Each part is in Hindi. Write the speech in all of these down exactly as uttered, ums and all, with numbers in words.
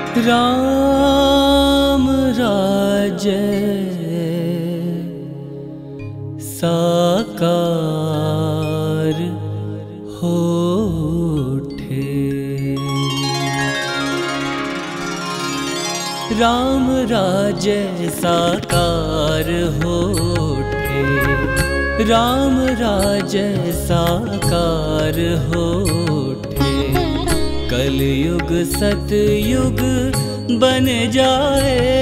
राम राज्य साकार होठे। राम राज्य साकार होठे, राम राज्य साकार होठे। कलयुग सतयुग बन जाए,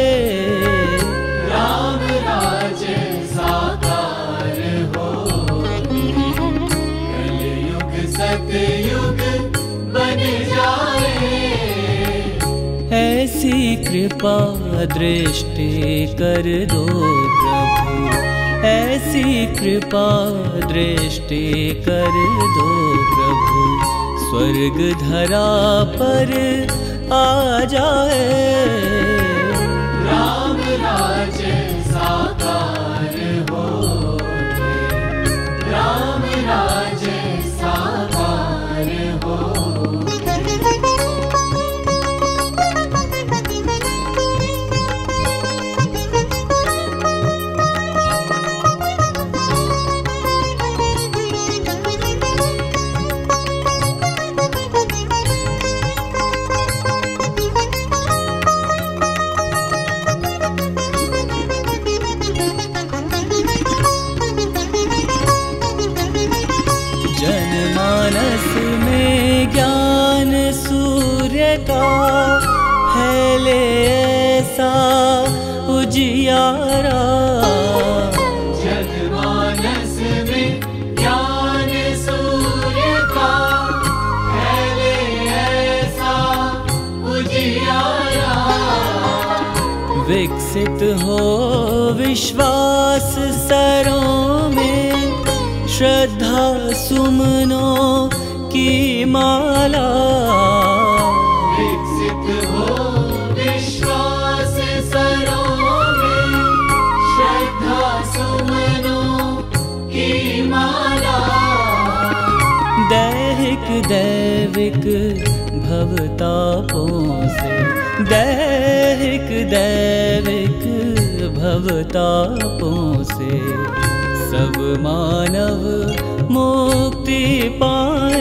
राम राज्य साकार होठे। कलयुग सतयुग बन जाए, ऐसी कृपा दृष्टि कर दो प्रभु, ऐसी कृपा दृष्टि कर दो प्रभु। स्वर्ग धरा पर आ जाए, राम राज्य साकार होठे। राम राज्य साकार होठे। जनमानस में ज्ञान सूर्य का फैले ऐसा उजियारा। जनमानस में ज्ञान सूर्य का फैले ऐसा उजियारा। विकसित हो विश्वास सरों में, श्रद्धा सुमनों की माला। विकसित हो विश्वास सरों में, श्रद्धा सुमनों की माला। दैहिक दैविक भवतापों से, दैहिक दैविक भवतापों से सब मानव मुक्ति पाए।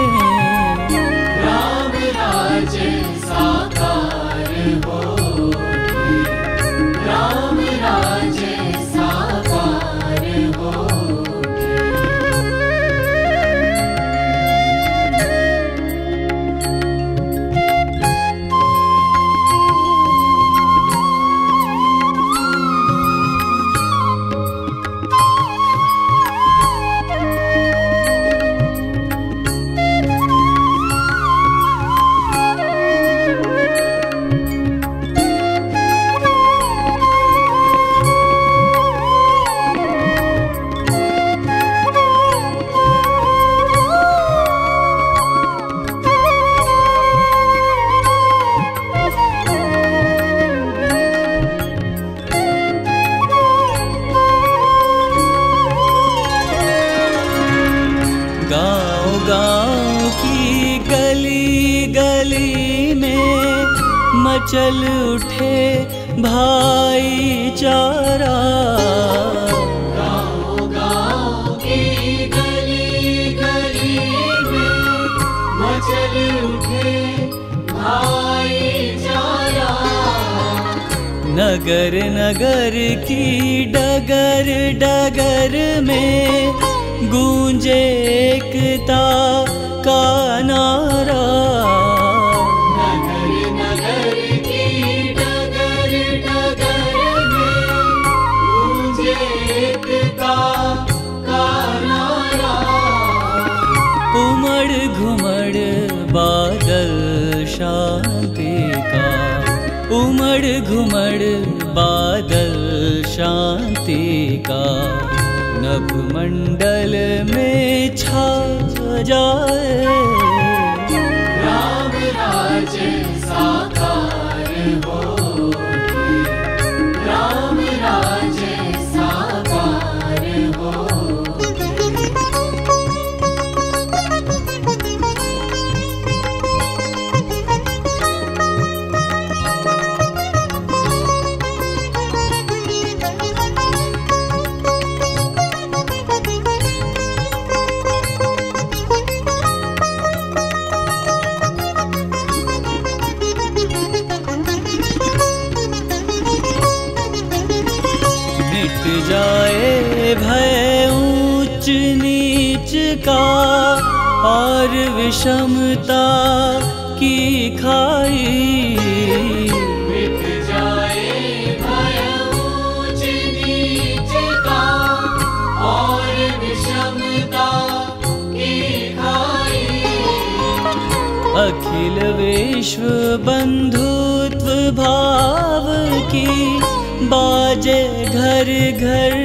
राम राज्य साकार होठे। राम राज्य साकार होठे। गाँव की गली गली में मचल उठे भाईचारा। गाँव गाँव की गली गली में मचल उठे भाईचारा। नगर नगर की डगर डगर में गूंजे एकता का नारा। नगर नगर की डगर डगर में गूंजे एकता का नारा। उमड़ घुमड़ बादल शांति का, उमड़ घुमड़ बादल शांति का। नभ मंडल में छा जाए, राम राज्य साकार होठे। राम राज्य साकार होठे। का और विषमता की खाई। मिट जाए भय ऊंच नीच का और विषमता की खाई। अखिल विश्व बंधुत्व भाव की बाजे घर घर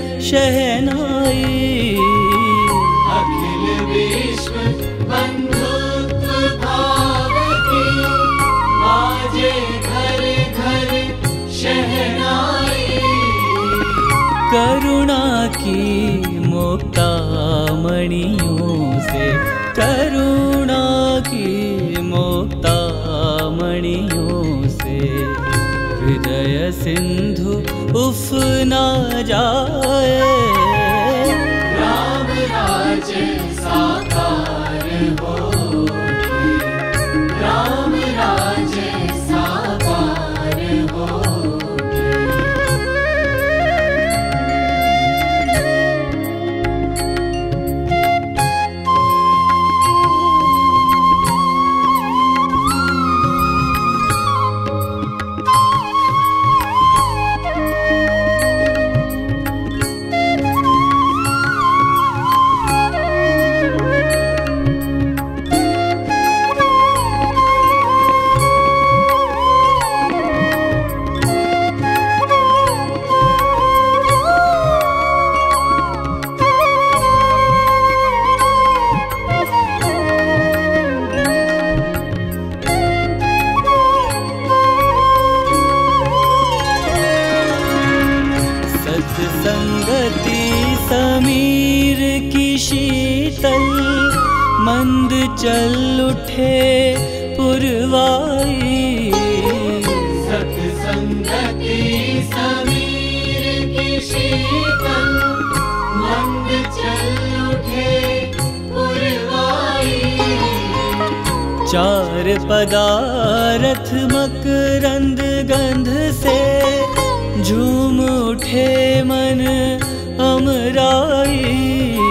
शहनाई। अखिल विश्व बंधुत्व भाव की बाजे घर घर शहनाई। करुणा की मुक्तामणियों से, करुणा की मुक्तामणियों से हृदय सिंधु उफ ना जाए। राम राज्य साकार होके, राम राज्य साकार होके। संगति समीर की शीतल मंद चल उठे पुरवाई। सत्संगति समीर की शीतल मंद चल उठे पुरवाई। चार पदारथ मकरंद गंध से झूम उठे मन अमराई।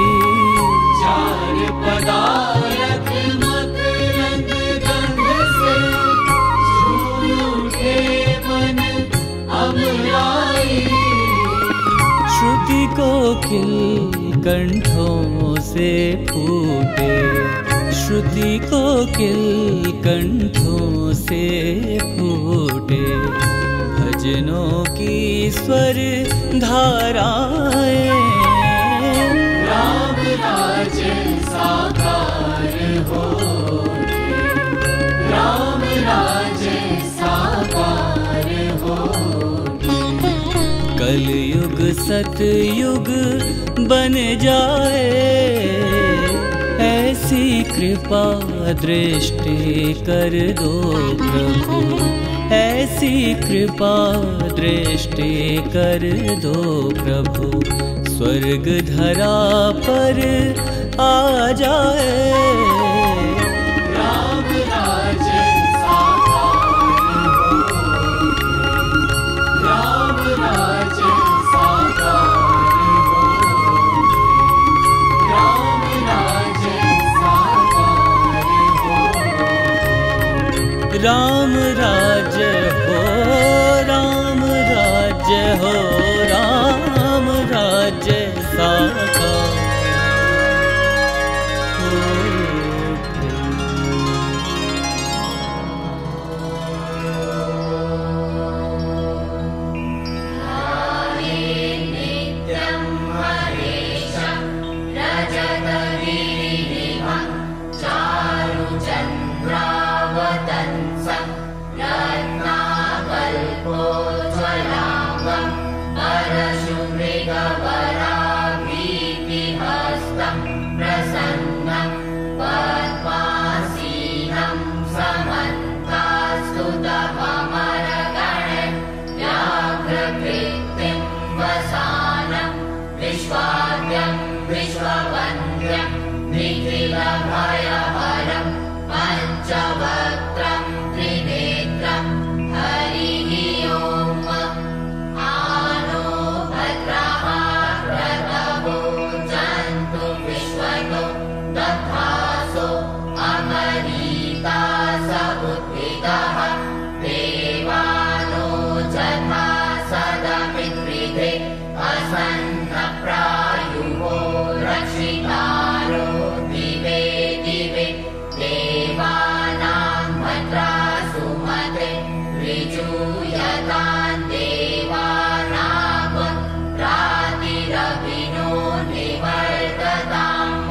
चार पदारथ मकरंद गंध से झूम उठे मन अमराई। श्रुति कोकिल कंठों से फूटे, श्रुति कोकिल कंठों से फूटे भजनों की स्वर धाराएं। राम राज्य साकार होके, राम राज्य साकार होके। कलयुग सतयुग बन जाए, ऐसी कृपा दृष्टि कर दो प्रभु, ऐसी कृपा दृष्टि कर दो प्रभु। स्वर्ग धरा पर आ जाए। राम राज्य साकार होके, राम राज्य साकार होके, राम राज्य साकार होके। राम राज्य हो, राम राज्य हो, राम राज्य साकार हो। रत्नाकल्पोज्ज्वलाभं विदः देवानो जथा सदमित्रिधे असन्नप्रायुः रक्षितारो दिवे दिवे देवानां भद्रा सुमते ऋजूयतान् देवानां रातिरभिनो निवर्तताम्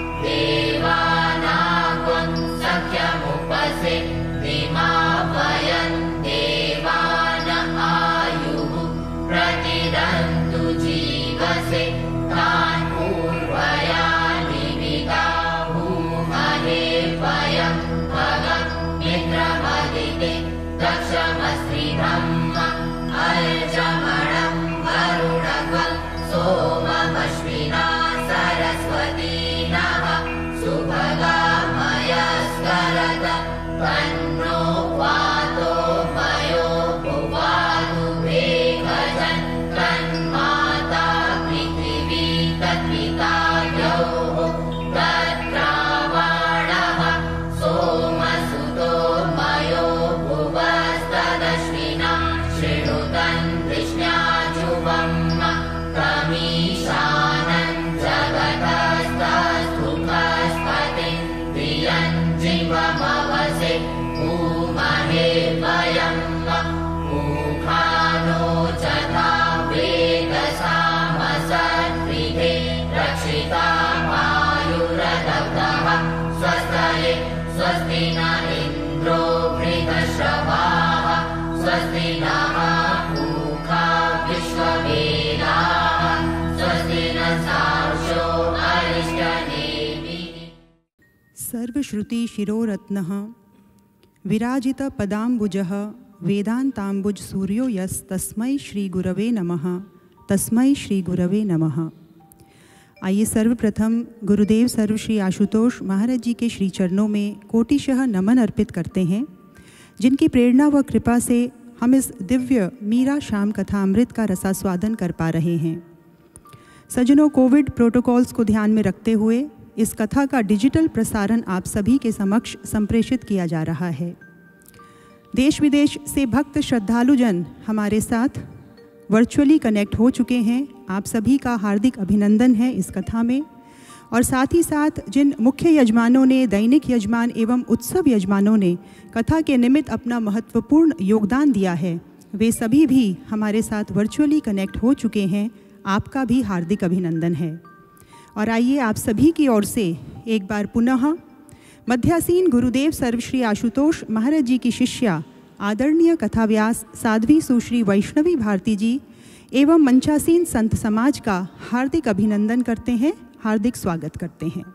देवानां सख्यमुपसे दिमावयन् देवान आयुः प्रतिदन्तु जीवसे तान् पूर्वयानि विदाहुमहे वयं भगं मित्रमदिते दक्षमस्त्रि ब्रह्म अर्जमणं वरुणगं सोममश्विना सरस्वती नः सुभगामयस्करत तन्नो वातो मयो भुवादु वेगजन् तन्माता पृथिवी तत्पिता द्यौः तत्रावाणः सोमसुतो मयो भुवस्तदश्विना शृणुतन् वृष्ण्याजुवम् कमीशानं जगतस्तस्थुखस्पतिं धियं जीवमवसे भूमहे वयं मुखानो जथा वेदसामसद्विधे रक्षिता वायुरदब्धः स्वस्तये स्वस्ति न इन्द्रो वृधश्रवाः स्वस्ति नः पूषा विश्ववेदाः स्वस्ति न सार्क्ष्यो अरिष्टनेमिः। सर्वश्रुति शिरोरत्नः विराजित पदाम्बुजः वेदांताम्बुज सूर्यो यस्तस्मै श्री गुरवे नमः। तस्मै श्री गुरवे नमः। आइए सर्वप्रथम गुरुदेव सर्वश्री आशुतोष महाराज जी के श्री चरणों में कोटिशः नमन अर्पित करते हैं, जिनकी प्रेरणा व कृपा से हम इस दिव्य मीरा शाम कथा अमृत का रसास्वादन कर पा रहे हैं। सज्जनों, कोविड प्रोटोकॉल्स को ध्यान में रखते हुए इस कथा का डिजिटल प्रसारण आप सभी के समक्ष संप्रेषित किया जा रहा है। देश विदेश से भक्त श्रद्धालुजन हमारे साथ वर्चुअली कनेक्ट हो चुके हैं। आप सभी का हार्दिक अभिनंदन है इस कथा में। और साथ ही साथ जिन मुख्य यजमानों ने, दैनिक यजमान एवं उत्सव यजमानों ने कथा के निमित्त अपना महत्वपूर्ण योगदान दिया है, वे सभी भी हमारे साथ वर्चुअली कनेक्ट हो चुके हैं। आपका भी हार्दिक अभिनंदन है। और आइए आप सभी की ओर से एक बार पुनः मध्यासीन गुरुदेव सर्वश्री आशुतोष महाराज जी की शिष्या आदरणीय कथाव्यास साध्वी सुश्री वैष्णवी भारती जी एवं मंचासीन संत समाज का हार्दिक अभिनंदन करते हैं, हार्दिक स्वागत करते हैं।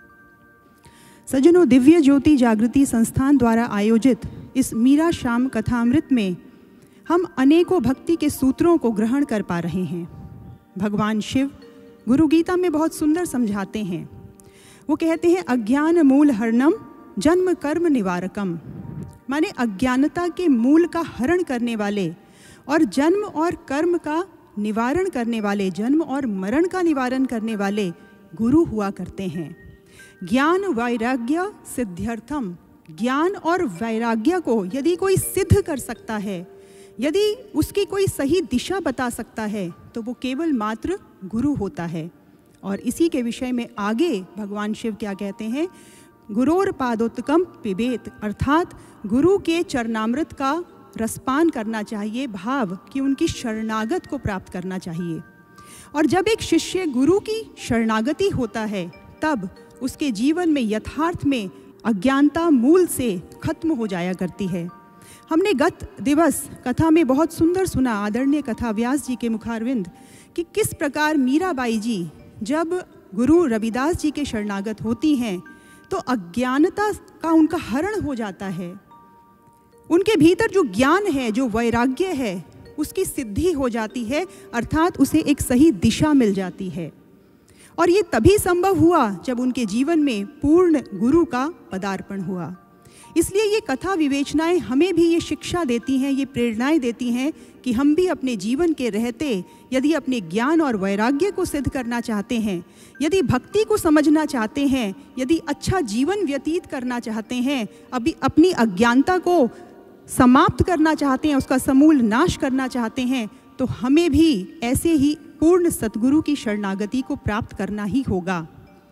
सज्जनों, दिव्य ज्योति जागृति संस्थान द्वारा आयोजित इस मीरा शाम कथामृत में हम अनेकों भक्ति के सूत्रों को ग्रहण कर पा रहे हैं। भगवान शिव गुरु गीता में बहुत सुंदर समझाते हैं। वो कहते हैं अज्ञान मूल हरणम जन्म कर्म निवारकम, माने अज्ञानता के मूल का हरण करने वाले और जन्म और कर्म का निवारण करने वाले, जन्म और मरण का निवारण करने वाले गुरु हुआ करते हैं। ज्ञान वैराग्य सिद्ध्यर्थम, ज्ञान और वैराग्य को यदि कोई सिद्ध कर सकता है, यदि उसकी कोई सही दिशा बता सकता है, तो वो केवल मात्र गुरु होता है। और इसी के विषय में आगे भगवान शिव क्या कहते हैं, गुरोर पादोत्कम पिबेत, अर्थात गुरु के चरणामृत का रसपान करना चाहिए, भाव कि उनकी शरणागत को प्राप्त करना चाहिए। और जब एक शिष्य गुरु की शरणागति होता है, तब उसके जीवन में यथार्थ में अज्ञानता मूल से खत्म हो जाया करती है। हमने गत दिवस कथा में बहुत सुंदर सुना आदरणीय कथा व्यास जी के मुखारविंद कि किस प्रकार मीराबाई जी जब गुरु रविदास जी के शरणागत होती हैं तो अज्ञानता का उनका हरण हो जाता है। उनके भीतर जो ज्ञान है, जो वैराग्य है, उसकी सिद्धि हो जाती है, अर्थात उसे एक सही दिशा मिल जाती है। और ये तभी संभव हुआ जब उनके जीवन में पूर्ण गुरु का पदार्पण हुआ। इसलिए ये कथा विवेचनाएं हमें भी ये शिक्षा देती हैं, ये प्रेरणाएं देती हैं कि हम भी अपने जीवन के रहते यदि अपने ज्ञान और वैराग्य को सिद्ध करना चाहते हैं, यदि भक्ति को समझना चाहते हैं, यदि अच्छा जीवन व्यतीत करना चाहते हैं, अभी अपनी अज्ञानता को समाप्त करना चाहते हैं, उसका समूल नाश करना चाहते हैं, तो हमें भी ऐसे ही पूर्ण सतगुरु की शरणागति को प्राप्त करना ही होगा।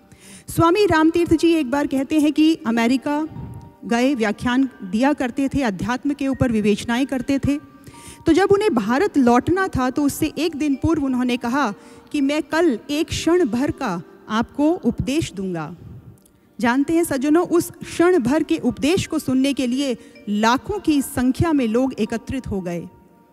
स्वामी रामतीर्थ जी एक बार कहते हैं कि अमेरिका गए, व्याख्यान दिया करते थे, अध्यात्म के ऊपर विवेचनाएं करते थे। तो जब उन्हें भारत लौटना था तो उससे एक दिन पूर्व उन्होंने कहा कि मैं कल एक क्षण भर का आपको उपदेश दूंगा। जानते हैं सज्जनों, उस क्षण भर के उपदेश को सुनने के लिए लाखों की संख्या में लोग एकत्रित हो गए।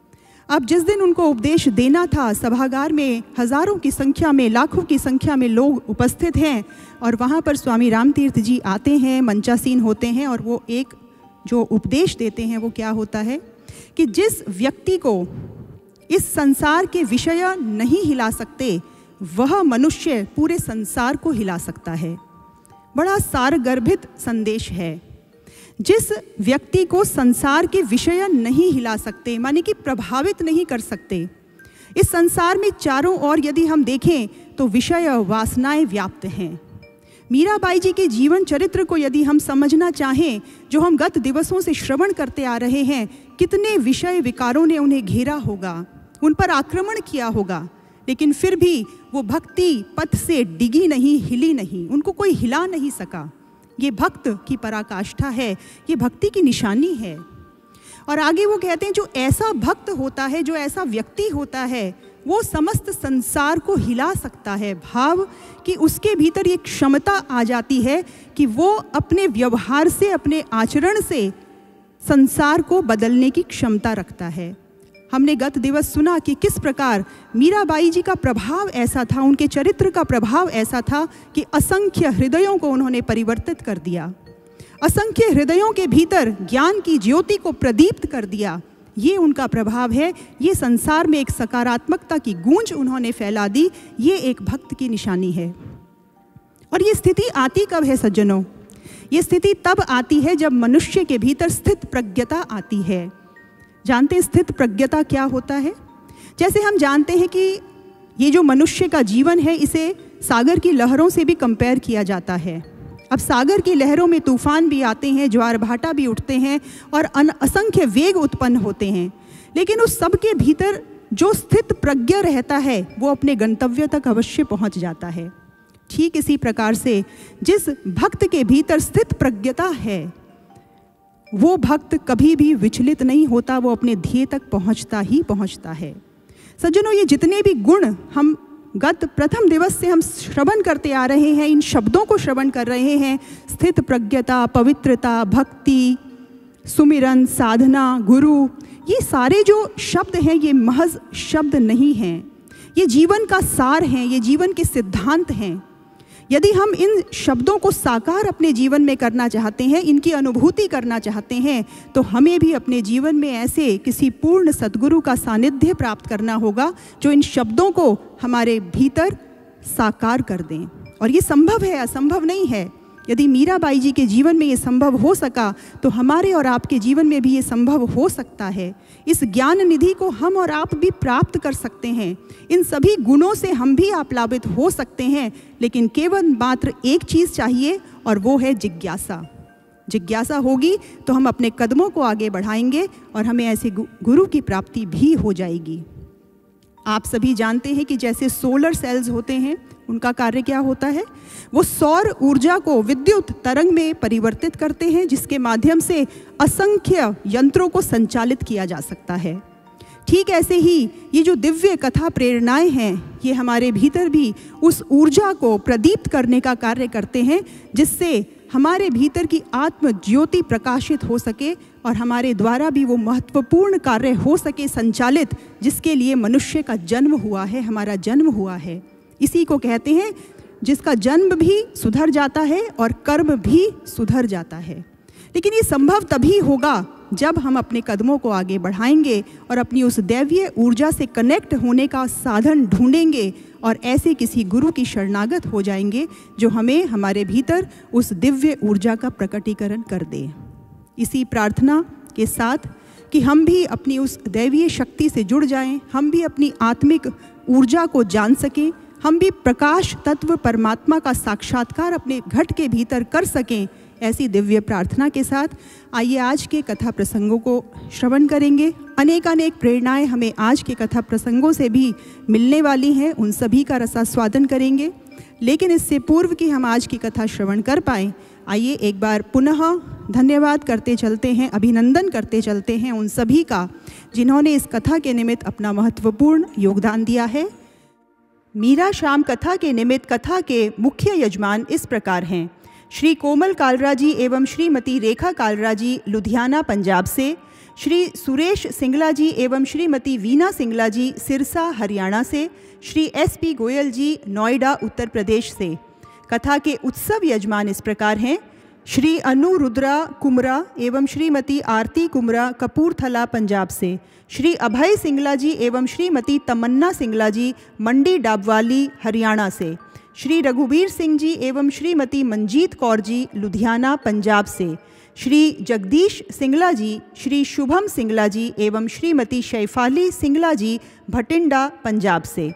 अब जिस दिन उनको उपदेश देना था, सभागार में हजारों की संख्या में, लाखों की संख्या में लोग उपस्थित हैं और वहाँ पर स्वामी रामतीर्थ जी आते हैं, मंचासीन होते हैं और वो एक जो उपदेश देते हैं वो क्या होता है कि जिस व्यक्ति को इस संसार के विषय नहीं हिला सकते, वह मनुष्य पूरे संसार को हिला सकता है। बड़ा सारगर्भित संदेश है। जिस व्यक्ति को संसार के विषय नहीं हिला सकते, माने कि प्रभावित नहीं कर सकते, इस संसार में चारों ओर यदि हम देखें तो विषय वासनाएं व्याप्त हैं। मीराबाई जी के जीवन चरित्र को यदि हम समझना चाहें, जो हम गत दिवसों से श्रवण करते आ रहे हैं, कितने विषय विकारों ने उन्हें घेरा होगा, उन पर आक्रमण किया होगा, लेकिन फिर भी वो भक्ति पथ से डिगी नहीं, हिली नहीं, उनको कोई हिला नहीं सका। ये भक्त की पराकाष्ठा है, ये भक्ति की निशानी है। और आगे वो कहते हैं जो ऐसा भक्त होता है, जो ऐसा व्यक्ति होता है, वो समस्त संसार को हिला सकता है। भाव कि उसके भीतर ये क्षमता आ जाती है कि वो अपने व्यवहार से, अपने आचरण से संसार को बदलने की क्षमता रखता है। हमने गत दिवस सुना कि किस प्रकार मीराबाई जी का प्रभाव ऐसा था, उनके चरित्र का प्रभाव ऐसा था कि असंख्य हृदयों को उन्होंने परिवर्तित कर दिया, असंख्य हृदयों के भीतर ज्ञान की ज्योति को प्रदीप्त कर दिया। ये उनका प्रभाव है। ये संसार में एक सकारात्मकता की गूंज उन्होंने फैला दी। ये एक भक्त की निशानी है। और ये स्थिति आती कब है सज्जनों? ये स्थिति तब आती है जब मनुष्य के भीतर स्थित प्रज्ञता आती है। जानते हैं स्थित प्रज्ञता क्या होता है? जैसे हम जानते हैं कि ये जो मनुष्य का जीवन है, इसे सागर की लहरों से भी कंपेयर किया जाता है। अब सागर की लहरों में तूफान भी आते हैं, ज्वार भाटा भी उठते हैं और असंख्य वेग उत्पन्न होते हैं, लेकिन उस सब के भीतर जो स्थित प्रज्ञ रहता है वो अपने गंतव्य तक अवश्य पहुंच जाता है। ठीक इसी प्रकार से जिस भक्त के भीतर स्थित प्रज्ञता है, वो भक्त कभी भी विचलित नहीं होता, वो अपने ध्येय तक पहुंचता ही पहुंचता है। सज्जनों, ये जितने भी गुण हम गत प्रथम दिवस से हम श्रवण करते आ रहे हैं, इन शब्दों को श्रवण कर रहे हैं, स्थित प्रज्ञता, पवित्रता, भक्ति, सुमिरन, साधना, गुरु, ये सारे जो शब्द हैं ये महज शब्द नहीं हैं, ये जीवन का सार हैं, ये जीवन के सिद्धांत हैं। यदि हम इन शब्दों को साकार अपने जीवन में करना चाहते हैं, इनकी अनुभूति करना चाहते हैं, तो हमें भी अपने जीवन में ऐसे किसी पूर्ण सद्गुरु का सानिध्य प्राप्त करना होगा जो इन शब्दों को हमारे भीतर साकार कर दें। और ये संभव है, असंभव नहीं है। यदि मीराबाई जी के जीवन में ये संभव हो सका तो हमारे और आपके जीवन में भी ये संभव हो सकता है। इस ज्ञान निधि को हम और आप भी प्राप्त कर सकते हैं। इन सभी गुणों से हम भी आप्लावित हो सकते हैं, लेकिन केवल मात्र एक चीज़ चाहिए और वो है जिज्ञासा। जिज्ञासा होगी तो हम अपने कदमों को आगे बढ़ाएंगे और हमें ऐसे गुरु की प्राप्ति भी हो जाएगी। आप सभी जानते हैं कि जैसे सोलर सेल्स होते हैं, उनका कार्य क्या होता है? वो सौर ऊर्जा को विद्युत तरंग में परिवर्तित करते हैं, जिसके माध्यम से असंख्य यंत्रों को संचालित किया जा सकता है। ठीक ऐसे ही ये जो दिव्य कथा प्रेरणाएं हैं, ये हमारे भीतर भी उस ऊर्जा को प्रदीप्त करने का कार्य करते हैं, जिससे हमारे भीतर की आत्म ज्योति प्रकाशित हो सके और हमारे द्वारा भी वो महत्वपूर्ण कार्य हो सके संचालित, जिसके लिए मनुष्य का जन्म हुआ है, हमारा जन्म हुआ है। इसी को कहते हैं जिसका जन्म भी सुधर जाता है और कर्म भी सुधर जाता है। लेकिन ये संभव तभी होगा जब हम अपने कदमों को आगे बढ़ाएंगे और अपनी उस दैवीय ऊर्जा से कनेक्ट होने का साधन ढूंढेंगे और ऐसे किसी गुरु की शरणागत हो जाएंगे जो हमें हमारे भीतर उस दिव्य ऊर्जा का प्रकटीकरण कर दे। इसी प्रार्थना के साथ कि हम भी अपनी उस दैवीय शक्ति से जुड़ जाएं, हम भी अपनी आत्मिक ऊर्जा को जान सकें, हम भी प्रकाश तत्व परमात्मा का साक्षात्कार अपने घट के भीतर कर सकें, ऐसी दिव्य प्रार्थना के साथ आइए आज के कथा प्रसंगों को श्रवण करेंगे। अनेकानेक प्रेरणाएं हमें आज के कथा प्रसंगों से भी मिलने वाली हैं, उन सभी का रसास्वादन करेंगे। लेकिन इससे पूर्व कि हम आज की कथा श्रवण कर पाएँ, आइए एक बार पुनः धन्यवाद करते चलते हैं, अभिनंदन करते चलते हैं उन सभी का जिन्होंने इस कथा के निमित्त अपना महत्वपूर्ण योगदान दिया है। मीरा शाम कथा के निमित्त कथा के मुख्य यजमान इस प्रकार हैं। श्री कोमल कालरा जी एवं श्रीमती रेखा कालरा जी लुधियाना पंजाब से, श्री सुरेश सिंगला जी एवं श्रीमती वीना सिंगला जी सिरसा हरियाणा से, श्री एस पी गोयल जी नोएडा उत्तर प्रदेश से। कथा के उत्सव यजमान इस प्रकार हैं। श्री अनुरुद्रा कुमरा एवं श्रीमती आरती कुमरा कपूरथला पंजाब से, श्री अभय सिंगला जी एवं श्रीमती तमन्ना सिंगला जी मंडी डाबवाली हरियाणा से, श्री रघुवीर सिंह जी एवं श्रीमती मंजीत कौर जी लुधियाना पंजाब से, श्री जगदीश सिंगला जी, श्री शुभम सिंगला जी एवं श्रीमती शैफाली सिंगला जी भटिंडा पंजाब से।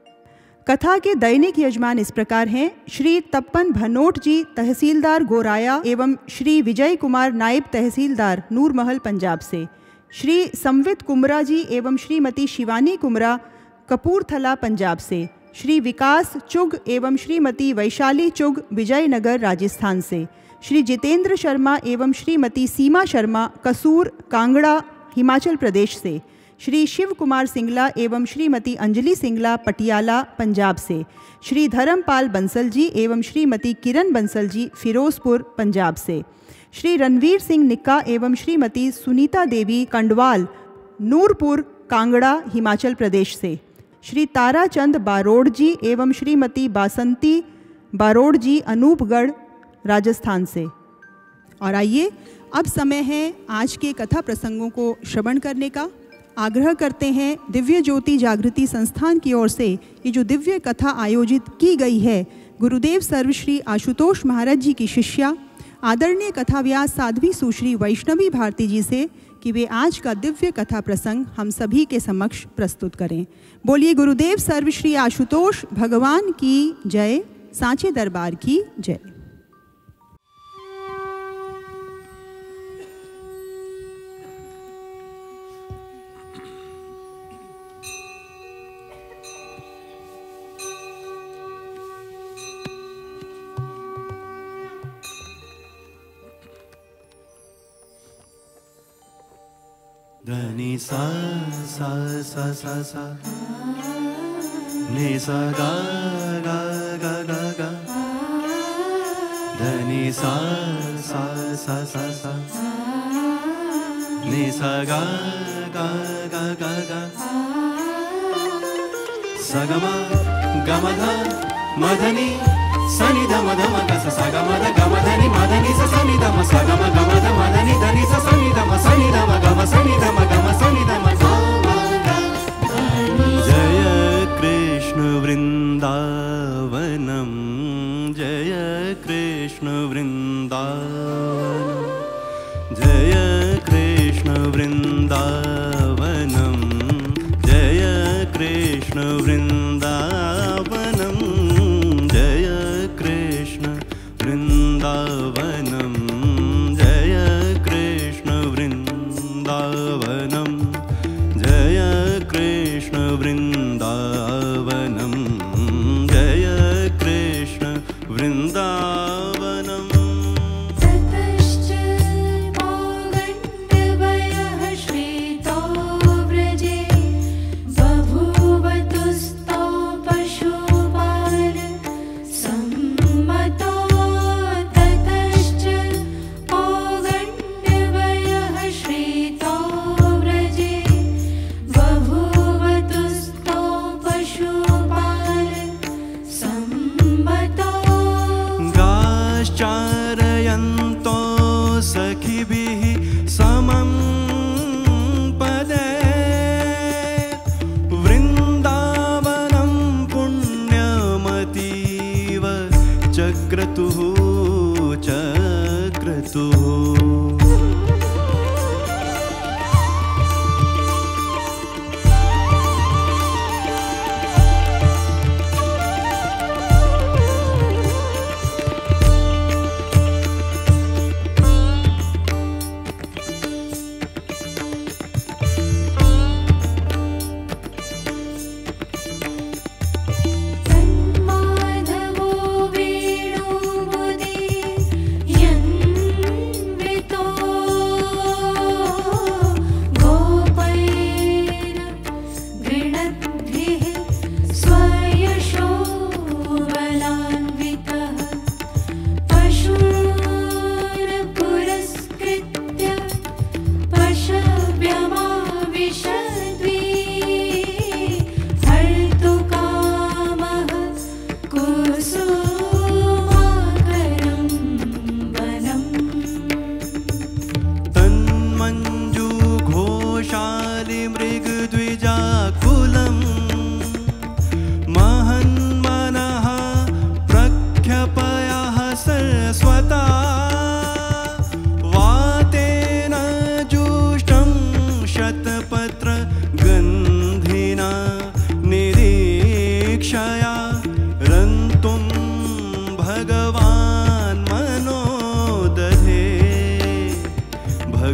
कथा के दैनिक यजमान इस प्रकार हैं। श्री तप्पन भनोट जी तहसीलदार गोराया एवं श्री विजय कुमार नायब तहसीलदार नूरमहल पंजाब से, श्री संवित कुमरा जी एवं श्रीमती शिवानी कुमरा कपूरथला पंजाब से, श्री विकास चुग एवं श्रीमती वैशाली चुग विजयनगर राजस्थान से, श्री जितेंद्र शर्मा एवं श्रीमती सीमा शर्मा कसूर कांगड़ा हिमाचल प्रदेश से, श्री शिव कुमार सिंगला एवं श्रीमती अंजलि सिंगला पटियाला पंजाब से, श्री धर्मपाल बंसल जी एवं श्रीमती किरण बंसल जी फिरोजपुर पंजाब से, श्री रणवीर सिंह निक्का एवं श्रीमती सुनीता देवी कंडवाल नूरपुर कांगड़ा हिमाचल प्रदेश से, श्री ताराचंद बारोड़ जी एवं श्रीमती बासंती बारोड़ जी अनूपगढ़ राजस्थान से। और आइए अब समय है आज के कथा प्रसंगों को श्रवण करने का। आग्रह करते हैं दिव्य ज्योति जागृति संस्थान की ओर से ये जो दिव्य कथा आयोजित की गई है, गुरुदेव सर्वश्री आशुतोष महाराज जी की शिष्या आदरणीय कथाव्यास साध्वी सुश्री वैष्णवी भारती जी से, कि वे आज का दिव्य कथा प्रसंग हम सभी के समक्ष प्रस्तुत करें। बोलिए गुरुदेव सर्वश्री आशुतोष भगवान की जय, सांचे दरबार की जय। धनी सा सा सा सा सा नि सा गा गा गा गा गा, धनी सा सा सा सा सा नि सा गा गा गा गा गा, सा ग म ग म ध म ध नि सा नि ध म ध म ग सा सा ग म ध ग म ध नि म ध नि सा सा नि ध म सा ग म ग म ध म ध नि ध नि सा सा नि ध म सा नि ध म ग म सा नि ध म ग म सा नि ध म ग म ग। जय कृष्ण वृंदावनम, जय कृष्ण वृंदावनम, जय कृष्ण वृंदावनम, जय कृष्ण वृंदावनम, जय कृष्ण वृंदावनम, जय कृष्ण वृंदावनम, जय कृष्ण वृंदावनम, जय कृष्ण वृंदावनम। व्रजे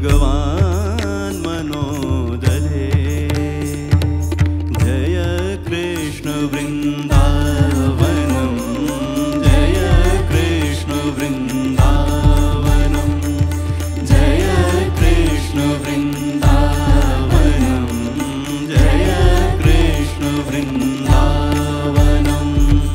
भगवान् मनोदरे। जय कृष्ण वृन्दावनं, जय कृष्ण वृन्दावनं, जय कृष्ण वृन्दावनं, जय कृष्ण वृन्दावनं।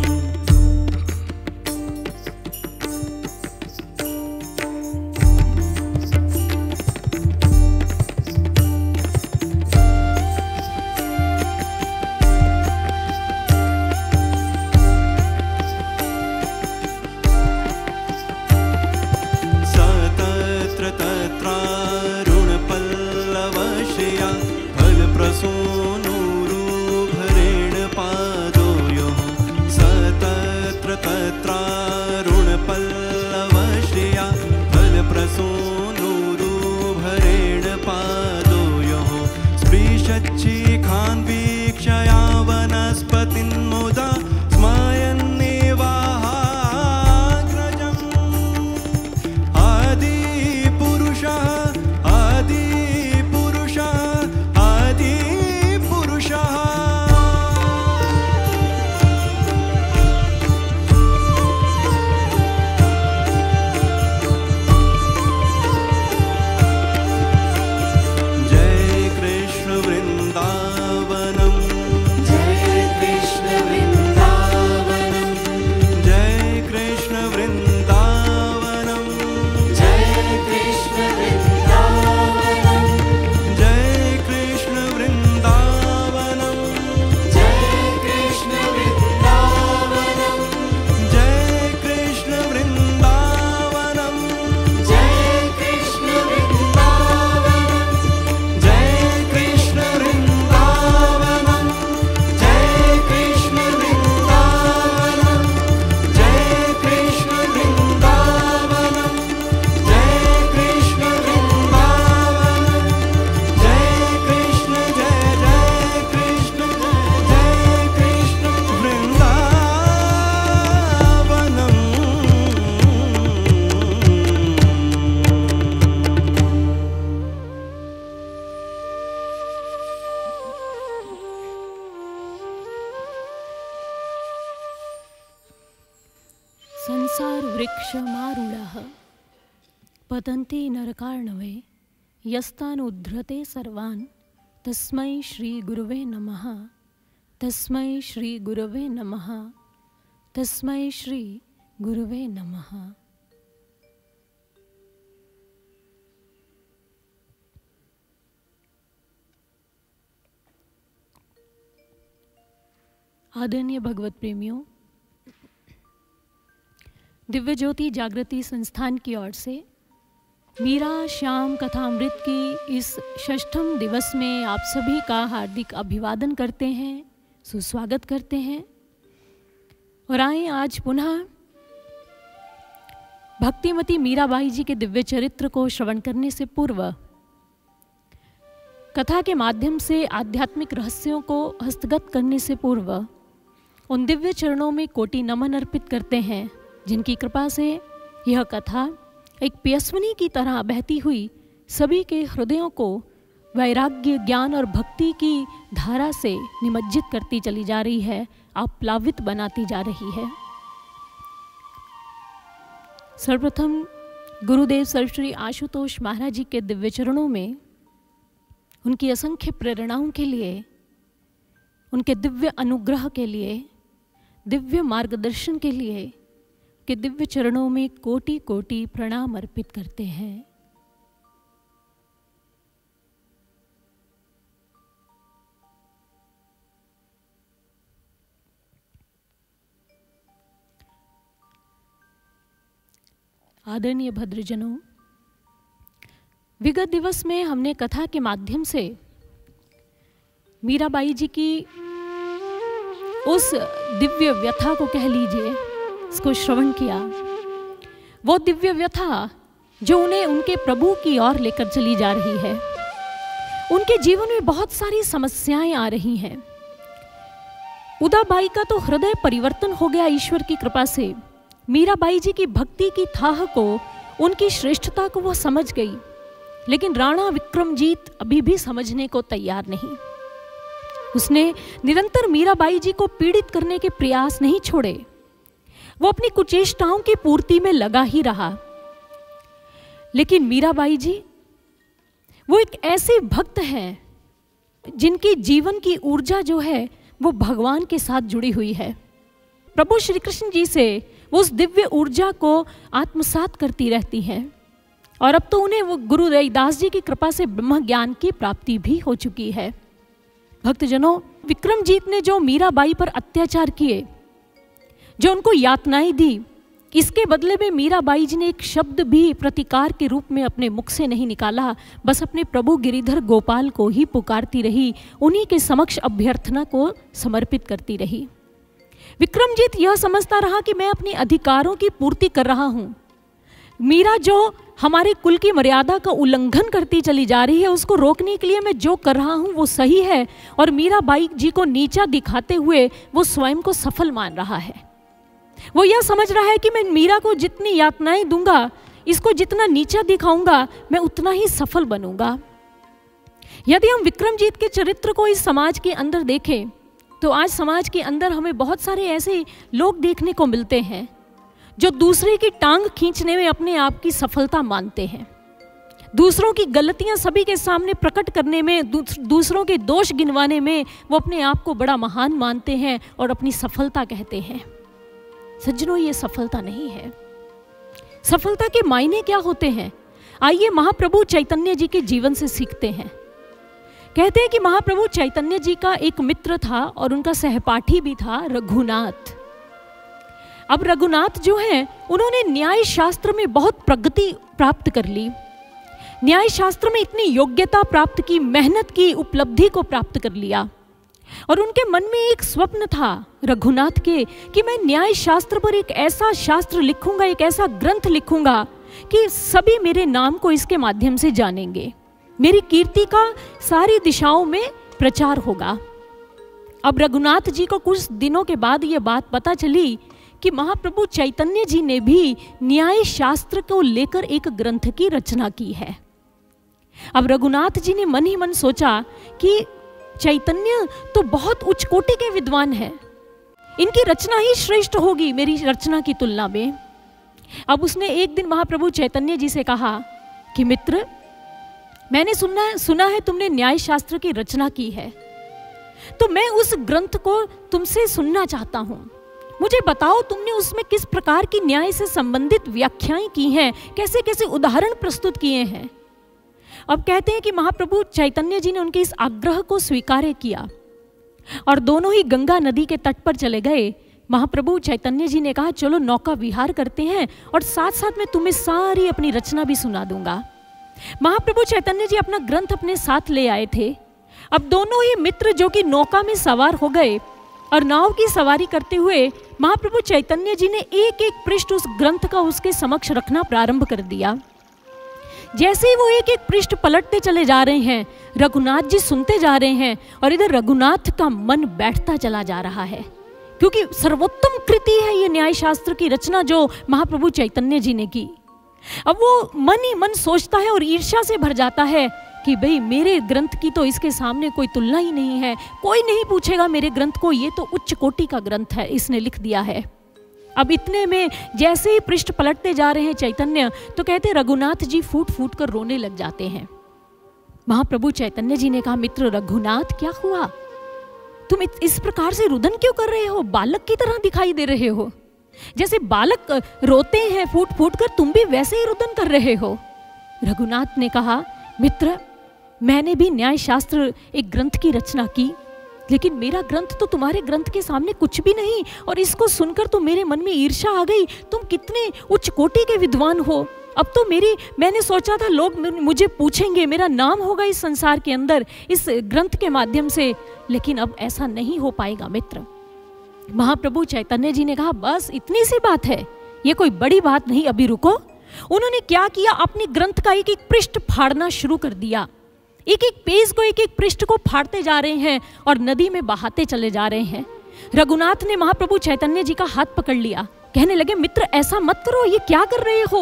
सोनूरुभरेण पादोयोः सतत्र तत्रारुणपल्लवश्रिया फलप्रसूनूरुभरेण पादोयोः स्पृशच्छिखान् वीक्षया वनस्पतिन्मुदा स्मयन्नेवाग्रजम्। आदिपुरुषः आदिपुरुषः आदिपुरुषः। जय कृष्ण वृन्दावनं, जय कृष्ण वृन्दावनं, जय कृष्ण वृन्दावनं, जय कृष्ण वृन्दावनं, जय कृष्ण वृन्दावनं, जय कृष्ण वृन्दावनं, जय कृष्ण वृन्दावनं, जय कृष्ण वृन्दावनं, जय कृष्ण वृन्दावनं, जय कृष्ण वृन्दावनं, जय कृष्ण वृन्दावनं, जय कृष्ण वृन्दावनं, जय कृष्ण जय जय कृष्ण जय कृष्ण वृन्दावनं। संसार वृक्ष मारूढ़ः पतन्ति नरकार्णवे यस्तान् उद्धरते सर्वान् तस्मै श्री गुरुवे नमः, तस्मै श्री गुरुवे नमः, तस्मै श्री गुरुवे नमः। आदरणीय भगवत प्रेमियों, दिव्य ज्योति जागृति संस्थान की ओर से मीरा श्याम कथामृत की इस षष्ठम दिवस में आप सभी का हार्दिक अभिवादन करते हैं, सुस्वागत करते हैं। और आए आज पुनः भक्तिमती मीराबाई जी के दिव्य चरित्र को श्रवण करने से पूर्व कथा के माध्यम से आध्यात्मिक रहस्यों को हस्तगत करने से पूर्व उन दिव्य चरणों में कोटि नमन अर्पित करते हैं जिनकी कृपा से यह कथा एक पियस्वनी की तरह बहती हुई सभी के हृदयों को वैराग्य, ज्ञान और भक्ति की धारा से निमज्जित करती चली जा रही है, आप्लावित बनाती जा रही है। सर्वप्रथम गुरुदेव सर्वश्री आशुतोष महाराज जी के दिव्य चरणों में उनकी असंख्य प्रेरणाओं के लिए, उनके दिव्य अनुग्रह के लिए, दिव्य मार्गदर्शन के लिए के दिव्य चरणों में कोटि कोटि प्रणाम अर्पित करते हैं। आदरणीय भद्रजनों, विगत दिवस में हमने कथा के माध्यम से मीराबाई जी की उस दिव्य व्यथा को कह लीजिए, इसको श्रवण किया। वो दिव्य व्यथा जो उन्हें उनके प्रभु की ओर लेकर चली जा रही है। उनके जीवन में बहुत सारी समस्याएं आ रही हैं। उदाबाई का तो हृदय परिवर्तन हो गया ईश्वर की कृपा से। मीराबाई जी की भक्ति की थाह को, उनकी श्रेष्ठता को वो समझ गई। लेकिन राणा विक्रमजीत अभी भी समझने को तैयार नहीं। उसने निरंतर मीराबाई जी को पीड़ित करने के प्रयास नहीं छोड़े। वो अपनी कुचेष्टाओं की पूर्ति में लगा ही रहा। लेकिन मीराबाई जी वो एक ऐसे भक्त हैं जिनकी जीवन की ऊर्जा जो है वो भगवान के साथ जुड़ी हुई है। प्रभु श्री कृष्ण जी से वो उस दिव्य ऊर्जा को आत्मसात करती रहती हैं। और अब तो उन्हें वो गुरु रविदास जी की कृपा से ब्रह्म ज्ञान की प्राप्ति भी हो चुकी है। भक्तजनों, विक्रमजीत ने जो मीराबाई पर अत्याचार किए, जो उनको यातनाएं दी, इसके बदले में मीराबाई जी ने एक शब्द भी प्रतिकार के रूप में अपने मुख से नहीं निकाला। बस अपने प्रभु गिरिधर गोपाल को ही पुकारती रही, उन्हीं के समक्ष अभ्यर्थना को समर्पित करती रही। विक्रमजीत यह समझता रहा कि मैं अपने अधिकारों की पूर्ति कर रहा हूँ। मीरा जो हमारे कुल की मर्यादा का उल्लंघन करती चली जा रही है, उसको रोकने के लिए मैं जो कर रहा हूँ वो सही है। और मीराबाई जी को नीचा दिखाते हुए वो स्वयं को सफल मान रहा है। वो यह समझ रहा है कि मैं मीरा को जितनी यातनाएं दूंगा, इसको जितना नीचा दिखाऊंगा, मैं उतना ही सफल बनूंगा। यदि हम विक्रमजीत के चरित्र को इस समाज के अंदर देखें तो आज समाज के अंदर हमें बहुत सारे ऐसे लोग देखने को मिलते हैं जो दूसरे की टांग खींचने में अपने आप की सफलता मानते हैं, दूसरों की गलतियां सभी के सामने प्रकट करने में, दूसरों के दोष गिनवाने में वो अपने आप को बड़ा महान मानते हैं और अपनी सफलता कहते हैं। सज्जनों, ये सफलता नहीं है। सफलता के मायने क्या होते हैं? आइए महाप्रभु चैतन्य जी के जीवन से सीखते हैं। कहते हैं कि महाप्रभु चैतन्य जी का एक मित्र था और उनका सहपाठी भी था, रघुनाथ। अब रघुनाथ जो हैं, उन्होंने न्याय शास्त्र में बहुत प्रगति प्राप्त कर ली, न्याय शास्त्र में इतनी योग्यता प्राप्त की, मेहनत की, उपलब्धि को प्राप्त कर लिया। और उनके मन में एक स्वप्न था रघुनाथ के कि मैं न्याय शास्त्र पर एक ऐसा शास्त्र लिखूंगा, एक ऐसा ग्रंथ लिखूंगा कि सभी मेरे नाम को इसके माध्यम से जानेंगे, मेरी कीर्ति का सारी दिशाओं में प्रचार होगा। अब रघुनाथ जी को कुछ दिनों के बाद ये बात पता चली कि महाप्रभु चैतन्य जी ने भी न्याय शास्त्र को लेकर एक ग्रंथ की रचना की है। अब रघुनाथ जी ने मन ही मन सोचा कि चैतन्य तो बहुत उच्च कोटि के विद्वान हैं, इनकी रचना ही श्रेष्ठ होगी मेरी रचना की तुलना में। अब उसने एक दिन महाप्रभु चैतन्य जी से कहा कि मित्र, मैंने सुना सुना है तुमने न्याय शास्त्र की रचना की है, तो मैं उस ग्रंथ को तुमसे सुनना चाहता हूँ। मुझे बताओ तुमने उसमें किस प्रकार की न्याय से संबंधित व्याख्याएं की हैं, कैसे कैसे उदाहरण प्रस्तुत किए हैं। अब कहते हैं कि महाप्रभु चैतन्य जी ने उनके इस आग्रह को स्वीकार किया और दोनों ही गंगा नदी के तट पर चले गए। महाप्रभु चैतन्य जी ने कहा चलो नौका विहार करते हैं और साथ साथ में तुम्हें सारी अपनी रचना भी सुना दूंगा। महाप्रभु चैतन्य जी अपना ग्रंथ अपने साथ ले आए थे। अब दोनों ही मित्र जो कि नौका में सवार हो गए और नाव की सवारी करते हुए महाप्रभु चैतन्य जी ने एक एक पृष्ठ उस ग्रंथ का उसके समक्ष रखना प्रारंभ कर दिया। जैसे ही वो एक एक पृष्ठ पलटते चले जा रहे हैं, रघुनाथ जी सुनते जा रहे हैं और इधर रघुनाथ का मन बैठता चला जा रहा है, क्योंकि सर्वोत्तम कृति है ये न्याय शास्त्र की रचना जो महाप्रभु चैतन्य जी ने की। अब वो मन ही मन सोचता है और ईर्ष्या से भर जाता है कि भाई मेरे ग्रंथ की तो इसके सामने कोई तुलना ही नहीं है, कोई नहीं पूछेगा मेरे ग्रंथ को, ये तो उच्च कोटि का ग्रंथ है, इसने लिख दिया है। अब इतने में जैसे ही पृष्ठ पलटते जा रहे हैं चैतन्य, तो कहते रघुनाथ जी फूट फूट कर रोने लग जाते हैं। महाप्रभु चैतन्य जी ने कहा मित्र रघुनाथ, क्या हुआ? तुम इस प्रकार से रुदन क्यों कर रहे हो? बालक की तरह दिखाई दे रहे हो। जैसे बालक रोते हैं फूट फूट कर, तुम भी वैसे ही रुदन कर रहे हो। रघुनाथ ने कहा मित्र, मैंने भी न्याय शास्त्र एक ग्रंथ की रचना की, लेकिन मेरा ग्रंथ तो तुम्हारे ग्रंथ के सामने कुछ भी नहीं, और इसको सुनकर तो मेरे मन में ईर्ष्या आ गई। तुम कितने उच्च कोटि के विद्वान हो। अब तो मेरी मैंने सोचा था लोग मुझे पूछेंगे, मेरा नाम होगा इस संसार के अंदर इस ग्रंथ के माध्यम से, लेकिन अब ऐसा नहीं हो पाएगा मित्र। महाप्रभु चैतन्य जी ने कहा बस इतनी सी बात है, ये कोई बड़ी बात नहीं, अभी रुको। उन्होंने क्या किया, अपने ग्रंथ का एक एक पृष्ठ फाड़ना शुरू कर दिया। एक एक पेज को, एक एक पृष्ठ को फाड़ते जा रहे हैं और नदी में बहाते चले जा रहे हैं। रघुनाथ ने महाप्रभु चैतन्य जी का हाथ पकड़ लिया, कहने लगे मित्र ऐसा मत करो, ये क्या कर रहे हो?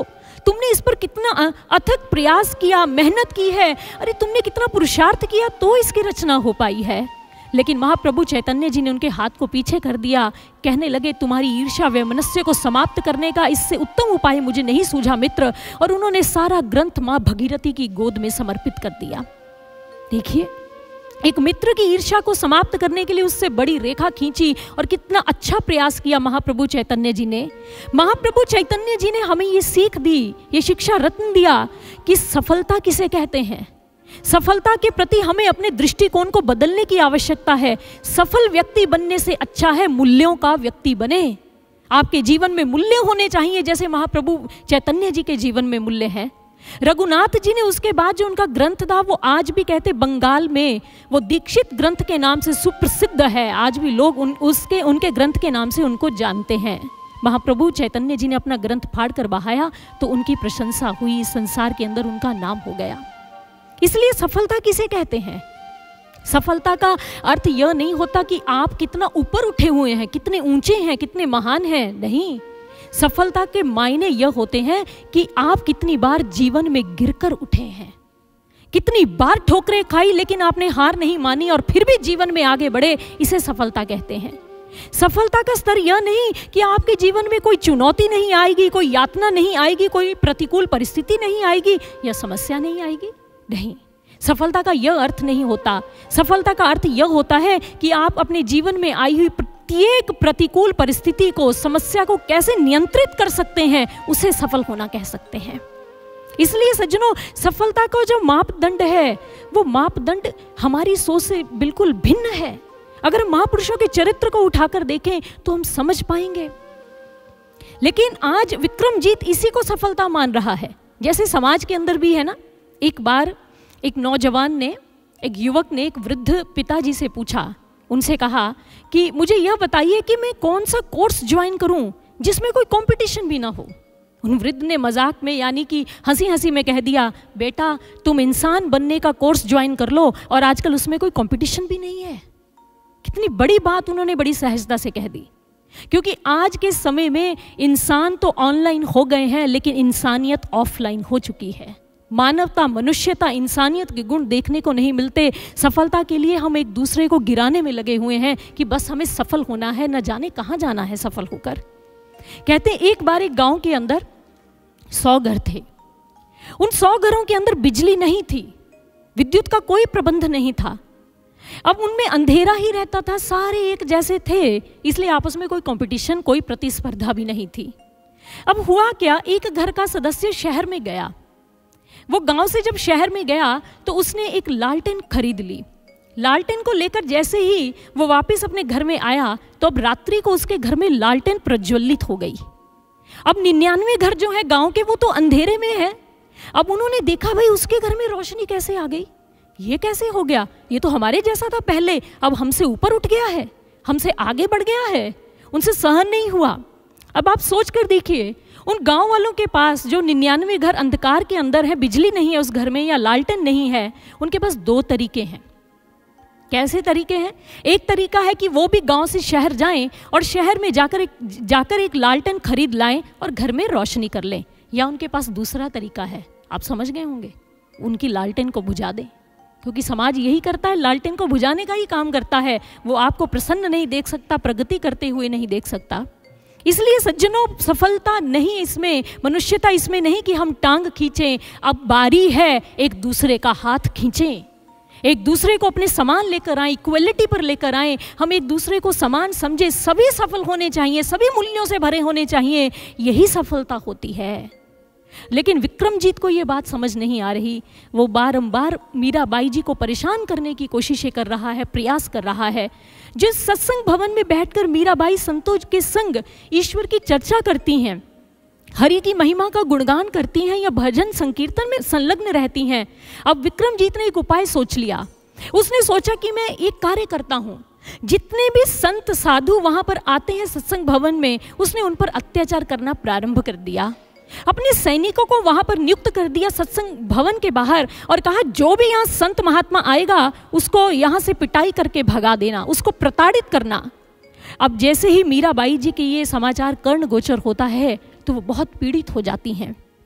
तुमने इस पर कितना अथक प्रयास किया, मेहनत की है, अरे तुमने कितना पुरुषार्थ किया तो इसकी रचना हो पाई है। लेकिन महाप्रभु चैतन्य जी ने उनके हाथ को पीछे कर दिया, कहने लगे तुम्हारी ईर्ष्या वैमनस्य को समाप्त करने का इससे उत्तम उपाय मुझे नहीं सूझा मित्र, और उन्होंने सारा ग्रंथ माँ भगीरथी की गोद में समर्पित कर दिया। देखिए, एक मित्र की ईर्ष्या को समाप्त करने के लिए उससे बड़ी रेखा खींची, और कितना अच्छा प्रयास किया महाप्रभु चैतन्य जी ने। महाप्रभु चैतन्य जी ने हमें ये सीख दी, ये शिक्षा रत्न दिया कि सफलता किसे कहते हैं। सफलता के प्रति हमें अपने दृष्टिकोण को बदलने की आवश्यकता है। सफल व्यक्ति बनने से अच्छा है मूल्यों का व्यक्ति बने। आपके जीवन में मूल्य होने चाहिए जैसे महाप्रभु चैतन्य जी के जीवन में मूल्य है। रघुनाथ जी ने उसके बाद जो उनका ग्रंथ था वो आज भी कहते बंगाल में वो दीक्षित ग्रंथ के नाम से सुप्रसिद्ध है। आज भी लोग उन उसके उनके ग्रंथ के नाम से उनको जानते हैं। महाप्रभु चैतन्य जी ने अपना ग्रंथ फाड़ कर बहाया तो उनकी प्रशंसा हुई, संसार के अंदर उनका नाम हो गया। इसलिए सफलता किसे कहते हैं? सफलता का अर्थ यह नहीं होता कि आप कितना ऊपर उठे हुए हैं, कितने ऊंचे हैं, कितने महान हैं। नहीं, सफलता के मायने यह होते हैं कि आप कितनी बार जीवन में गिरकर उठे हैं, कितनी बार ठोकरें खाई लेकिन आपने हार नहीं मानी और फिर भी जीवन में आगे बढ़े। इसे सफलता कहते हैं। सफलता का स्तर यह नहीं कि आपके जीवन में कोई चुनौती नहीं आएगी, कोई यातना नहीं आएगी, कोई प्रतिकूल परिस्थिति नहीं आएगी या समस्या नहीं आएगी। नहीं, सफलता का यह अर्थ नहीं होता। सफलता का अर्थ यह होता है कि आप अपने जीवन में आई हुई प्रत्येक प्रतिकूल परिस्थिति को, समस्या को कैसे नियंत्रित कर सकते हैं, उसे सफल होना कह सकते हैं। इसलिए सज्जनों, सफलता का जो मापदंड है वो मापदंड हमारी सोच से बिल्कुल भिन्न है। अगर हम महापुरुषों के चरित्र को उठाकर देखें तो हम समझ पाएंगे। लेकिन आज विक्रमजीत इसी को सफलता मान रहा है। जैसे समाज के अंदर भी है ना, एक बार एक नौजवान ने, एक युवक ने एक वृद्ध पिताजी से पूछा, उनसे कहा कि मुझे यह बताइए कि मैं कौन सा कोर्स ज्वाइन करूं जिसमें कोई कंपटीशन भी ना हो। उन वृद्ध ने मजाक में यानी कि हंसी हंसी में कह दिया, बेटा तुम इंसान बनने का कोर्स ज्वाइन कर लो और आजकल उसमें कोई कंपटीशन भी नहीं है। कितनी बड़ी बात उन्होंने बड़ी सहजता से कह दी, क्योंकि आज के समय में इंसान तो ऑनलाइन हो गए हैं लेकिन इंसानियत ऑफलाइन हो चुकी है। मानवता, मनुष्यता, इंसानियत के गुण देखने को नहीं मिलते। सफलता के लिए हम एक दूसरे को गिराने में लगे हुए हैं कि बस हमें सफल होना है, न जाने कहाँ जाना है सफल होकर। कहते एक बार एक गांव के अंदर सौ घर थे। उन सौ घरों के अंदर बिजली नहीं थी, विद्युत का कोई प्रबंध नहीं था। अब उनमें अंधेरा ही रहता था, सारे एक जैसे थे, इसलिए आपस में कोई कंपटीशन, कोई प्रतिस्पर्धा भी नहीं थी। अब हुआ क्या, एक घर का सदस्य शहर में गया। वो गांव से जब शहर में गया तो उसने एक लालटेन खरीद ली। लालटेन को लेकर जैसे ही वो वापस अपने घर में आया तो अब रात्रि को उसके घर में लालटेन प्रज्वलित हो गई। अब निन्यानवे घर जो है गांव के वो तो अंधेरे में है। अब उन्होंने देखा भाई उसके घर में रोशनी कैसे आ गई, ये कैसे हो गया, ये तो हमारे जैसा था पहले, अब हमसे ऊपर उठ गया है, हमसे आगे बढ़ गया है, उनसे सहन नहीं हुआ। अब आप सोच कर देखिए, उन गांव वालों के पास जो निन्यानवे घर अंधकार के अंदर है, बिजली नहीं है उस घर में या लालटेन नहीं है, उनके पास दो तरीके हैं। कैसे तरीके हैं? एक तरीका है कि वो भी गांव से शहर जाएं और शहर में जाकर एक जाकर एक लालटेन खरीद लाएं और घर में रोशनी कर लें। या उनके पास दूसरा तरीका है, आप समझ गए होंगे, उनकी लालटेन को बुझा दें। क्योंकि समाज यही करता है, लालटेन को बुझाने का ही काम करता है। वो आपको प्रसन्न नहीं देख सकता, प्रगति करते हुए नहीं देख सकता। इसलिए सज्जनों, सफलता नहीं इसमें, मनुष्यता इसमें नहीं कि हम टांग खींचें। अब बारी है एक दूसरे का हाथ खींचें, एक दूसरे को अपने समान लेकर आए, इक्वलिटी पर लेकर आए। हम एक दूसरे को समान समझे, सभी सफल होने चाहिए, सभी मूल्यों से भरे होने चाहिए, यही सफलता होती है। लेकिन विक्रमजीत को ये बात समझ नहीं आ रही। वो बारंबार मीराबाई जी को परेशान करने की कोशिशें कर रहा है, प्रयास कर रहा है। जिस सत्संग भवन में बैठकर मीराबाई संतोष के संग ईश्वर की चर्चा करती हैं, हरि की महिमा का गुणगान करती हैं या भजन संकीर्तन में संलग्न रहती हैं, अब विक्रमजीत ने एक उपाय सोच लिया। उसने सोचा कि मैं एक कार्य करता हूँ, जितने भी संत साधु वहाँ पर आते हैं सत्संग भवन में, उसने उन पर अत्याचार करना प्रारंभ कर दिया। अपने सैनिकों को वहां पर नियुक्त कर दिया सत्संग भवन के बाहर और कहा जो भी यहाँ संत महात्मा आएगा उसको यहाँ से पिटाई करके भगा देना, उसको प्रताड़ित करना। अब जैसे ही मीराबाई जी के ये समाचार कर्ण गोचर होता है तो वो बहुत पीड़ित हो जाती हैं।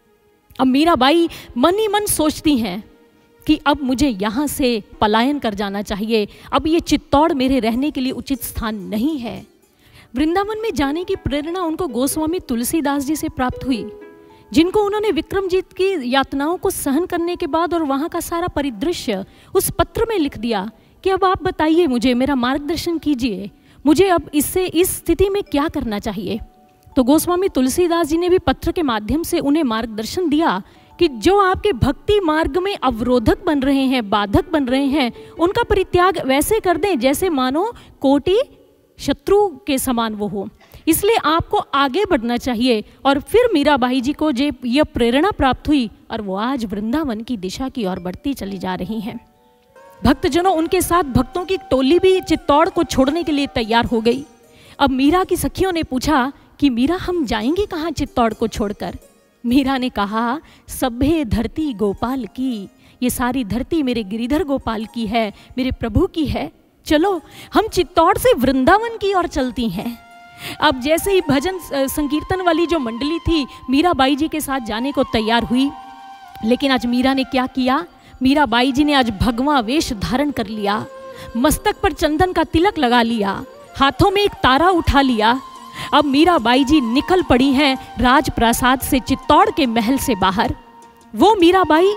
अब मीराबाई मन ही मन सोचती हैं कि अब मुझे यहाँ से पलायन कर जाना चाहिए, अब ये चित्तौड़ मेरे रहने के लिए उचित स्थान नहीं है। वृंदावन में जाने की प्रेरणा उनको गोस्वामी तुलसीदास जी से प्राप्त हुई, जिनको उन्होंने विक्रमजीत की यातनाओं को सहन करने के बाद और वहाँ का सारा परिदृश्य उस पत्र में लिख दिया कि अब आप बताइए मुझे, मेरा मार्गदर्शन कीजिए, मुझे अब इससे इस स्थिति में क्या करना चाहिए। तो गोस्वामी तुलसीदास जी ने भी पत्र के माध्यम से उन्हें मार्गदर्शन दिया कि जो आपके भक्ति मार्ग में अवरोधक बन रहे हैं, बाधक बन रहे हैं, उनका परित्याग वैसे कर दें जैसे मानो कोटि शत्रु के समान वो हो। इसलिए आपको आगे बढ़ना चाहिए। और फिर मीराबाई जी को जे यह प्रेरणा प्राप्त हुई और वो आज वृंदावन की दिशा की ओर बढ़ती चली जा रही हैं। भक्तजनों, उनके साथ भक्तों की टोली भी चित्तौड़ को छोड़ने के लिए तैयार हो गई। अब मीरा की सखियों ने पूछा कि मीरा हम जाएंगे कहाँ चित्तौड़ को छोड़कर। मीरा ने कहा, सभे धरती गोपाल की, ये सारी धरती मेरे गिरिधर गोपाल की है, मेरे प्रभु की है। चलो हम चित्तौड़ से वृंदावन की ओर चलती हैं। अब जैसे ही भजन संकीर्तन वाली जो मंडली थी मीराबाई जी के साथ जाने को तैयार हुई, लेकिन आज मीरा ने क्या किया, मीराबाई जी ने आज भगवा वेश धारण कर लिया, मस्तक पर चंदन का तिलक लगा लिया, हाथों में एक तारा उठा लिया। अब मीराबाई जी निकल पड़ी हैं राजप्रासाद से चित्तौड़ के महल से बाहर। वो मीराबाई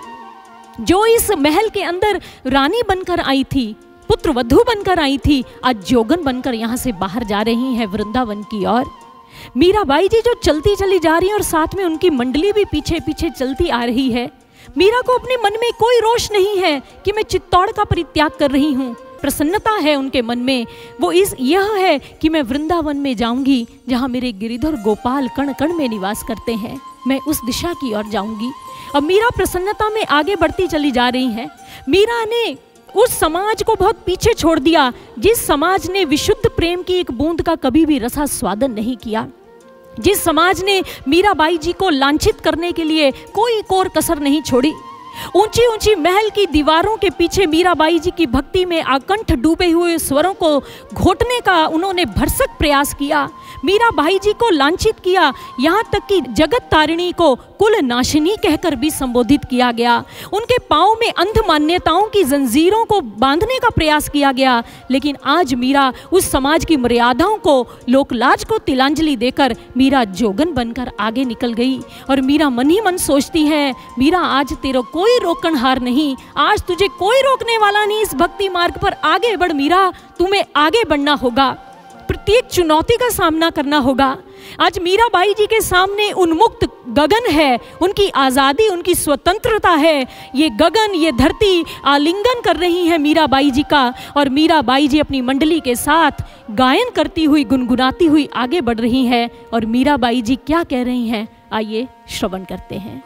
जो इस महल के अंदर रानी बनकर आई थी, पुत्र वधू बनकर आई थी, आज जोगन बनकर यहाँ से बाहर जा रही हैं वृंदावन की ओर। मीराबाई जी जो चलती चली जा रही हैं और साथ में उनकी मंडली भी पीछे पीछे चलती आ रही है। मीरा को अपने मन में कोई रोष नहीं है कि मैं चित्तौड़ का परित्याग कर रही हूँ। प्रसन्नता है उनके मन में, वो इस यह है कि मैं वृंदावन में जाऊंगी जहाँ मेरे गिरिधर गोपाल कण कण में निवास करते हैं, मैं उस दिशा की ओर जाऊंगी। अब मीरा प्रसन्नता में आगे बढ़ती चली जा रही हैं। मीरा ने उस समाज को बहुत पीछे छोड़ दिया जिस समाज ने विशुद्ध प्रेम की एक बूंद का कभी भी रसास्वादन नहीं किया, जिस समाज ने मीराबाई जी को लांछित करने के लिए कोई कोर कसर नहीं छोड़ी। ऊंची ऊंची महल की दीवारों के पीछे मीराबाई जी की भक्ति में आकंठ डूबे हुए स्वरों को घोटने का उन्होंने भरसक प्रयास किया, मीराबाई जी को लांछित किया, यहाँ तक कि जगत तारिणी को कुल नाशिनी कहकर भी संबोधित किया गया। उनके पाँव में अंध मान्यताओं की जंजीरों को बांधने का प्रयास किया गया। लेकिन आज मीरा उस समाज की मर्यादाओं को, लोकलाज को तिलांजलि देकर मीरा जोगन बनकर आगे निकल गई। और मीरा मन ही मन सोचती है, मीरा आज तेरा कोई रोकनहार नहीं, आज तुझे कोई रोकने वाला नहीं, इस भक्ति मार्ग पर आगे बढ़ मीरा, तुम्हें आगे बढ़ना होगा, प्रत्येक चुनौती का सामना करना होगा। आज मीराबाई जी के सामने उन्मुक्त गगन है, उनकी आज़ादी, उनकी स्वतंत्रता है। ये गगन, ये धरती आलिंगन कर रही है मीराबाई जी का। और मीराबाई जी अपनी मंडली के साथ गायन करती हुई, गुनगुनाती हुई आगे बढ़ रही है। और मीराबाई जी क्या कह रही हैं, आइए श्रवण करते हैं।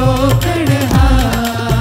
रोकण हार।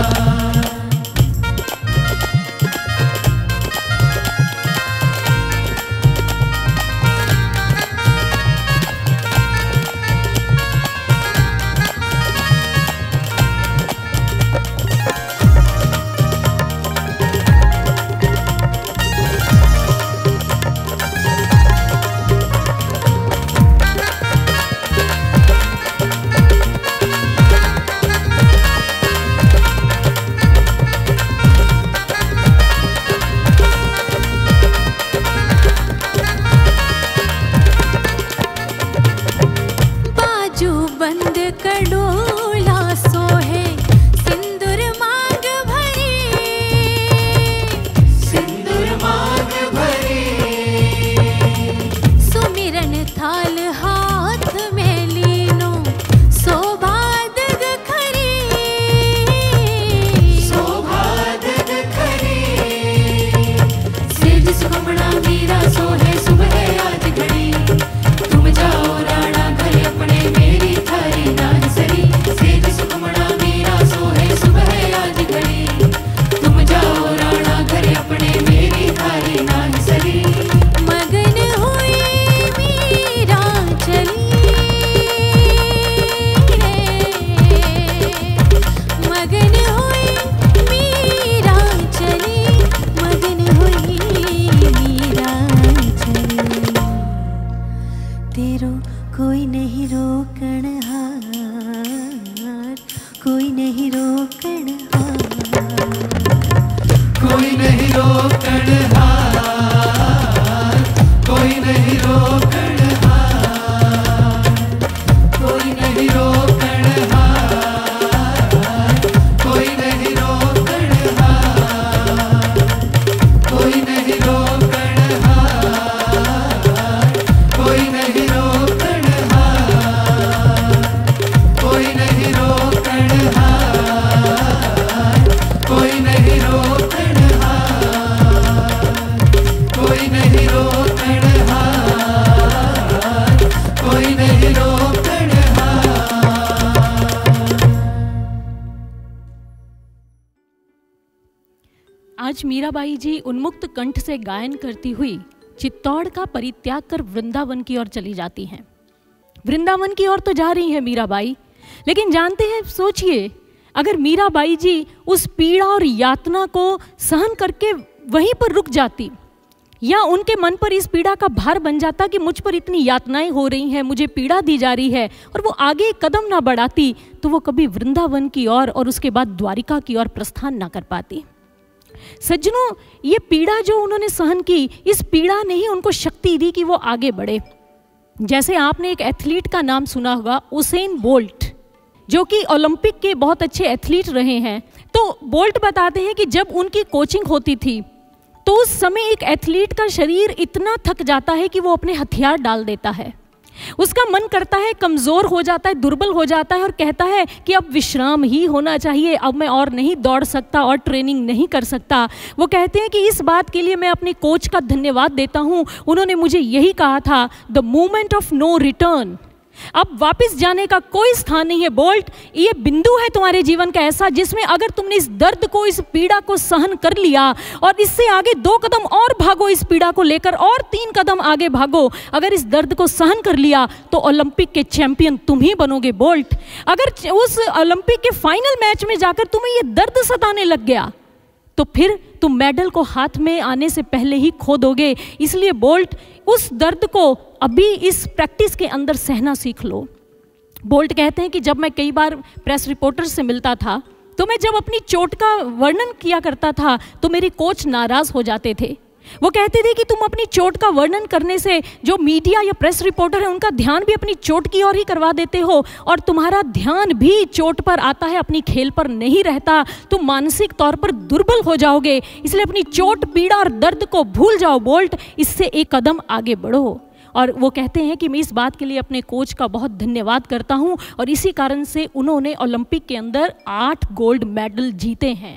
आज मीराबाई जी उन्मुक्त कंठ से गायन करती हुई चित्तौड़ का परित्याग कर वृंदावन की ओर चली जाती हैं। वृंदावन की ओर तो जा रही हैं मीराबाई, लेकिन जानते हैं, सोचिए अगर मीराबाई जी उस पीड़ा और यातना को सहन करके वहीं पर रुक जाती, या उनके मन पर इस पीड़ा का भार बन जाता कि मुझ पर इतनी यातनाएं हो रही हैं, मुझे पीड़ा दी जा रही है, और वो आगे एक कदम ना बढ़ाती, तो वो कभी वृंदावन की ओर और उसके बाद द्वारिका की ओर प्रस्थान ना कर पाती। सज्जनों, ये पीड़ा जो उन्होंने सहन की, इस पीड़ा ने ही उनको शक्ति दी कि वो आगे बढ़े। जैसे आपने एक एथलीट का नाम सुना होगा, उसेन बोल्ट, जो कि ओलंपिक के बहुत अच्छे एथलीट रहे हैं। तो बोल्ट बताते हैं कि जब उनकी कोचिंग होती थी तो उस समय एक एथलीट का शरीर इतना थक जाता है कि वो अपने हथियार डाल देता है, उसका मन करता है, कमज़ोर हो जाता है, दुर्बल हो जाता है और कहता है कि अब विश्राम ही होना चाहिए, अब मैं और नहीं दौड़ सकता और ट्रेनिंग नहीं कर सकता। वो कहते हैं कि इस बात के लिए मैं अपने कोच का धन्यवाद देता हूँ, उन्होंने मुझे यही कहा था, the moment of no return, अब वापस जाने का कोई स्थान नहीं है बोल्ट। ये बिंदु है तुम्हारे जीवन का ऐसा जिसमें अगर तुमने इस दर्द को, इस पीड़ा को सहन कर लिया और इससे आगे दो कदम और भागो, इस पीड़ा को लेकर और तीन कदम आगे भागो, अगर इस दर्द को सहन कर लिया तो ओलंपिक के चैंपियन तुम ही बनोगे बोल्ट। अगर उस ओलंपिक के फाइनल मैच में जाकर तुम्हें ये दर्द सताने लग गया तो फिर तुम मेडल को हाथ में आने से पहले ही खो दोगे। इसलिए बोल्ट, उस दर्द को अभी इस प्रैक्टिस के अंदर सहना सीख लो। बोल्ट कहते हैं कि जब मैं कई बार प्रेस रिपोर्टर से मिलता था तो मैं जब अपनी चोट का वर्णन किया करता था तो मेरे कोच नाराज हो जाते थे। वो कहते थे कि तुम अपनी चोट का वर्णन करने से जो मीडिया या प्रेस रिपोर्टर है उनका ध्यान भी अपनी चोट की ओर ही करवा देते हो और तुम्हारा ध्यान भी चोट पर आता है, अपनी खेल पर नहीं रहता, तुम मानसिक तौर पर दुर्बल हो जाओगे। इसलिए अपनी चोट, पीड़ा और दर्द को भूल जाओ बोल्ट, इससे एक कदम आगे बढ़ो। और वो कहते हैं कि मैं इस बात के लिए अपने कोच का बहुत धन्यवाद करता हूँ और इसी कारण से उन्होंने ओलंपिक के अंदर आठ गोल्ड मेडल जीते हैं।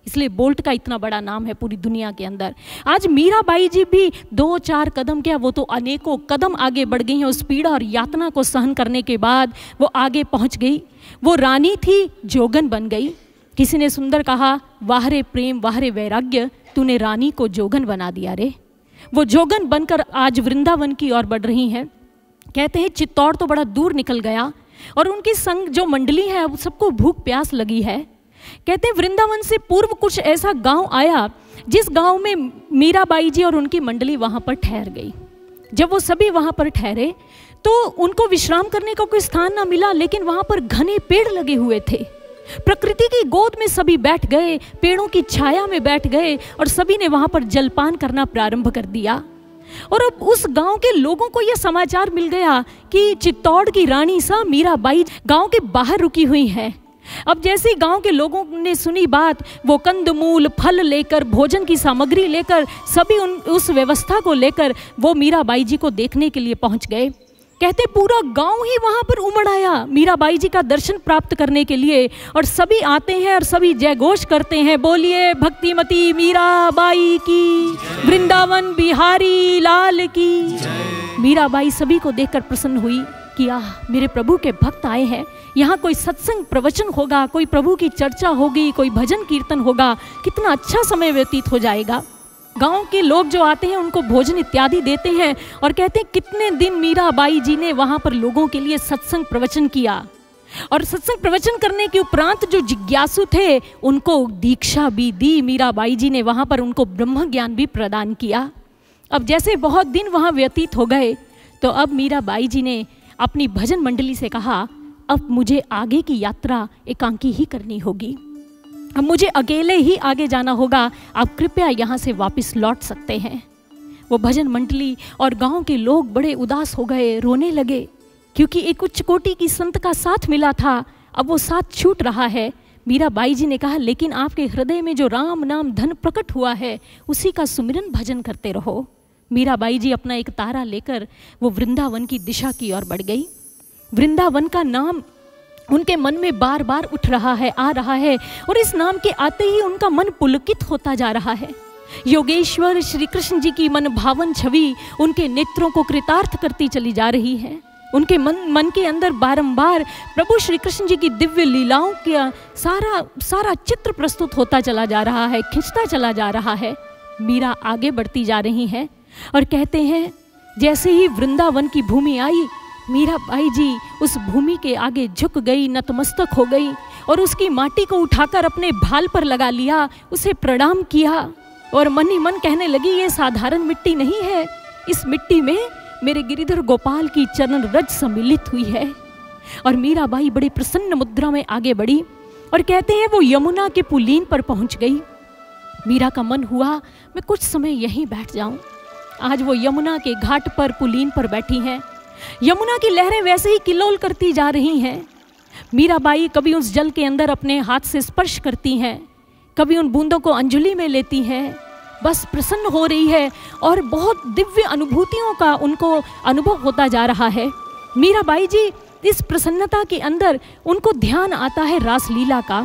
इसलिए बोल्ट का इतना बड़ा नाम है पूरी दुनिया के अंदर। आज मीराबाई जी भी दो चार कदम क्या, वो तो अनेकों कदम आगे बढ़ गई हैं। उस पीड़ा और यातना को सहन करने के बाद वो आगे पहुंच गई। वो रानी थी, जोगन बन गई। किसी ने सुंदर कहा, वाहरे प्रेम वाहरे वैराग्य, तूने रानी को जोगन बना दिया रे। वो जोगन बनकर आज वृंदावन की ओर बढ़ रही हैं। कहते हैं चित्तौड़ तो बड़ा दूर निकल गया और उनकी संग जो मंडली है वो सबको भूख प्यास लगी है। कहते हैं वृंदावन से पूर्व कुछ ऐसा गांव आया जिस गांव में मीराबाई जी और उनकी मंडली वहां पर ठहर गई। जब वो सभी वहां पर ठहरे तो उनको विश्राम करने का कोई स्थान ना मिला, लेकिन वहां पर घने पेड़ लगे हुए थे। प्रकृति की गोद में सभी बैठ गए, पेड़ों की छाया में बैठ गए और सभी ने वहां पर जलपान करना प्रारंभ कर दिया। और अब उस गांव के लोगों को यह समाचार मिल गया कि चित्तौड़ की रानी सा मीराबाई गांव के बाहर रुकी हुई है। अब जैसे गांव के लोगों ने सुनी बात, वो कंदमूल फल लेकर, भोजन की सामग्री लेकर, सभी उन उस व्यवस्था को लेकर वो मीराबाई जी को देखने के लिए पहुंच गए। कहते पूरा गांव ही वहां पर उमड़ आया मीराबाई जी का दर्शन प्राप्त करने के लिए। और सभी आते हैं और सभी जयघोष करते हैं, बोलिए भक्तिमती मीराबाई की, वृंदावन बिहारी लाल की। मीराबाई सभी को देखकर प्रसन्न हुई कि आह, मेरे प्रभु के भक्त आए हैं, यहाँ कोई सत्संग प्रवचन होगा, कोई प्रभु की चर्चा होगी, कोई भजन कीर्तन होगा, कितना अच्छा समय व्यतीत हो जाएगा। गांव के लोग जो आते हैं उनको भोजन इत्यादि देते हैं और कहते हैं कितने दिन मीराबाई जी ने वहां पर लोगों के लिए सत्संग प्रवचन किया। और सत्संग प्रवचन करने के उपरांत जो जिज्ञासु थे उनको दीक्षा भी दी। मीराबाई जी ने वहां पर उनको ब्रह्म ज्ञान भी प्रदान किया। अब जैसे बहुत दिन वहां व्यतीत हो गए तो अब मीराबाई जी ने अपनी भजन मंडली से कहा, अब मुझे आगे की यात्रा एकांकी ही करनी होगी, अब मुझे अकेले ही आगे जाना होगा, आप कृपया यहाँ से वापस लौट सकते हैं। वो भजन मंडली और गांव के लोग बड़े उदास हो गए, रोने लगे, क्योंकि एक उच्च कोटि की संत का साथ मिला था, अब वो साथ छूट रहा है। मीराबाई जी ने कहा, लेकिन आपके हृदय में जो राम नाम धन प्रकट हुआ है उसी का सुमिरन भजन करते रहो। मीराबाई जी अपना एक तारा लेकर वो वृंदावन की दिशा की ओर बढ़ गई। वृंदावन का नाम उनके मन में बार बार उठ रहा है, आ रहा है, और इस नाम के आते ही उनका मन पुलकित होता जा रहा है। योगेश्वर श्री कृष्ण जी की मन भावन छवि उनके नेत्रों को कृतार्थ करती चली जा रही है। उनके मन मन के अंदर बारंबार प्रभु श्री कृष्ण जी की दिव्य लीलाओं का सारा सारा चित्र प्रस्तुत होता चला जा रहा है, खिंचता चला जा रहा है। मीरा आगे बढ़ती जा रही है और कहते हैं जैसे ही वृंदावन की भूमि आई, मीराबाई जी उस भूमि के आगे झुक गई, नतमस्तक हो गई और उसकी माटी को उठाकर अपने भाल पर लगा लिया, उसे प्रणाम किया और मन ही मन कहने लगी, ये साधारण मिट्टी नहीं है, इस मिट्टी में मेरे गिरिधर गोपाल की चरण रज सम्मिलित हुई है। और मीराबाई बड़ी प्रसन्न मुद्रा में आगे बढ़ी और कहते हैं वो यमुना के पुलीन पर पहुंच गई। मीरा का मन हुआ मैं कुछ समय यहीं बैठ जाऊं। आज वो यमुना के घाट पर पुलीन पर बैठी हैं। यमुना की लहरें वैसे ही किलोल करती जा रही हैं। मीराबाई कभी उस जल के अंदर अपने हाथ से स्पर्श करती हैं, कभी उन बूंदों को अंजलि में लेती हैं, बस प्रसन्न हो रही है और बहुत दिव्य अनुभूतियों का उनको अनुभव होता जा रहा है। मीराबाई जी इस प्रसन्नता के अंदर उनको ध्यान आता है रासलीला का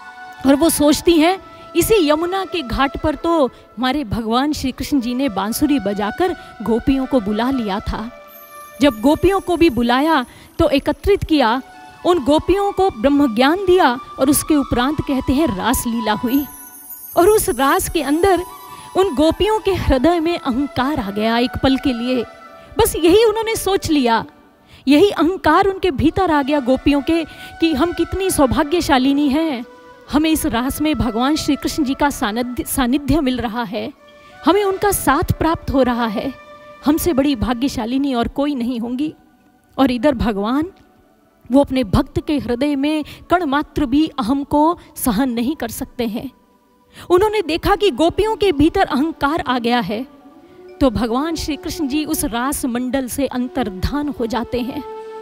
और वो सोचती हैं इसी यमुना के घाट पर तो हमारे भगवान श्री कृष्ण जी ने बांसुरी बजाकर गोपियों को बुला लिया था। जब गोपियों को भी बुलाया तो एकत्रित किया, उन गोपियों को ब्रह्म ज्ञान दिया और उसके उपरांत कहते हैं रासलीला हुई। और उस रास के अंदर उन गोपियों के हृदय में अहंकार आ गया एक पल के लिए। बस यही उन्होंने सोच लिया, यही अहंकार उनके भीतर आ गया गोपियों के कि हम कितनी सौभाग्यशालिनी हैं, हमें इस रास में भगवान श्री कृष्ण जी का सानिध्य सानिध्य मिल रहा है, हमें उनका साथ प्राप्त हो रहा है, हमसे बड़ी भाग्यशालिनी और कोई नहीं होंगी। और इधर भगवान वो अपने भक्त के हृदय में कण मात्र भी अहम को सहन नहीं कर सकते हैं। उन्होंने देखा कि गोपियों के भीतर अहंकार आ गया है, तो भगवान श्री कृष्ण जी उस रास मंडल से अंतर्धान हो जाते हैं।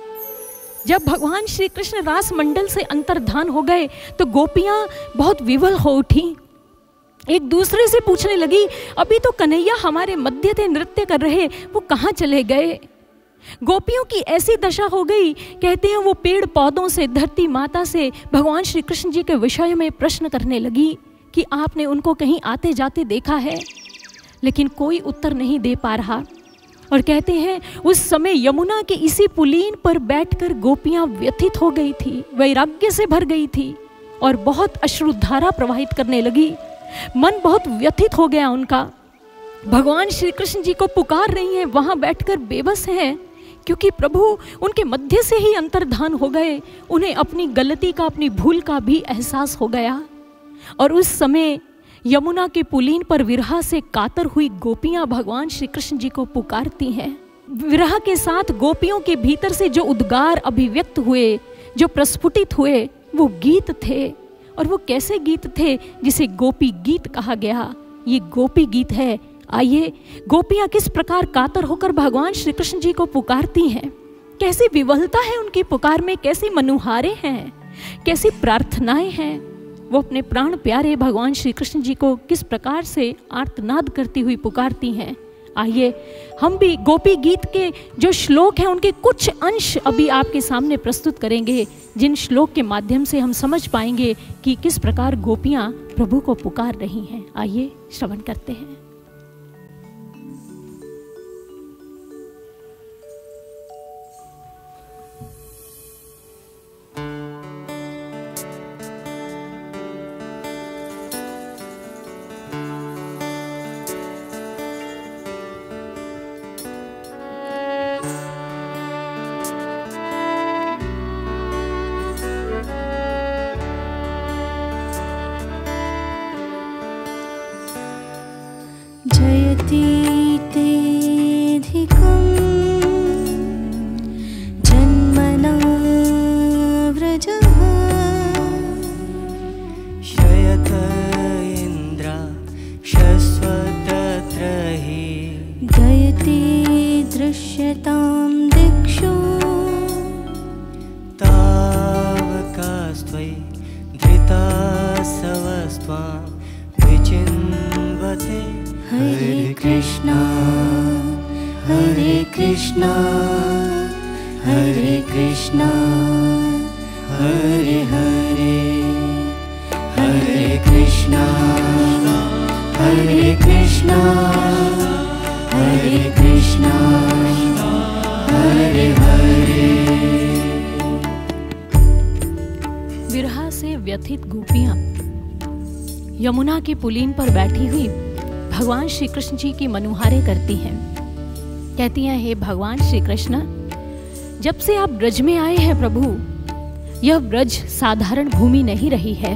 जब भगवान श्री कृष्ण रास मंडल से अंतर्धान हो गए तो गोपियां बहुत विवल हो उठी, एक दूसरे से पूछने लगी, अभी तो कन्हैया हमारे मध्य थे नृत्य कर रहे, वो कहाँ चले गए। गोपियों की ऐसी दशा हो गई, कहते हैं वो पेड़ पौधों से, धरती माता से भगवान श्री कृष्ण जी के विषय में प्रश्न करने लगी कि आपने उनको कहीं आते जाते देखा है, लेकिन कोई उत्तर नहीं दे पा रहा। और कहते हैं उस समय यमुना के इसी पुलीन पर बैठकर गोपियां व्यथित हो गई थी, वैराग्य से भर गई थी और बहुत अश्रुधारा प्रवाहित करने लगी। मन बहुत व्यथित हो गया उनका। भगवान श्री कृष्ण जी को पुकार रही हैं, वहां बैठकर बेबस हैं, क्योंकि प्रभु उनके मध्य से ही अंतर्धान हो गए। उन्हें अपनी गलती का, अपनी भूल का भी एहसास हो गया। और उस समय यमुना के पुलीन पर विरह से कातर हुई गोपियां भगवान श्री कृष्ण जी को पुकारती हैं। विरह के साथ गोपियों के भीतर से जो उद्गार अभिव्यक्त हुए, जो प्रस्फुटित हुए, वो गीत थे। और वो कैसे गीत थे? जिसे गोपी गीत कहा गया। ये गोपी गीत है। आइए, गोपियां किस प्रकार कातर होकर भगवान श्री कृष्ण जी को पुकारती हैं, कैसी विवलता है उनकी पुकार में, कैसी मनुहारे हैं, कैसी प्रार्थनाएं हैं। वो अपने प्राण प्यारे भगवान श्री कृष्ण जी को किस प्रकार से आर्तनाद करती हुई पुकारती हैं। आइए, हम भी गोपी गीत के जो श्लोक हैं उनके कुछ अंश अभी आपके सामने प्रस्तुत करेंगे, जिन श्लोक के माध्यम से हम समझ पाएंगे कि किस प्रकार गोपियां प्रभु को पुकार रही हैं। आइए श्रवण करते हैं। विरह से व्यथित गोपियां यमुना की पुलीन पर बैठी हुई भगवान श्री कृष्ण जी की मनुहारे करती हैं। कहती हैं, हे भगवान श्री कृष्ण, जब से आप ब्रज में आए हैं प्रभु, यह ब्रज साधारण भूमि नहीं रही है,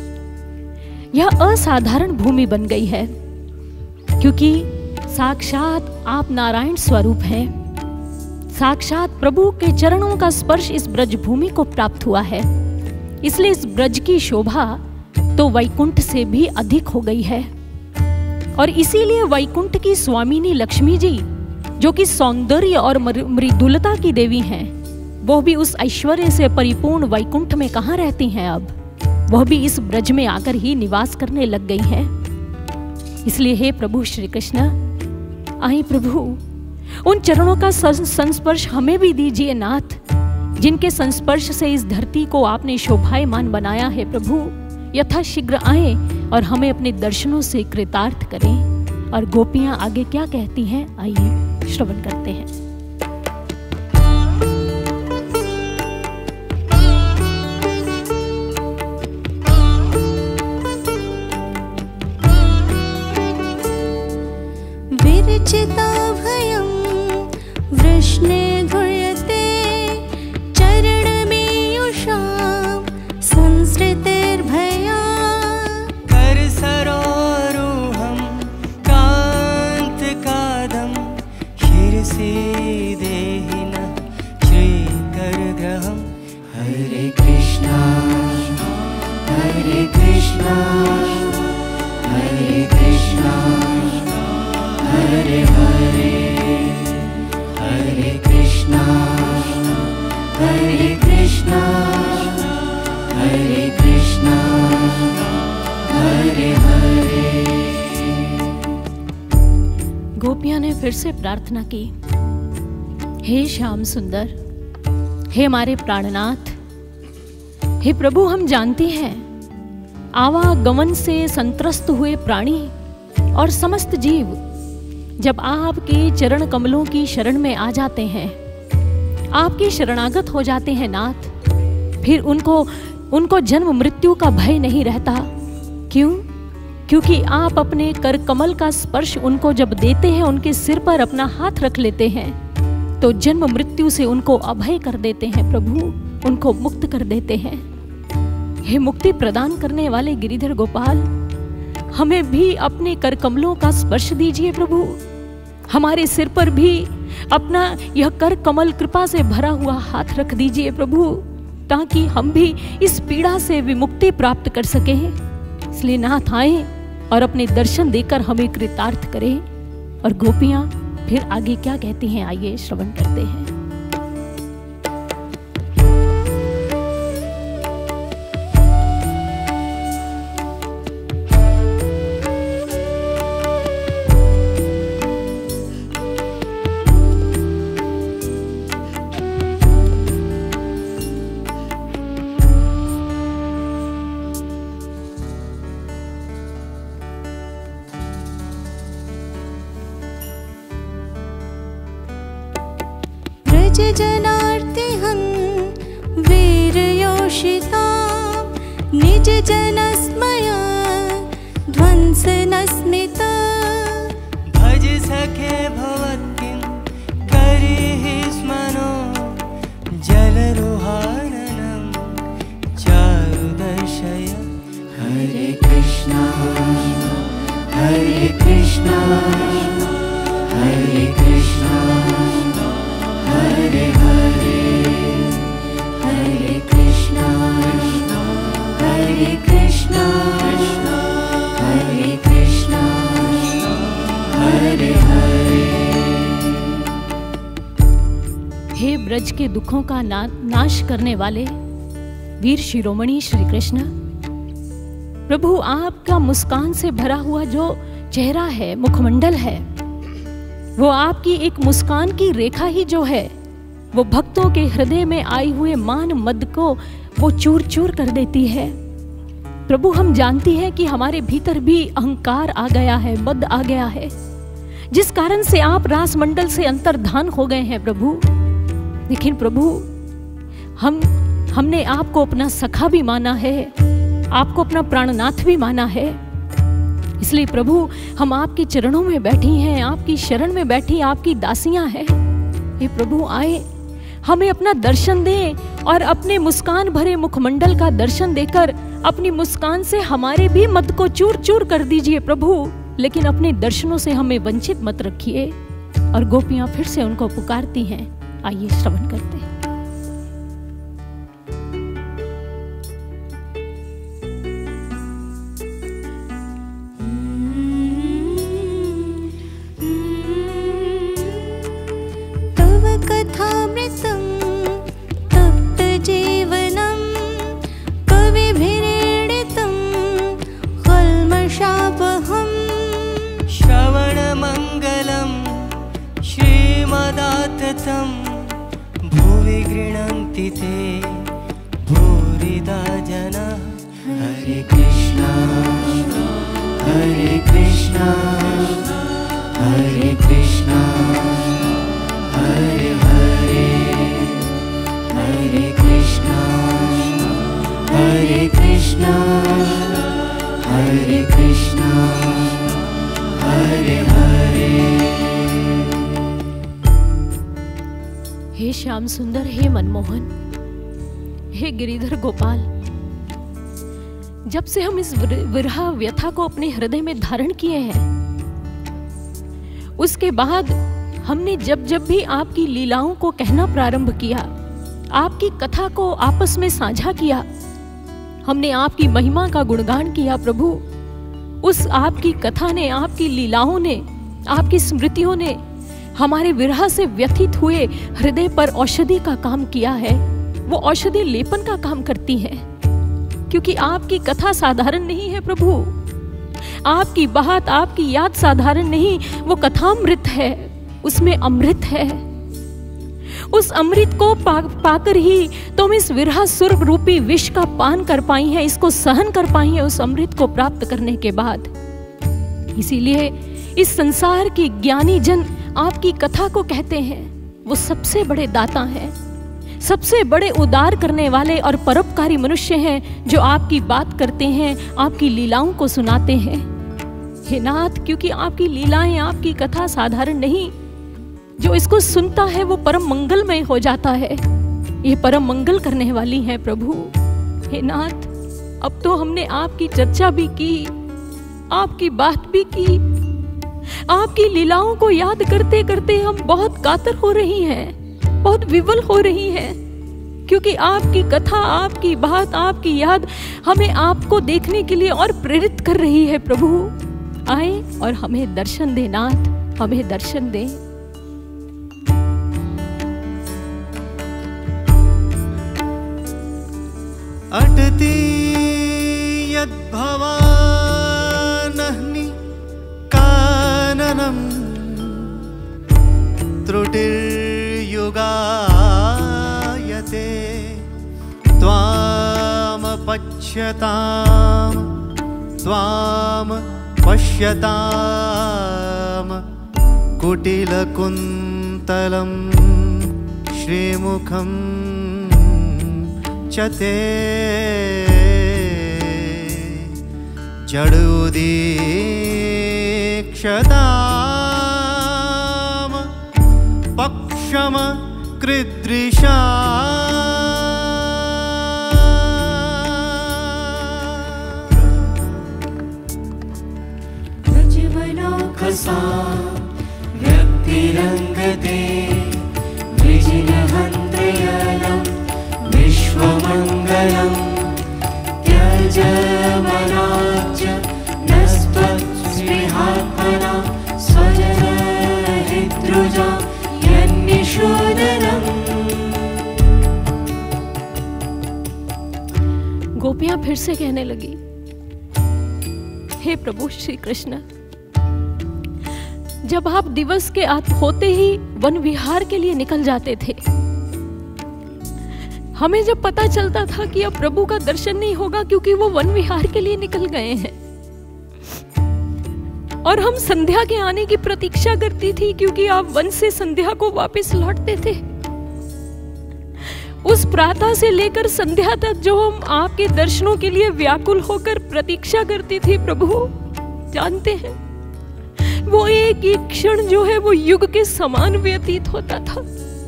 यह असाधारण भूमि बन गई है, क्योंकि साक्षात आप नारायण स्वरूप हैं। साक्षात प्रभु के चरणों का स्पर्श इस ब्रज भूमि को प्राप्त हुआ है, इसलिए इस ब्रज की शोभा तो वैकुंठ से भी अधिक हो गई है। और इसीलिए वैकुंठ की स्वामिनी लक्ष्मी जी, जो कि सौंदर्य और मृदुलता की देवी हैं, वह भी उस ऐश्वर्य से परिपूर्ण वैकुंठ में कहाँ रहती हैं अब? वह भी इस ब्रज में आकर ही निवास करने लग गई हैं। इसलिए हे प्रभु श्री कृष्ण, आई प्रभु, उन चरणों का संस्पर्श हमें भी दीजिए नाथ, जिनके संस्पर्श से इस धरती को आपने शोभायमान बनाया है। प्रभु यथाशीघ्र आए और हमें अपने दर्शनों से कृतार्थ करें। और गोपियां आगे क्या कहती हैं, आइए श्रवण करते हैं। विरचिता भयं वृष्णे धूयते चरणमीयुषां संसृतिर्भया करसरोरुहं कान्तकादं शिरसि देहि नः श्रीकरग्रहं। हरे कृष्णा हरे कृष्णा हरे कृष्णा हरे हरे हरे कृष्णा हरे कृष्णा हरे कृष्णा हरे हरे। गोपियां ने फिर से प्रार्थना की, हे श्याम सुंदर, हे हमारे प्राणनाथ, हे प्रभु, हम जानते हैं आवागमन से संत्रस्त हुए प्राणी और समस्त जीव जब आपके चरण कमलों की शरण में आ जाते हैं, आपके शरणागत हो जाते हैं नाथ, फिर उनको उनको जन्म मृत्यु का भय नहीं रहता। क्यों? क्योंकि आप अपने कर कमल का स्पर्श उनको जब देते हैं, उनके सिर पर अपना हाथ रख लेते हैं, तो जन्म मृत्यु से उनको अभय कर देते हैं प्रभु, उनको मुक्त कर देते हैं। हे मुक्ति प्रदान करने वाले गिरिधर गोपाल, हमें भी अपने कर कमलों का स्पर्श दीजिए प्रभु। हमारे सिर पर भी अपना यह कर कमल कृपा से भरा हुआ हाथ रख दीजिए प्रभु, ताकि हम भी इस पीड़ा से विमुक्ति प्राप्त कर सकें। इसलिए नाथ आए और अपने दर्शन देकर हमें कृतार्थ करें। और गोपियां फिर आगे क्या कहती हैं, आइए श्रवण करते हैं। जनार्तिहं वीरयोषिता निज जनस्मया ध्वंसनस्मिता। भज सखे भवत्किं करिहि स्मनो जलरोहाननं चारुदर्शय। हरे कृष्णा हरे कृष्णा हरे कृष्णा हरे हरे हरे कृष्णा हरे कृष्णा हरे कृष्णा हरे हरे। हे ब्रज के दुखों का ना, नाश करने वाले वीर शिरोमणि श्री कृष्ण प्रभु, आपका मुस्कान से भरा हुआ जो चेहरा है, मुखमंडल है, वो आपकी एक मुस्कान की रेखा ही जो है, वो भक्तों के हृदय में आई हुए मान मद को वो चूर चूर कर देती है। प्रभु, हम जानती हैं कि हमारे भीतर भी अहंकार आ गया है, मद आ गया है, जिस कारण से आप रास मंडल से अंतर्धान हो गए हैं प्रभु। लेकिन प्रभु, हम हमने आपको अपना सखा भी माना है, आपको अपना प्राणनाथ भी माना है। इसलिए प्रभु, हम आपके चरणों में बैठी हैं, आपकी शरण में बैठी आपकी दासियां हैं। हे प्रभु, आए हमें अपना दर्शन दें और अपने मुस्कान भरे मुखमंडल का दर्शन देकर अपनी मुस्कान से हमारे भी मत को चूर चूर कर दीजिए प्रभु। लेकिन अपने दर्शनों से हमें वंचित मत रखिए। और गोपियां फिर से उनको पुकारती हैं, आइए श्रवण करते हैं। कथामृतं तप्त जीवनं कविभिरीडितं कल्मषापहम्। श्रवणमङ्गलं श्रीमदाततं भुवि गृह्णन्ति ते भूरिदा जनाः। हरे कृष्णा हरे कृष्णा हरे कृष्णा हरे हरे हरे कृष्णा हरे कृष्णा हरे कृष्णा हरे हरे। हे श्याम सुंदर, हे मनमोहन, हे गिरिधर गोपाल, जब से हम इस विरह व्यथा को अपने हृदय में धारण किए हैं, उसके बाद हमने जब जब भी आपकी लीलाओं को कहना प्रारंभ किया, आपकी कथा को आपस में साझा किया, हमने आपकी महिमा का गुणगान किया प्रभु। उस आपकी कथा ने, आपकी लीलाओं ने, आपकी स्मृतियों ने हमारे विरह से व्यथित हुए हृदय पर औषधि का काम किया है। वो औषधि लेपन का काम करती है, क्योंकि आपकी कथा साधारण नहीं है प्रभु। आपकी बात, आपकी याद साधारण नहीं, वो कथामृत है, उसमें अमृत है। उस अमृत को पा, पाकर ही तुम इस विरह सुर्ग रूपी विष का पान कर पाई हैं, इसको सहन कर पाई हैं उस अमृत को प्राप्त करने के बाद। इसीलिए इस संसार की ज्ञानी जन आपकी कथा को कहते हैं वो सबसे बड़े दाता हैं, सबसे बड़े उदार करने वाले और परोपकारी मनुष्य हैं, जो आपकी बात करते हैं, आपकी लीलाओं को सुनाते हैं। हे नाथ, क्योंकि आपकी लीलाएं, आपकी कथा साधारण नहीं, जो इसको सुनता है वो परम मंगलमय हो जाता है। ये परम मंगल करने वाली हैं प्रभु। हे नाथ, अब तो हमने आपकी चर्चा भी की, आपकी बात भी की, आपकी लीलाओं को याद करते करते हम बहुत कातर हो रही हैं, बहुत विवल हो रही हैं, क्योंकि आपकी कथा, आपकी बात, आपकी याद हमें आपको देखने के लिए और प्रेरित कर रही है। प्रभु आए और हमें दर्शन दे नाथ, हमें दर्शन दे। अटति यद्भवानह्नि काननं त्रुटिर्युगायते त्वामपश्यतां त्वां पश्यतां कुटिलकुन्तलं श्रीमुखं च ते जडोदीक्षतां पक्षम कृदृशा प्रज्वलोकसा व्यक्तिरङ्गते विजिनहन्त्रयनं विश्वमङ्गलं त्यज मनाच्य नस्त्वत्स्पृहात्मना स्वजनहृद्रुजा यन्निषूदनम्। गोपियां फिर से कहने लगी, हे प्रभु श्री कृष्ण, जब आप दिवस के आत होते ही वन विहार के लिए निकल जाते थे, हमें जब पता चलता था कि अब प्रभु का दर्शन नहीं होगा क्योंकि वो वन विहार के लिए निकल गए हैं, और हम संध्या के आने की प्रतीक्षा करती थी क्योंकि आप वन से संध्या को वापस लौटते थे। उस प्रातः से लेकर संध्या तक जो हम आपके दर्शनों के लिए व्याकुल होकर प्रतीक्षा करती थी प्रभु, जानते हैं वो एक एक क्षण जो है वो युग के समान व्यतीत होता था।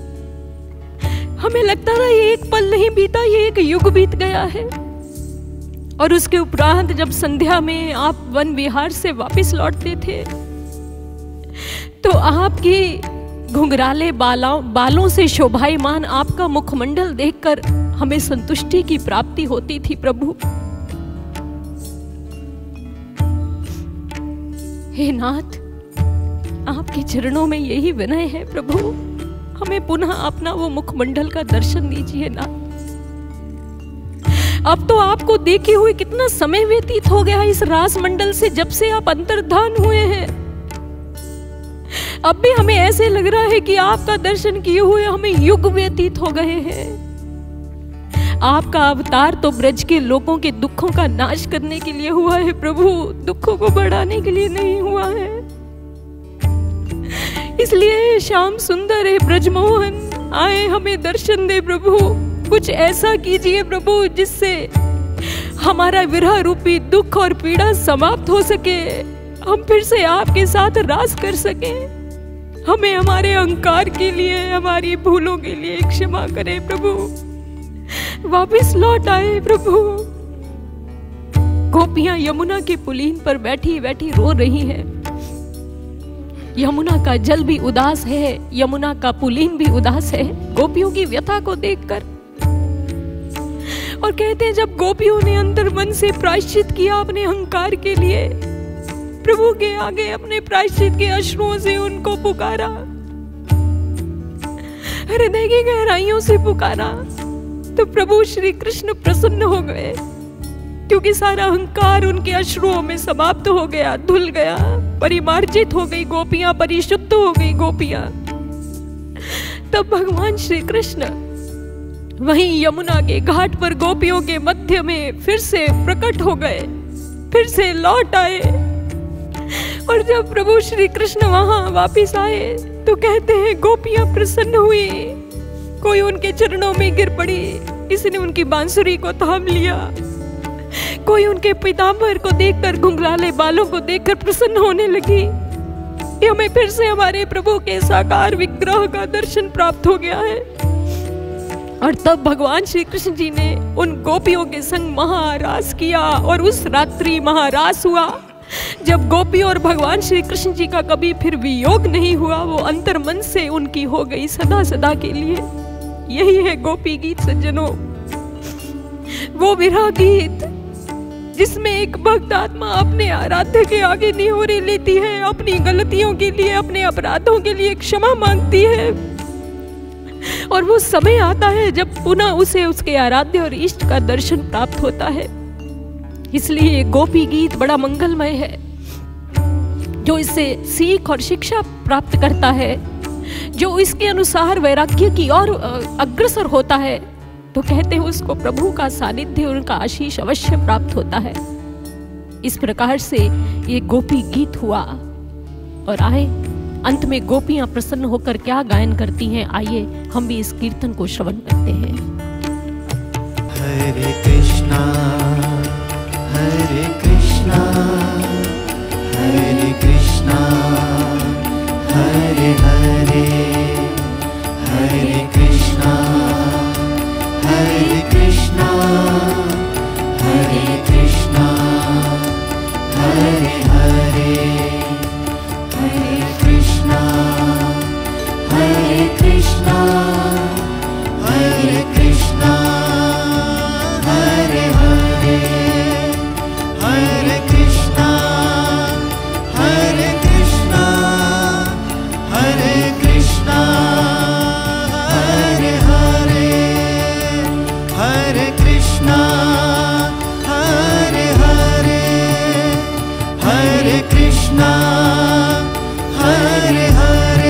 हमें लगता था ये एक पल नहीं बीता, ये एक युग बीत गया है। और उसके उपरांत जब संध्या में आप वन विहार से वापस लौटते थे तो आपके घुंघराले बालों बालों से शोभायमान आपका मुखमंडल देखकर हमें संतुष्टि की प्राप्ति होती थी प्रभु। हे नाथ, आपके चरणों में यही विनय है प्रभु, हमें पुनः अपना वो मुखमंडल का दर्शन दीजिए ना। अब तो आपको देखे हुए कितना समय व्यतीत हो गया इस रास मंडल से, जब से आप अंतर्धान हुए हैं। अब भी हमें ऐसे लग रहा है कि आपका दर्शन किए हुए हमें युग व्यतीत हो गए हैं। आपका अवतार तो ब्रज के लोगों के दुखों का नाश करने के लिए हुआ है प्रभु, दुखों को बढ़ाने के लिए नहीं हुआ है। इसलिए श्याम सुंदर है ब्रजमोहन, आए हमें दर्शन दे प्रभु। कुछ ऐसा कीजिए प्रभु जिससे हमारा विरह रूपी दुख और पीड़ा समाप्त हो सके, हम फिर से आपके साथ रास कर सके। हमें हमारे अहंकार के लिए, हमारी भूलों के लिए क्षमा करें प्रभु, वापस लौट आए प्रभु। गोपियां यमुना के पुलीन पर बैठी बैठी रो रही हैं। यमुना का जल भी उदास है, यमुना का पुलीन भी उदास है गोपियों की व्यथा को देखकर। और कहते हैं जब गोपियों ने अंतर मन से प्रायश्चित किया अपने अहंकार के लिए, प्रभु के आगे अपने प्रायश्चित के अश्रुओं से उनको पुकारा, हृदय की गहराइयों से पुकारा, तो प्रभु श्री कृष्ण प्रसन्न हो गए, क्योंकि सारा अहंकार उनके अश्रुओं में समाप्त हो गया, धुल गया, परिमार्जित हो गई गोपियां, परिशुद्ध हो गई गोपियां। तब भगवान श्री कृष्ण वहीं यमुना के घाट पर गोपियों के मध्य में फिर से प्रकट हो गए, फिर से लौट आए। और जब प्रभु श्री कृष्ण वहां वापिस आए तो कहते हैं गोपियां प्रसन्न हुई, कोई उनके चरणों में गिर पड़ी, किसी ने उनकी बांसुरी को थाम लिया, कोई उनके पीतांबर को देखकर, घुंघराले बालों को देखकर प्रसन्न होने लगी कि हमें फिर से हमारे प्रभु के साकार विग्रह का दर्शन प्राप्त हो गया है। और तब भगवान श्री कृष्ण जी ने उन गोपियों के संग महारास किया और उस रात्रि महारास हुआ जब गोपियों और भगवान श्री कृष्ण जी का कभी फिर वियोग नहीं हुआ, वो अंतर मन से उनकी हो गई सदा सदा के लिए। यही है गोपी गीत सज्जनों, वो विरह गीत जिसमें एक भक्त आत्मा अपने आराध्य के आगे निहोरे लेती है, अपनी गलतियों के लिए, अपने अपराधों के लिए क्षमा मांगती है, और वो समय आता है जब पुनः उसे उसके आराध्य और इष्ट का दर्शन प्राप्त होता है। इसलिए गोपी गीत बड़ा मंगलमय है। जो इससे सीख और शिक्षा प्राप्त करता है, जो इसके अनुसार वैराग्य की ओर अग्रसर होता है, तो कहते हैं उसको प्रभु का सानिध्य, उनका आशीष अवश्य प्राप्त होता है। इस प्रकार से ये गोपी गीत हुआ। और आए अंत में गोपियां प्रसन्न होकर क्या गायन करती हैं, आइए हम भी इस कीर्तन को श्रवण करते हैं। हरे कृष्णा हरे कृष्णा हरे कृष्णा हरे हरे हरे कृष्णा हरे कृष्णा हरे कृष्णा हरे हरे हरे कृष्णा हरे कृष्णा हरे कृष्णा हरे हरे हरे कृष्णा हरे कृष्णा हरे कृष्णा हरे हरे हरे कृष्णा हरे हरे हरे कृष्णा हरे हरे।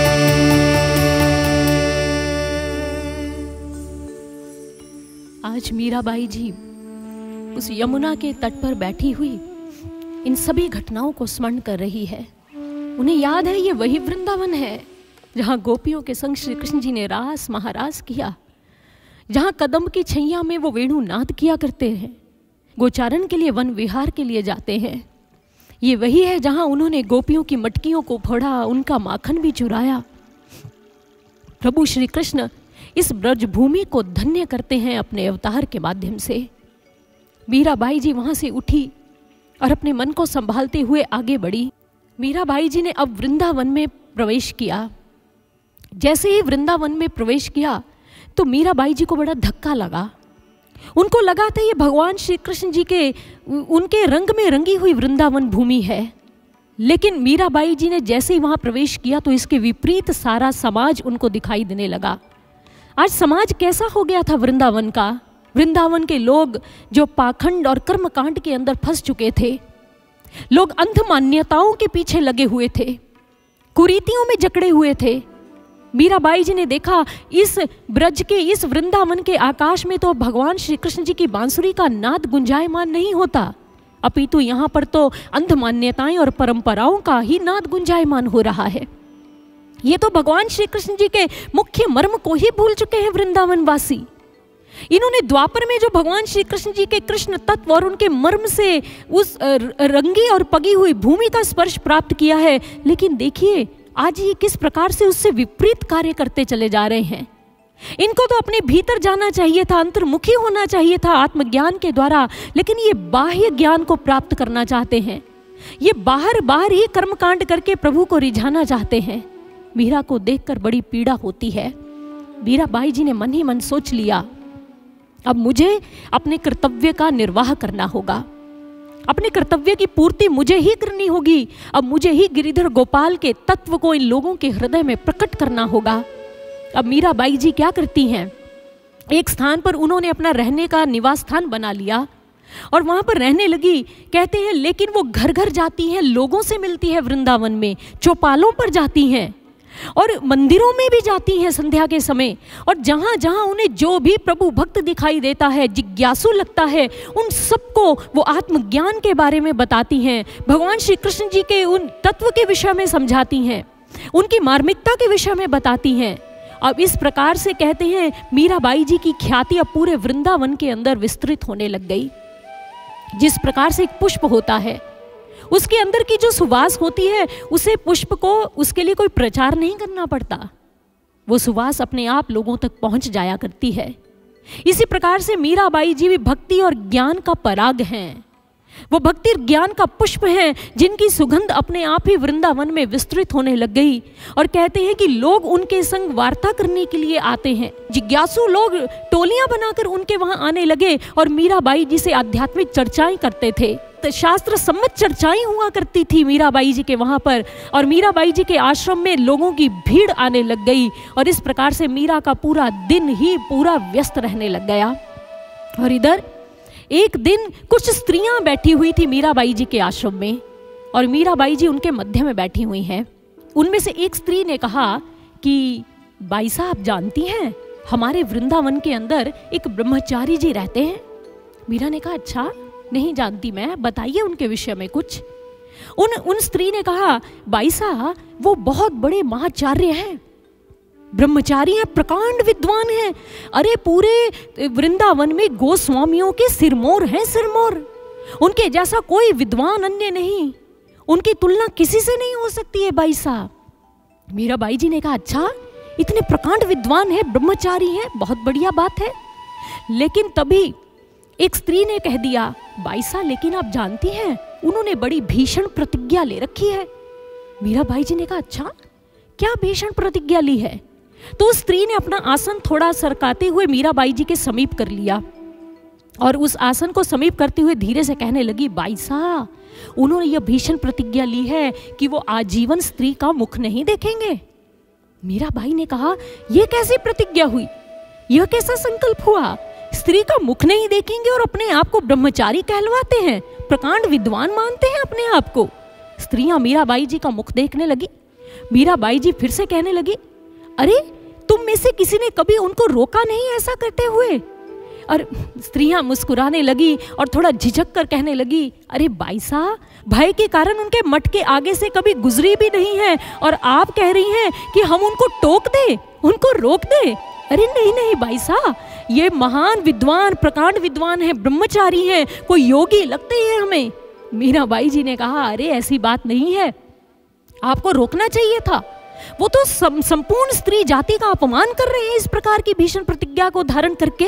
आज मीराबाई जी उस यमुना के तट पर बैठी हुई इन सभी घटनाओं को स्मरण कर रही है। उन्हें याद है ये वही वृंदावन है जहाँ गोपियों के संग श्री कृष्ण जी ने रास महारास किया, जहाँ कदम की छैया में वो वेणु नाद किया करते हैं, गोचारण के लिए वन विहार के लिए जाते हैं। ये वही है जहाँ उन्होंने गोपियों की मटकियों को फोड़ा, उनका माखन भी चुराया। प्रभु श्री कृष्ण इस ब्रजभूमि को धन्य करते हैं अपने अवतार के माध्यम से। मीराबाई जी वहाँ से उठी और अपने मन को संभालते हुए आगे बढ़ी। मीराबाई जी ने अब वृंदावन में प्रवेश किया। जैसे ही वृंदावन में प्रवेश किया तो मीराबाई जी को बड़ा धक्का लगा। उनको लगा था ये भगवान श्री कृष्ण जी के उनके रंग में रंगी हुई वृंदावन भूमि है। लेकिन मीराबाई जी ने जैसे ही वहाँ प्रवेश किया तो इसके विपरीत सारा समाज उनको दिखाई देने लगा। आज समाज कैसा हो गया था वृंदावन का। वृंदावन के लोग जो पाखंड और कर्मकांड के अंदर फंस चुके थे, लोग अंध मान्यताओं के पीछे लगे हुए थे, कुरीतियों में जकड़े हुए थे। मीराबाई जी ने देखा इस ब्रज के, इस वृंदावन के आकाश में तो भगवान श्री कृष्ण जी की बांसुरी का नाद गुंजायमान नहीं होता, अपितु यहाँ पर तो अंध मान्यताएं और परंपराओं का ही नाद गुंजायमान हो रहा है। ये तो भगवान श्री कृष्ण जी के मुख्य मर्म को ही भूल चुके हैं वृंदावन वासी। इन्होंने द्वापर में जो भगवान श्री कृष्ण जी के कृष्ण तत्व और उनके मर्म से उस रंगी और पगी हुई भूमि का स्पर्श प्राप्त किया है, लेकिन देखिए आज ये किस प्रकार से उससे विपरीत कार्य करते चले जा रहे हैं। इनको तो अपने भीतर जाना चाहिए था, अंतर्मुखी होना चाहिए था आत्मज्ञान के द्वारा, लेकिन ये बाह्य ज्ञान को प्राप्त करना चाहते हैं। ये बाहर बाहर ही कर्मकांड करके प्रभु को रिझाना चाहते हैं। मीरा को देखकर बड़ी पीड़ा होती है। मीराबाई जी ने मन ही मन सोच लिया, अब मुझे अपने कर्तव्य का निर्वाह करना होगा, अपने कर्तव्य की पूर्ति मुझे ही करनी होगी। अब मुझे ही गिरिधर गोपाल के तत्व को इन लोगों के हृदय में प्रकट करना होगा। अब मीराबाई जी क्या करती हैं, एक स्थान पर उन्होंने अपना रहने का निवास स्थान बना लिया और वहां पर रहने लगी। कहते हैं लेकिन वो घर घर जाती हैं, लोगों से मिलती है, वृंदावन में चौपालों पर जाती हैं, और मंदिरों में भी जाती हैं संध्या के समय, और जहाँ जहाँ उन्हें जो भी प्रभु भक्त दिखाई देता है, जिज्ञासु लगता है, उन सबको वो आत्मज्ञान के बारे में बताती हैं, भगवान श्री कृष्ण जी के उन तत्व के विषय में समझाती हैं, उनकी मार्मिकता के विषय में बताती हैं। अब इस प्रकार से कहते हैं मीराबाई जी की ख्याति अब पूरे वृंदावन के अंदर विस्तृत होने लग गई। जिस प्रकार से एक पुष्प होता है, उसके अंदर की जो सुवास होती है, उसे पुष्प को उसके लिए कोई प्रचार नहीं करना पड़ता, वो सुवास अपने आप लोगों तक पहुंच जाया करती है। इसी प्रकार से मीराबाई जी भी भक्ति और ज्ञान का पराग हैं, वो भक्ति ज्ञान का पुष्प हैं, जिनकी सुगंध अपने आप ही वृंदावन में विस्तृत होने लग गई। और कहते हैं कि लोग उनके संग वार्ता करने के लिए आते हैं, जिज्ञासु लोग टोलियां बनाकर उनके वहां आने लगे और मीराबाई जी से आध्यात्मिक चर्चाएं करते थे। तो शास्त्र सम्मत चर्चाएं हुआ करती थी मीराबाई जी के वहां पर, और मीराबाई जी के आश्रम में लोगों की भीड़ आने लग गई, और इस प्रकार से मीरा का पूरा दिन ही पूरा व्यस्त रहने लग गया। और इधर एक दिन कुछ स्त्रियां बैठी हुई थी मीराबाई जी के आश्रम में, और मीराबाई जी उनके मध्य में बैठी हुई हैं। उनमें से एक स्त्री ने कहा कि बाई साहब जानती हैं, हमारे वृंदावन के अंदर एक ब्रह्मचारी जी रहते हैं। मीरा ने कहा अच्छा, नहीं जानती मैं, बताइए उनके विषय में कुछ। उन उन स्त्री ने कहा बाई साहब वो बहुत बड़े महाचार्य हैं, ब्रह्मचारी हैं, प्रकांड विद्वान हैं, अरे पूरे वृंदावन में गोस्वामियों के सिरमौर हैं, सिरमौर। उनके जैसा कोई विद्वान अन्य नहीं, उनकी तुलना किसी से नहीं हो सकती है बाई साहब। मीराबाई जी ने कहा अच्छा, इतने प्रकांड विद्वान हैं, ब्रह्मचारी हैं, बहुत बढ़िया बात है। लेकिन तभी एक स्त्री ने कह दिया बाई साहब लेकिन आप जानती हैं उन्होंने बड़ी भीषण प्रतिज्ञा ले रखी है। मीराबाई जी ने कहा अच्छा, क्या भीषण प्रतिज्ञा ली है? तो उस स्त्री ने अपना आसन थोड़ा सरकाते हुए मीराबाई जी के समीप कर लिया, और उस आसन को समीप करते हुए धीरे से कहने लगी बाई साहब उन्होंने यह भीषण प्रतिज्ञा ली है कि वो आजीवन स्त्री का मुख नहीं देखेंगे। मीराबाई ने कहा यह कैसी प्रतिज्ञा हुई, यह कैसा संकल्प हुआ? स्त्री का मुख नहीं देखेंगे और अपने आप को ब्रह्मचारी कहलवाते हैं, प्रकांड विद्वान मानते हैं अपने आप को। स्त्रियां मीराबाई जी का मुख देखने लगी। मीराबाई जी फिर से कहने लगी अरे तुम में से किसी ने कभी उनको रोका नहीं ऐसा करते हुए? और स्त्रियां मुस्कुराने लगी और थोड़ा झिझक कर कहने लगी अरे बाई साहब भय के कारण उनके मठ के आगे से कभी गुजरी भी नहीं है, और आप कह रही हैं कि हम उनको टोक दे, उनको रोक दे। अरे नहीं नहीं बाई साहब, ये महान विद्वान, प्रकांड विद्वान है, ब्रह्मचारी हैं, कोई योगी लगते हैं हमें। मीराबाई जी ने कहा अरे ऐसी बात नहीं है, आपको रोकना चाहिए था, वो तो सम, संपूर्ण स्त्री जाति का अपमान कर रहे हैं इस प्रकार की भीषण प्रतिज्ञा को धारण करके।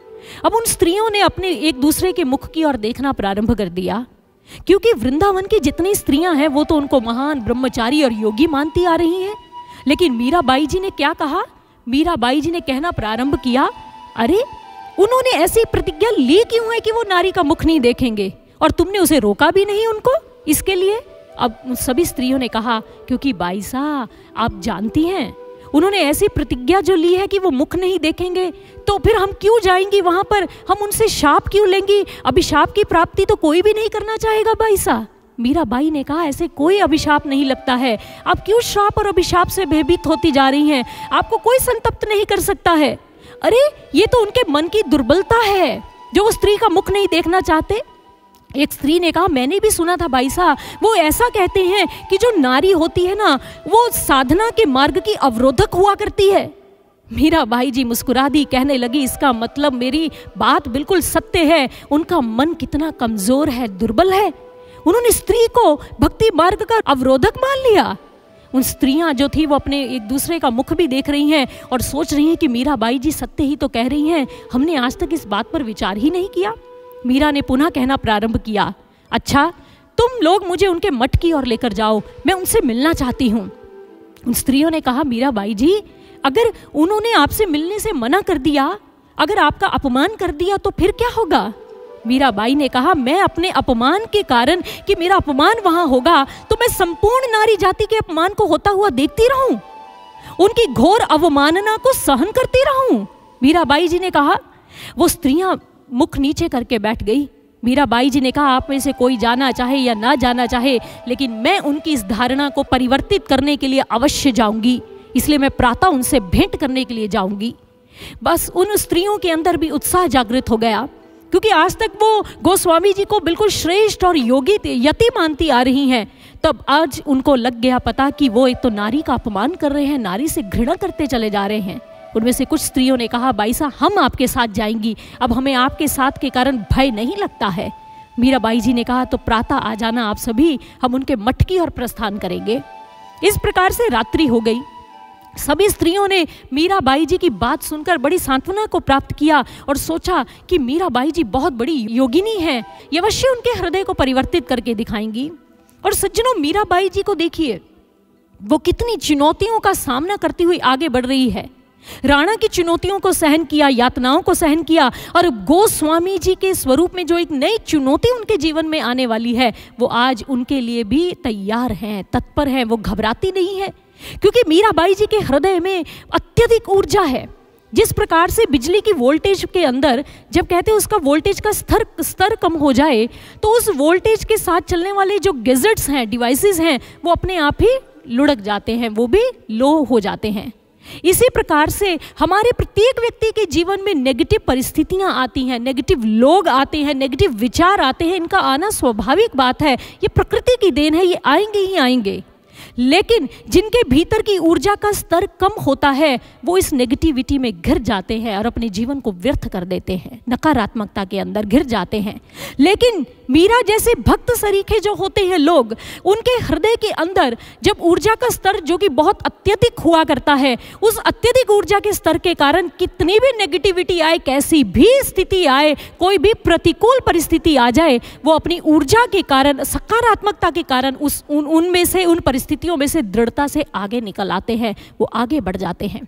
अब उन स्त्रियों ने अपने एक दूसरे के मुख की ओर देखना प्रारंभ कर दिया, क्योंकि वृंदावन की जितनी स्त्रियां हैं वो तो उनको महान ब्रह्मचारी और योगी मानती आ रही हैं। लेकिन मीराबाई जी ने क्या कहा? मीराबाई जी ने कहना प्रारंभ किया अरे उन्होंने ऐसी प्रतिज्ञा ली क्यों है कि वो नारी का मुख नहीं देखेंगे, और तुमने उसे रोका भी नहीं उनको इसके लिए? अब सभी स्त्रियों ने कहा क्योंकि बाई साहब आप जानती हैं उन्होंने ऐसी प्रतिज्ञा जो ली है कि वो मुख नहीं देखेंगे, तो फिर हम क्यों जाएंगी वहां पर, हम उनसे शाप क्यों लेंगी? अभिशाप की प्राप्ति तो कोई भी नहीं करना चाहेगा बाई साहब। मीराबाई ने कहा ऐसे कोई अभिशाप नहीं लगता है, आप क्यों श्राप और अभिशाप से भयभीत होती जा रही हैं? आपको कोई संतप्त नहीं कर सकता है। अरे ये तो उनके मन की दुर्बलता है जो वो स्त्री का मुख नहीं देखना चाहते। एक स्त्री ने कहा मैंने भी सुना था बाई साहब, वो ऐसा कहते हैं कि जो नारी होती है ना वो साधना के मार्ग की अवरोधक हुआ करती है। मीराबाई जी मुस्कुरा दी, कहने लगी इसका मतलब मेरी बात बिल्कुल सत्य है, उनका मन कितना कमजोर है, दुर्बल है, उन्होंने स्त्री को भक्ति मार्ग का अवरोधक मान लिया। उन स्त्रियां जो थी वो अपने एक दूसरे का मुख भी देख रही हैं और सोच रही हैं कि मीराबाई जी सत्य ही तो कह रही हैं, हमने आज तक इस बात पर विचार ही नहीं किया। मीरा ने पुनः कहना प्रारंभ किया अच्छा तुम लोग मुझे उनके मठ की ओर लेकर जाओ, मैं उनसे मिलना चाहती हूँ। उन स्त्रियों ने कहा मीराबाई जी अगर उन्होंने आपसे मिलने से मना कर दिया, अगर आपका अपमान कर दिया तो फिर क्या होगा? मीराबाई ने कहा मैं अपने अपमान के कारण कि मेरा अपमान वहां होगा तो मैं संपूर्ण नारी जाति के अपमान को होता हुआ देखती रहूं, उनकी घोर अवमानना को सहन करती रहूं? मीराबाई जी ने कहा। वो स्त्रियां मुख नीचे करके बैठ गई। मीराबाई जी ने कहा आप में से कोई जाना चाहे या ना जाना चाहे, लेकिन मैं उनकी इस धारणा को परिवर्तित करने के लिए अवश्य जाऊंगी। इसलिए मैं प्रातः उनसे भेंट करने के लिए जाऊंगी। बस उन स्त्रियों के अंदर भी उत्साह जागृत हो गया, क्योंकि आज तक वो गोस्वामी जी को बिल्कुल श्रेष्ठ और योगी यति मानती आ रही हैं। तब आज उनको लग गया पता कि वो एक तो नारी का अपमान कर रहे हैं, नारी से घृणा करते चले जा रहे हैं। उनमें से कुछ स्त्रियों ने कहा, बाई साहब हम आपके साथ जाएंगी, अब हमें आपके साथ के कारण भय नहीं लगता है। मीराबाई जी ने कहा, तो प्रातः आ जाना आप सभी, हम उनके मठ की ओर प्रस्थान करेंगे। इस प्रकार से रात्रि हो गई। सभी स्त्रियों ने मीराबाई जी की बात सुनकर बड़ी सांत्वना को प्राप्त किया और सोचा कि मीराबाई जी बहुत बड़ी योगिनी हैं, ये अवश्य उनके हृदय को परिवर्तित करके दिखाएंगी। और सज्जनों, मीराबाई जी को देखिए, वो कितनी चुनौतियों का सामना करती हुई आगे बढ़ रही है। राणा की चुनौतियों को सहन किया, यातनाओं को सहन किया, और गोस्वामी जी के स्वरूप में जो एक नई चुनौती उनके जीवन में आने वाली है, वो आज उनके लिए भी तैयार हैं, तत्पर हैं, वो घबराती नहीं है। क्योंकि मीराबाई जी के हृदय में अत्यधिक ऊर्जा है। जिस प्रकार से बिजली की वोल्टेज के अंदर जब कहते हैं उसका वोल्टेज का स्तर स्तर कम हो जाए, तो उस वोल्टेज के साथ चलने वाले जो गैजेट्स हैं, डिवाइसेस हैं, वो अपने आप ही लुढ़क जाते हैं, वो भी लो हो जाते हैं। इसी प्रकार से हमारे प्रत्येक व्यक्ति के जीवन में नेगेटिव परिस्थितियां आती हैं, नेगेटिव लोग आते हैं, नेगेटिव विचार आते हैं। इनका आना स्वाभाविक बात है, ये प्रकृति की देन है, ये आएंगे ही आएंगे। लेकिन जिनके भीतर की ऊर्जा का स्तर कम होता है, वो इस नेगेटिविटी में घिर जाते हैं और अपने जीवन को व्यर्थ कर देते हैं, नकारात्मकता के अंदर घिर जाते हैं। लेकिन मीरा जैसे भक्त सरीखे जो होते हैं लोग, उनके हृदय के अंदर जब ऊर्जा का स्तर जो कि बहुत अत्यधिक हुआ करता है, उस अत्यधिक ऊर्जा के स्तर के कारण कितनी भी नेगेटिविटी आए, कैसी भी स्थिति आए, कोई भी प्रतिकूल परिस्थिति आ जाए, वो अपनी ऊर्जा के कारण, सकारात्मकता के कारण उस उन उनमें से उन परिस्थितियों में से दृढ़ता से आगे निकल आते हैं, वो आगे बढ़ जाते हैं।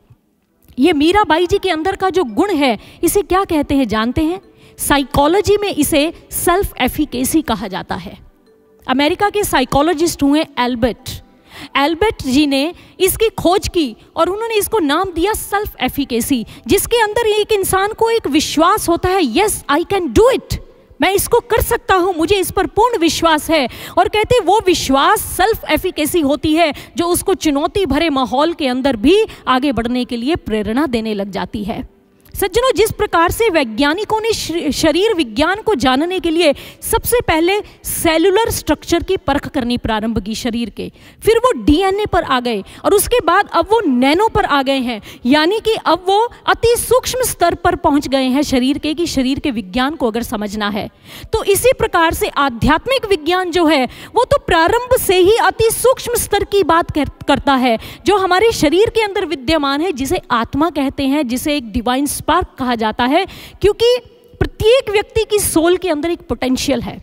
ये मीराबाई जी के अंदर का जो गुण है, इसे क्या कहते हैं जानते हैं? साइकोलॉजी में इसे सेल्फ एफिकेसी कहा जाता है। अमेरिका के साइकोलॉजिस्ट हुए एल्बर्ट एल्बर्ट जी ने इसकी खोज की और उन्होंने इसको नाम दिया सेल्फ एफिकेसी, जिसके अंदर एक इंसान को एक विश्वास होता है, yes I can do it, मैं इसको कर सकता हूं, मुझे इस पर पूर्ण विश्वास है। और कहते हैं वो विश्वास सेल्फ एफिकेसी होती है जो उसको चुनौती भरे माहौल के अंदर भी आगे बढ़ने के लिए प्रेरणा देने लग जाती है। सज्जनों, जिस प्रकार से वैज्ञानिकों ने शरीर विज्ञान को जानने के लिए सबसे पहले सेलुलर स्ट्रक्चर की परख करनी प्रारंभ की शरीर के, फिर वो डीएनए पर आ गए और उसके बाद अब वो नैनो पर आ गए हैं, यानी कि अब वो अति सूक्ष्म स्तर पर पहुंच गए हैं शरीर के, कि शरीर के विज्ञान को अगर समझना है तो इसी प्रकार से आध्यात्मिक विज्ञान जो है वो तो प्रारंभ से ही अति सूक्ष्म स्तर की बात कर, करता है, जो हमारे शरीर के अंदर विद्यमान है, जिसे आत्मा कहते हैं, जिसे एक डिवाइन स्पार्क कहा जाता है, क्योंकि प्रत्येक व्यक्ति की सोल के अंदर एक पोटेंशियल है।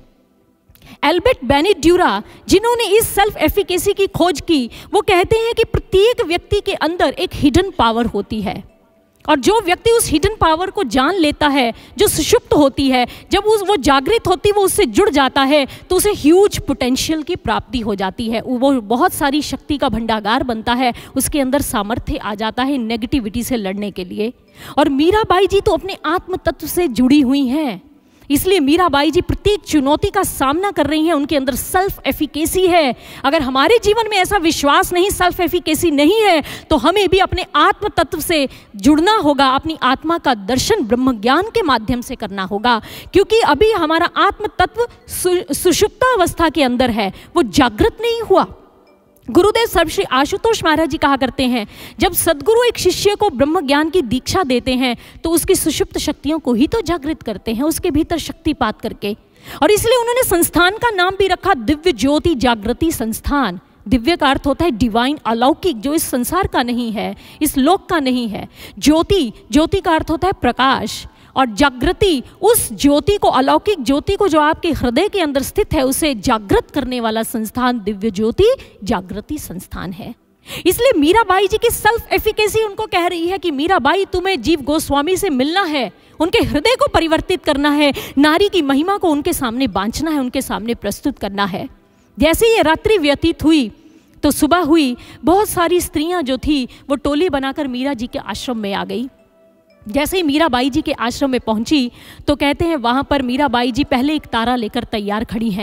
एल्बर्ट बेनिड्यूरा, जिन्होंने इस सेल्फ एफिकेसी की खोज की, वो कहते हैं कि प्रत्येक व्यक्ति के अंदर एक हिडन पावर होती है, और जो व्यक्ति उस हिडन पावर को जान लेता है, जो सुषुप्त होती है, जब उस वो जागृत होती, वो उससे जुड़ जाता है, तो उसे ह्यूज पोटेंशियल की प्राप्ति हो जाती है, वो बहुत सारी शक्ति का भंडागार बनता है, उसके अंदर सामर्थ्य आ जाता है नेगेटिविटी से लड़ने के लिए। और मीराबाई जी तो अपने आत्म तत्व से जुड़ी हुई हैं, इसलिए मीराबाई जी प्रत्येक चुनौती का सामना कर रही हैं, उनके अंदर सेल्फ एफिकेसी है। अगर हमारे जीवन में ऐसा विश्वास नहीं, सेल्फ एफिकेसी नहीं है, तो हमें भी अपने आत्म तत्व से जुड़ना होगा, अपनी आत्मा का दर्शन ब्रह्म ज्ञान के माध्यम से करना होगा, क्योंकि अभी हमारा आत्म तत्व सु, सुषुप्ता अवस्था के अंदर है, वो जागृत नहीं हुआ। गुरुदेव सर्वश्री आशुतोष महाराज जी कहा करते हैं, जब सदगुरु एक शिष्य को ब्रह्म ज्ञान की दीक्षा देते हैं तो उसकी सुषुप्त शक्तियों को ही तो जागृत करते हैं, उसके भीतर शक्तिपात करके। और इसलिए उन्होंने संस्थान का नाम भी रखा दिव्य ज्योति जागृति संस्थान। दिव्य का अर्थ होता है डिवाइन, अलौकिक, जो इस संसार का नहीं है, इस लोक का नहीं है। ज्योति, ज्योति का अर्थ होता है प्रकाश, और जागृति, उस ज्योति को, अलौकिक ज्योति को जो आपके हृदय के अंदर स्थित है, उसे जागृत करने वाला संस्थान दिव्य ज्योति जागृति संस्थान है। इसलिए मीराबाई जी की सेल्फ एफिकेसी उनको कह रही है कि मीराबाई, तुम्हें जीव गोस्वामी से मिलना है, उनके हृदय को परिवर्तित करना है, नारी की महिमा को उनके सामने बांचना है, उनके सामने प्रस्तुत करना है। जैसे ये रात्रि व्यतीत हुई तो सुबह हुई, बहुत सारी स्त्रियां जो थी वो टोली बनाकर मीरा जी के आश्रम में आ गई। जैसे ही मीराबाई जी के आश्रम में पहुंची तो कहते हैं वहां पर मीराबाई जी पहले एक तारा लेकर तैयार खड़ी हैं।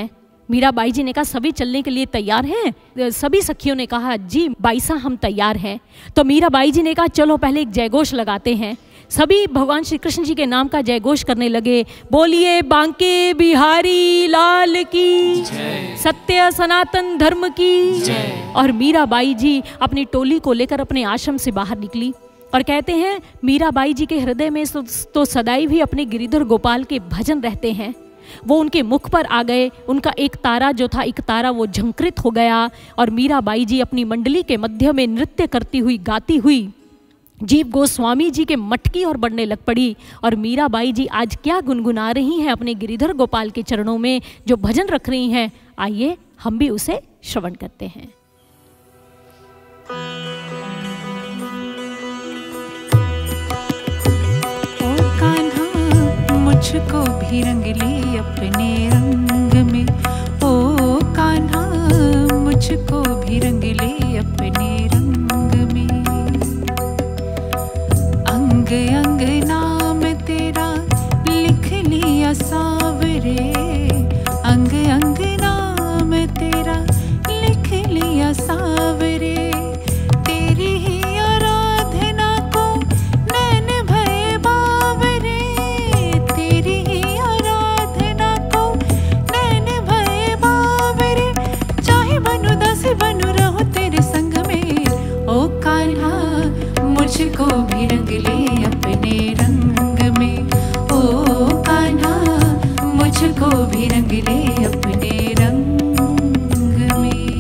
मीराबाई जी ने कहा सभी चलने के लिए तैयार हैं? सभी सखियों ने कहा जी बाईसा हम तैयार हैं। तो मीराबाई जी ने कहा चलो पहले एक जयघोष लगाते हैं। सभी भगवान श्री कृष्ण जी के नाम का जयघोष करने लगे, बोलिए बांके बिहारी लाल की सत्य सनातन धर्म की। और मीराबाई जी अपनी टोली को लेकर अपने आश्रम से बाहर निकली और कहते हैं मीराबाई जी के हृदय में तो सदैव ही अपने गिरिधर गोपाल के भजन रहते हैं। वो उनके मुख पर आ गए, उनका एक तारा जो था एक तारा वो झंकृत हो गया और मीराबाई जी अपनी मंडली के मध्य में नृत्य करती हुई गाती हुई जीव गोस्वामी जी के मठ की ओर बढ़ने लग पड़ी। और मीराबाई जी आज क्या गुनगुना रही हैं अपने गिरिधर गोपाल के चरणों में, जो भजन रख रही हैं, आइए हम भी उसे श्रवण करते हैं। ओ कान्हा मुझको भी रंग ले अपने रंग में, ओ कान्हा मुझको भी रंग ले अपने रंग में। अंग अंग नाम तेरा लिख लिया सावरे, अंग अंग नाम तेरा लिख लिया सावरे। तेरी ही आराधना को नैन भय बावरे, तेरी ही आराधना को नैन भय बावरे। चाहे बनु दास बनु रहो तेरे संग में, ओ कान्हा मुझको भी रंग ले अपने रंग में, ओ कान्हा मुझको भी रंग ले अपने रंग में।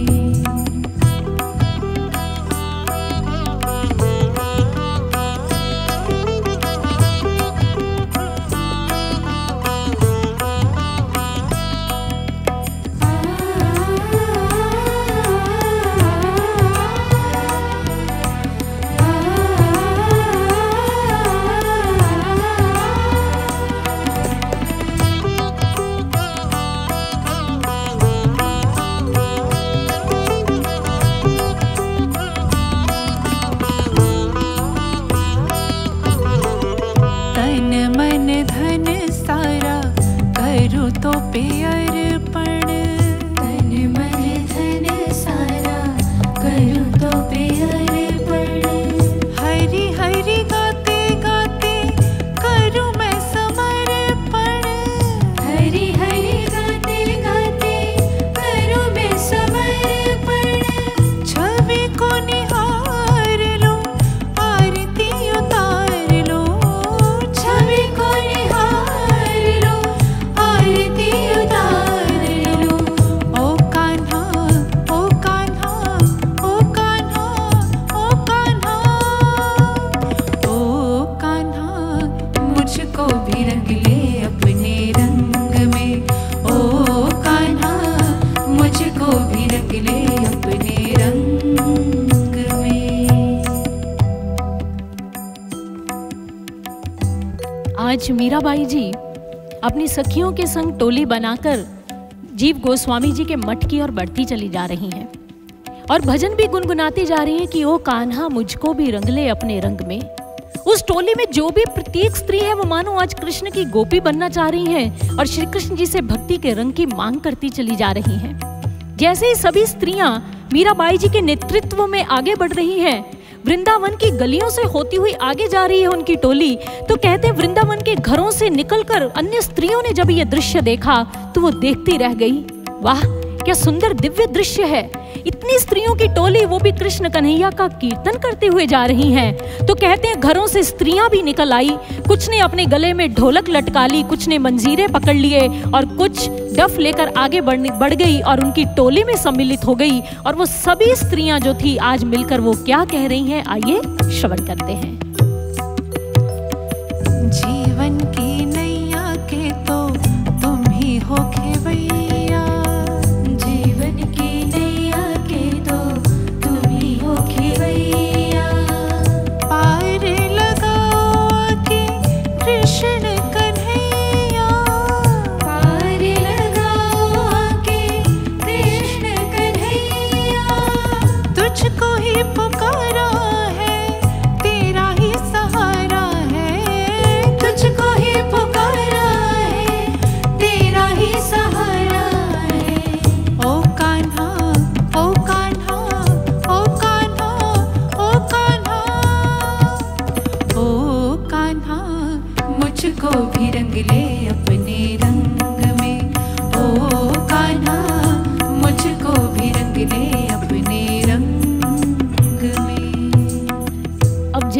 तो पे अर्पण, तन मन धन सारा करूं तो पे अर्पण। हरि हरि गाते गाते करूं मैं समर्पण, हरि हरि गाते गाते करूं मैं समर्पण। छवि को निहार लो आरती उतार लो, छवि को निहार लो आरती उतार लो। ओ कान्हा ओ कान्हा ओ कान्हा ओ कान्हा, ओ कान्हा मुझको भी रंग ले अपने रंग में, ओ कान्हा मुझको भी रंग ले अपने रंग में। आज मीराबाई जी अपनी सखियों के संग टोली बनाकर जीव गोस्वामी जी के मठ की ओर बढ़ती चली जा रही हैं और भजन भी गुनगुनाती जा रही हैं कि ओ कान्हा मुझको भी रंग ले अपने रंग में। उस टोली में जो भी प्रत्येक स्त्री है वो मानो आज कृष्ण की गोपी बनना चाह रही हैं और श्री कृष्ण जी से भक्ति के रंग की मांग करती चली जा रही हैं। जैसे ही सभी स्त्रियां मीराबाई जी के नेतृत्व में आगे बढ़ रही हैं, वृंदावन की गलियों से होती हुई आगे जा रही है उनकी टोली, तो कहते हैं वृंदावन के घरों से निकलकर अन्य स्त्रियों ने जब ये दृश्य देखा तो वो देखती रह गई। वाह क्या सुंदर दिव्य दृश्य है। इतनी स्त्रियों की टोली, वो भी कृष्ण कन्हैया का कीर्तन करते हुए जा रही हैं। तो कहते हैं घरों से स्त्रियां भी निकल आई, कुछ ने अपने गले में ढोलक लटका ली, कुछ ने मंजीरे पकड़ लिए और कुछ डफ लेकर आगे बढ़ बढ़ गई और उनकी टोली में सम्मिलित हो गई। और वो सभी स्त्रियां जो थी आज मिलकर वो क्या कह रही हैं, आइए श्रवण करते हैं। जीवन की नैया के तो तुम ही हो खेवैया, जीवन की नैया के तो तुम ही हो खेवैया। पार लगाओ आके कृष्ण कन्हैया, पार लगाओ आके कृष्ण कन्हैया। तुझको ही पुकारा है तेरा ही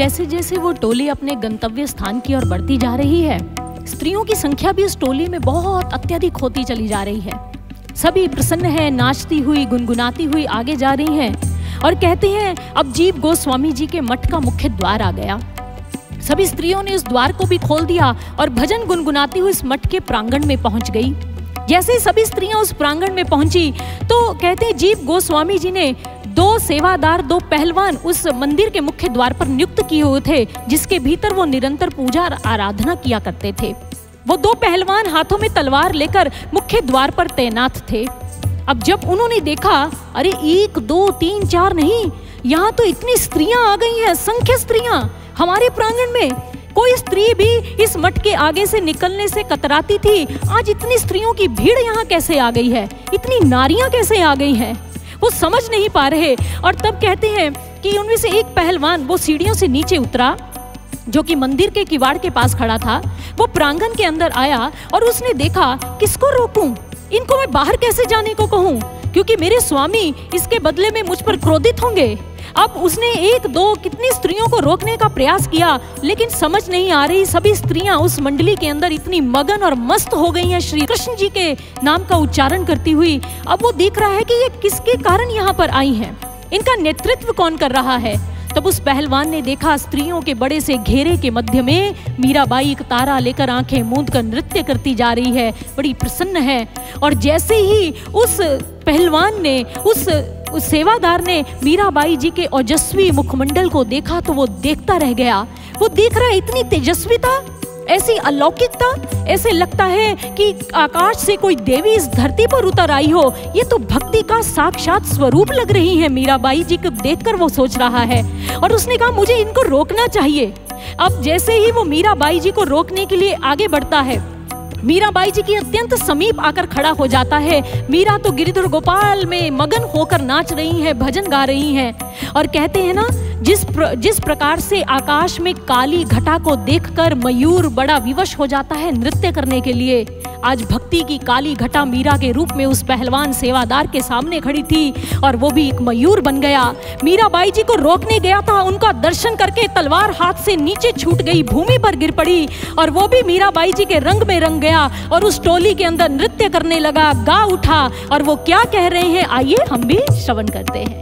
जैसे जैसे वो टोली अपने गंतव्य स्थान की ओर बढ़ती जा रही है, स्त्रियों की संख्या भी उस टोली में बहुत अत्यधिक होती चली जा रही है। सभी प्रसन्न है, नाचती हुई गुनगुनाती हुई आगे जा रही हैं और कहते हैं अब जीव गोस्वामी जी के मठ का मुख्य द्वार आ गया। सभी स्त्रियों ने उस द्वार को भी खोल दिया और भजन गुनगुनाती हुई इस मठ के प्रांगण में पहुंच गई। जैसे ही सभी स्त्रियां उस प्रांगण में पहुंची तो कहते हैं जीव गोस्वामी जी ने दो सेवादार, दो पहलवान उस मंदिर के मुख्य द्वार पर नियुक्त किए हुए थे, जिसके भीतर वो निरंतर पूजा और आराधना किया करते थे। वो दो पहलवान हाथों में तलवार लेकर मुख्य द्वार पर तैनात थे। अब जब उन्होंने देखा, अरे एक दो तीन चार नहीं, यहाँ तो इतनी स्त्रियां आ गई हैं, असंख्य स्त्रियां हमारे प्रांगण में। कोई स्त्री भी इस मठ के आगे से निकलने से कतराती थी, आज इतनी स्त्रियों की भीड़ यहाँ कैसे आ गई है, इतनी नारियां कैसे आ गई हैं, वो समझ नहीं पा रहे। और तब कहते हैं कि उनमें से एक पहलवान वो सीढ़ियों से नीचे उतरा, जो कि मंदिर के किवाड़ के पास खड़ा था। वो प्रांगण के अंदर आया और उसने देखा, किसको रोकूं, इनको मैं बाहर कैसे जाने को कहूं, क्योंकि मेरे स्वामी इसके बदले में मुझ पर क्रोधित होंगे। अब उसने एक दो कितनी स्त्रियों को रोकने का प्रयास किया, लेकिन समझ नहीं आ रही। सभी स्त्रियां उस मंडली के अंदर इतनी मगन और मस्त हो गई हैं श्री कृष्ण जी के नाम का उच्चारण करती हुई। अब वो देख रहा है कि ये किसके कारण यहाँ पर आई हैं, इनका नेतृत्व कौन कर रहा है। तब उस पहलवान ने देखा, स्त्रियों के बड़े से घेरे के मध्य में मीराबाई एक तारा लेकर आंखें मूंद कर नृत्य करती जा रही है, बड़ी प्रसन्न है। और जैसे ही उस पहलवान ने, उस, उस सेवादार ने मीराबाई जी के ओजस्वी मुखमंडल को देखा तो वो देखता रह गया। वो देख रहा है, इतनी तेजस्विता, ऐसी अलौकिकता, ऐसे लगता है कि आकाश से कोई देवी इस धरती पर उतर आई हो। ये तो भक्ति का साक्षात स्वरूप लग रही है। मीराबाई जी को देखकर वो सोच रहा है और उसने कहा मुझे इनको रोकना चाहिए। अब जैसे ही वो मीराबाई जी को रोकने के लिए आगे बढ़ता है, मीराबाई जी की अत्यंत समीप आकर खड़ा हो जाता है। मीरा तो गिरिधर गोपाल में मगन होकर नाच रही है, भजन गा रही हैं और कहते हैं ना, जिस प्र, जिस प्रकार से आकाश में काली घटा को देखकर मयूर बड़ा विवश हो जाता है नृत्य करने के लिए, आज भक्ति की काली घटा मीरा के रूप में उस पहलवान सेवादार के सामने खड़ी थी और वो भी एक मयूर बन गया। मीराबाई जी को रोकने गया था, उनका दर्शन करके तलवार हाथ से नीचे छूट गई, भूमि पर गिर पड़ी और वो भी मीराबाई जी के रंग में रंग गया और उस टोली के अंदर नृत्य करने लगा, गा उठा। और वो क्या कह रहे हैं, आइए हम भी श्रवण करते हैं।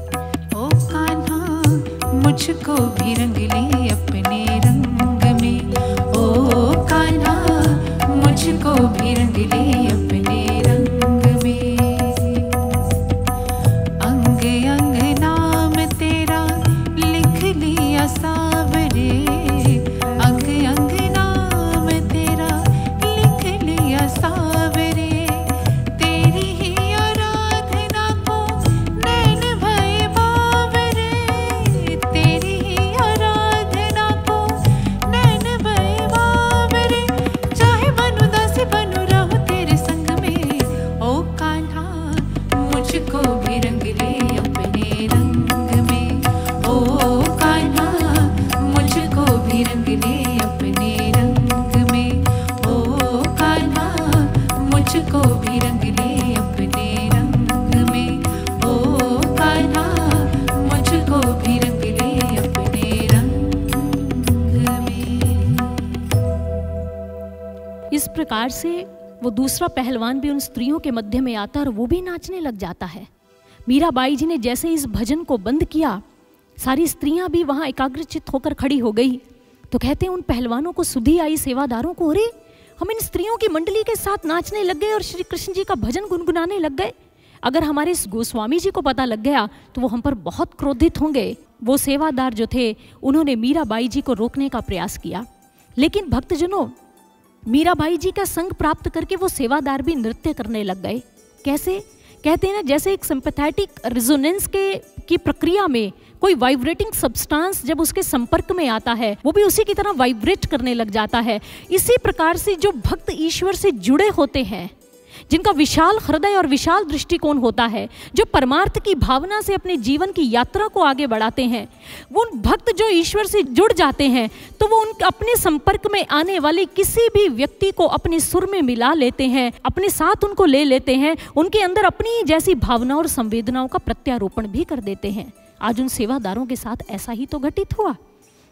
ओ कान्हा मुझको भी रंग ले अपने रंग में, ओ कान्हा मुझको भी रंग ले अपने रंग में। अंग अंग नाम तेरा लिख लिया सावरे, अंग अंग नाम तेरा लिख लिया सावरे। तेरी ही आराधना को नैन भय बावरे, तेरी ही आराधना को नैन भय बावरे। चाहे बनूं दासी बनूं रहूं तेरे संग में, ओ कान्हा मुझको भी रंग ले अपने रंग में, ओ कान्हा मुझको भी रंग ले अपने रंग में, ओ कान्हा मुझको भी रंग ले अपने रंग में, ओ कान्हा मुझको भी रंग ले अपने रंग में। इस प्रकार से वो दूसरा पहलवान भी उन स्त्रियों के मध्य में आता और वो भी नाचने लग जाता है। मीराबाई जी ने जैसे इस भजन को बंद किया, सारी स्त्रियां भी वहां एकाग्रचित्त होकर खड़ी हो गई। तो कहते हैं उन पहलवानों को सुधी आई, सेवादारों को, अरे हम इन स्त्रियों की मंडली के साथ नाचने लग गए और श्री कृष्ण जी का भजन गुनगुनाने लग गए। अगर हमारे इस गोस्वामी जी को पता लग गया तो वो हम पर बहुत क्रोधित होंगे। वो सेवादार जो थे उन्होंने मीराबाई जी को रोकने का प्रयास किया, लेकिन भक्तजनों मीराबाई जी का संग प्राप्त करके वो सेवादार भी नृत्य करने लग गए। कैसे? कहते हैं ना, जैसे एक सिंपैथेटिक रेजोनेंस के की प्रक्रिया में कोई वाइब्रेटिंग सब्सटेंस जब उसके संपर्क में आता है वो भी उसी की तरह वाइब्रेट करने लग जाता है। इसी प्रकार से जो भक्त ईश्वर से जुड़े होते हैं, जिनका विशाल हृदय और विशाल दृष्टिकोण होता है, जो परमार्थ की भावना से अपने जीवन की यात्रा को आगे बढ़ाते हैं, वो भक्त जो ईश्वर से जुड़ जाते हैं तो वो उन अपने संपर्क में आने वाले किसी भी व्यक्ति को अपने सुर में मिला लेते हैं, अपने साथ उनको ले लेते हैं, उनके अंदर अपनी जैसी भावनाओं और संवेदनाओं का प्रत्यारोपण भी कर देते हैं। आज उन सेवादारों के साथ ऐसा ही तो घटित हुआ।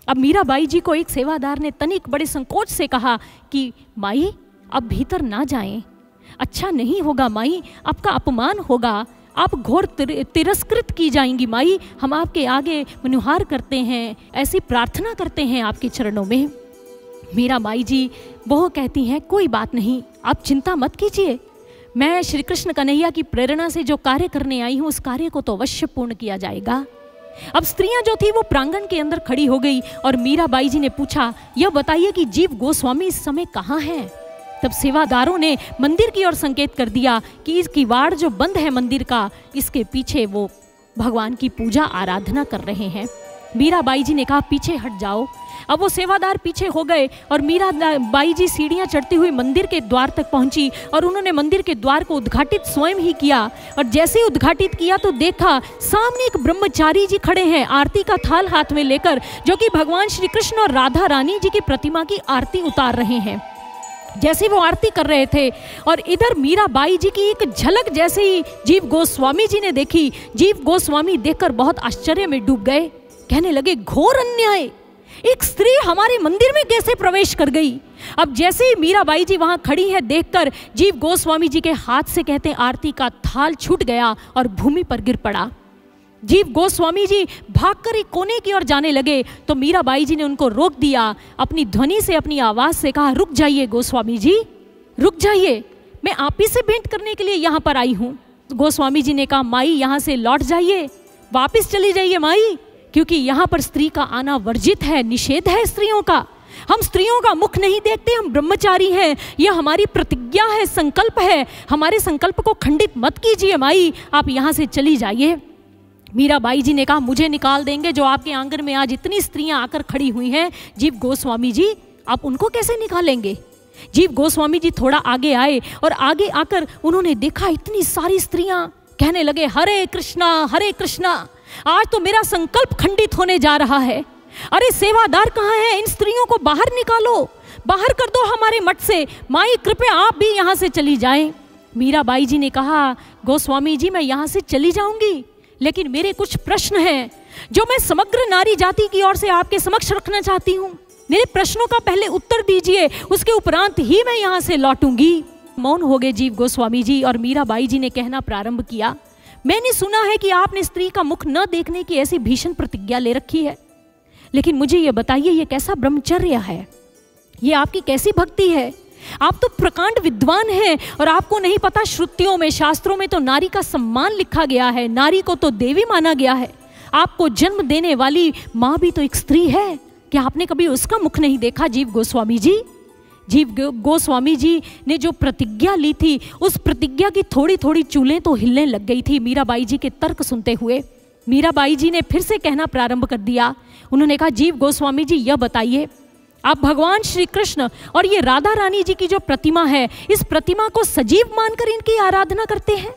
अब मीराबाई जी को एक सेवादार ने तनिक बड़े संकोच से कहा कि माई अब भीतर ना जाएं, अच्छा नहीं होगा माई, आपका अपमान होगा, आप घोर तिर, तिरस्कृत की जाएंगी माई, हम आपके आगे मनुहार करते हैं, ऐसी प्रार्थना करते हैं आपके चरणों में। मीराबाई जी वो कहती हैं कोई बात नहीं, आप चिंता मत कीजिए, मैं श्री कृष्ण कन्हैया की प्रेरणा से जो कार्य करने आई हूँ उस कार्य को तो अवश्य पूर्ण किया जाएगा। अब स्त्रियां जो थी वो प्रांगण के अंदर खड़ी हो गई और मीराबाई जी ने पूछा, यह बताइए कि जीव गोस्वामी इस समय कहाँ हैं? तब सेवादारों ने मंदिर की ओर संकेत कर दिया कि इस किवाड़ जो बंद है मंदिर का, इसके पीछे वो भगवान की पूजा आराधना कर रहे हैं। मीराबाई जी ने कहा पीछे हट जाओ। अब वो सेवादार पीछे हो गए और मीराबाई जी सीढ़ियां चढ़ती हुई मंदिर के द्वार तक पहुंची और उन्होंने मंदिर के द्वार को उद्घाटित स्वयं ही किया। और जैसे ही उद्घाटित किया तो देखा सामने एक ब्रह्मचारी जी खड़े हैं आरती का थाल हाथ में लेकर, जो कि भगवान श्री कृष्ण और राधा रानी जी की प्रतिमा की आरती उतार रहे हैं। जैसे वो आरती कर रहे थे और इधर मीराबाई जी की एक झलक जैसे ही जीव गोस्वामी जी ने देखी, जीव गोस्वामी देखकर बहुत आश्चर्य में डूब गए। कहने लगे घोर अन्याय, एक स्त्री हमारे मंदिर में कैसे प्रवेश कर गई? अब जैसे ही मीराबाई जी वहां खड़ी है देखकर जीव गोस्वामी जी के हाथ से कहते आरती का थाल छूट गया और भूमि पर गिर पड़ा। जीव गोस्वामी जी भागकर एक कोने की ओर जाने लगे तो मीराबाई जी ने उनको रोक दिया, अपनी ध्वनि से अपनी आवाज से कहा रुक जाइए गोस्वामी जी, रुक जाइए, मैं आप ही से भेंट करने के लिए यहाँ पर आई हूँ। गोस्वामी जी ने कहा माई यहाँ से लौट जाइए, वापिस चली जाइए माई, क्योंकि यहाँ पर स्त्री का आना वर्जित है, निषेध है स्त्रियों का। हम स्त्रियों का मुख नहीं देखते, हम ब्रह्मचारी हैं, यह हमारी प्रतिज्ञा है, संकल्प है, हमारे संकल्प को खंडित मत कीजिए माई, आप यहाँ से चली जाइए। मीराबाई जी ने कहा मुझे निकाल देंगे जो आपके आंगन में आज इतनी स्त्रियां आकर खड़ी हुई हैं, जीव गोस्वामी जी आप उनको कैसे निकालेंगे? जीव गोस्वामी जी थोड़ा आगे आए और आगे आकर उन्होंने देखा इतनी सारी स्त्रियां, कहने लगे हरे कृष्णा हरे कृष्णा, आज तो मेरा संकल्प खंडित होने जा रहा है। अरे सेवादार कहाँ है? इन स्त्रियों को बाहर निकालो, बाहर कर दो हमारे मठ से, माई कृपया आप भी यहाँ से चली जाएं। मीराबाई जी ने कहा गोस्वामी जी मैं यहाँ से चली जाऊंगी, लेकिन मेरे कुछ प्रश्न हैं जो मैं समग्र नारी जाति की ओर से आपके समक्ष रखना चाहती हूँ। मेरे प्रश्नों का पहले उत्तर दीजिए, उसके उपरांत ही मैं यहाँ से लौटूंगी। मौन हो गए जीव गोस्वामी जी और मीराबाई जी ने कहना प्रारंभ किया, मैंने सुना है कि आपने स्त्री का मुख न देखने की ऐसी भीषण प्रतिज्ञा ले रखी है, लेकिन मुझे ये बताइए ये कैसा ब्रह्मचर्य है, ये आपकी कैसी भक्ति है? आप तो प्रकांड विद्वान हैं और आपको नहीं पता श्रुतियों में शास्त्रों में तो नारी का सम्मान लिखा गया है, नारी को तो देवी माना गया है। आपको जन्म देने वाली माँ भी तो एक स्त्री है, क्या आपने कभी उसका मुख नहीं देखा? जीव गोस्वामी जी जीव गोस्वामी जी ने जो प्रतिज्ञा ली थी उस प्रतिज्ञा की थोड़ी थोड़ी चूलें तो हिलने लग गई थी मीराबाई जी के तर्क सुनते हुए। मीराबाई जी ने फिर से कहना प्रारंभ कर दिया। उन्होंने कहा जीव गोस्वामी जी यह बताइए, आप भगवान श्री कृष्ण और ये राधा रानी जी की जो प्रतिमा है, इस प्रतिमा को सजीव मानकर इनकी आराधना करते हैं?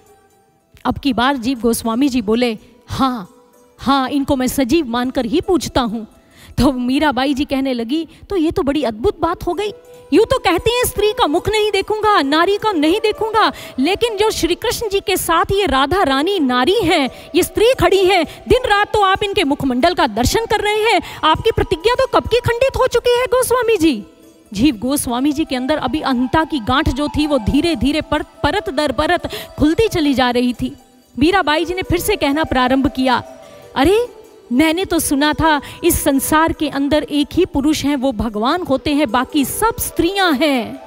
अब की बार जीव गोस्वामी जी बोले हाँ हाँ, इनको मैं सजीव मानकर ही पूजता हूँ। तो मीराबाई जी कहने लगी तो ये तो बड़ी अद्भुत बात हो गई, यूं तो कहते हैं स्त्री का मुख नहीं देखूंगा, नारी का नहीं देखूंगा, लेकिन जो श्री कृष्ण जी के साथ ये राधा रानी नारी हैं, ये स्त्री खड़ी है, दिन रात तो आप इनके मुखमंडल का दर्शन कर रहे हैं, आपकी प्रतिज्ञा तो कब की खंडित हो चुकी है गोस्वामी जी। जीव गोस्वामी जी के अंदर अभी अहंता की गांठ जो थी वो धीरे धीरे पर, परत दर परत खुलती चली जा रही थी। मीराबाई जी ने फिर से कहना प्रारंभ किया, अरे मैंने तो सुना था इस संसार के अंदर एक ही पुरुष हैं, वो भगवान होते हैं, बाकी सब स्त्रियां हैं।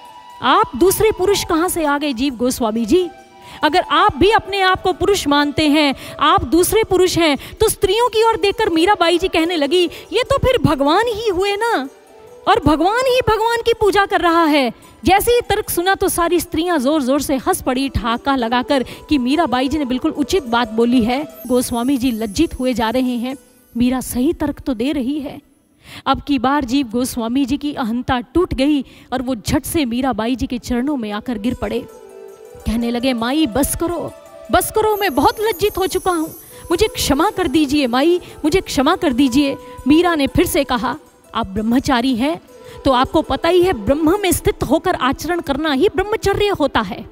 आप दूसरे पुरुष कहां से आ गए जीव गोस्वामी जी? अगर आप भी अपने आप को पुरुष मानते हैं, आप दूसरे पुरुष हैं, तो स्त्रियों की ओर देखकर मीराबाई जी कहने लगी ये तो फिर भगवान ही हुए ना, और भगवान ही भगवान की पूजा कर रहा है। जैसे ही तर्क सुना तो सारी स्त्रियां जोर जोर से हंस पड़ी ठहाका लगाकर कि मीराबाई जी ने बिल्कुल उचित बात बोली है। गोस्वामी जी लज्जित हुए जा रहे हैं, मीरा सही तर्क तो दे रही है। अब की बार जीव गोस्वामी जी की अहंता टूट गई और वो झट से मीराबाई जी के चरणों में आकर गिर पड़े। कहने लगे माई बस करो, बस करो, मैं बहुत लज्जित हो चुका हूँ, मुझे क्षमा कर दीजिए माई, मुझे क्षमा कर दीजिए। मीरा ने फिर से कहा आप ब्रह्मचारी हैं तो आपको पता ही है ब्रह्म में स्थित होकर आचरण करना ही ब्रह्मचर्य होता है।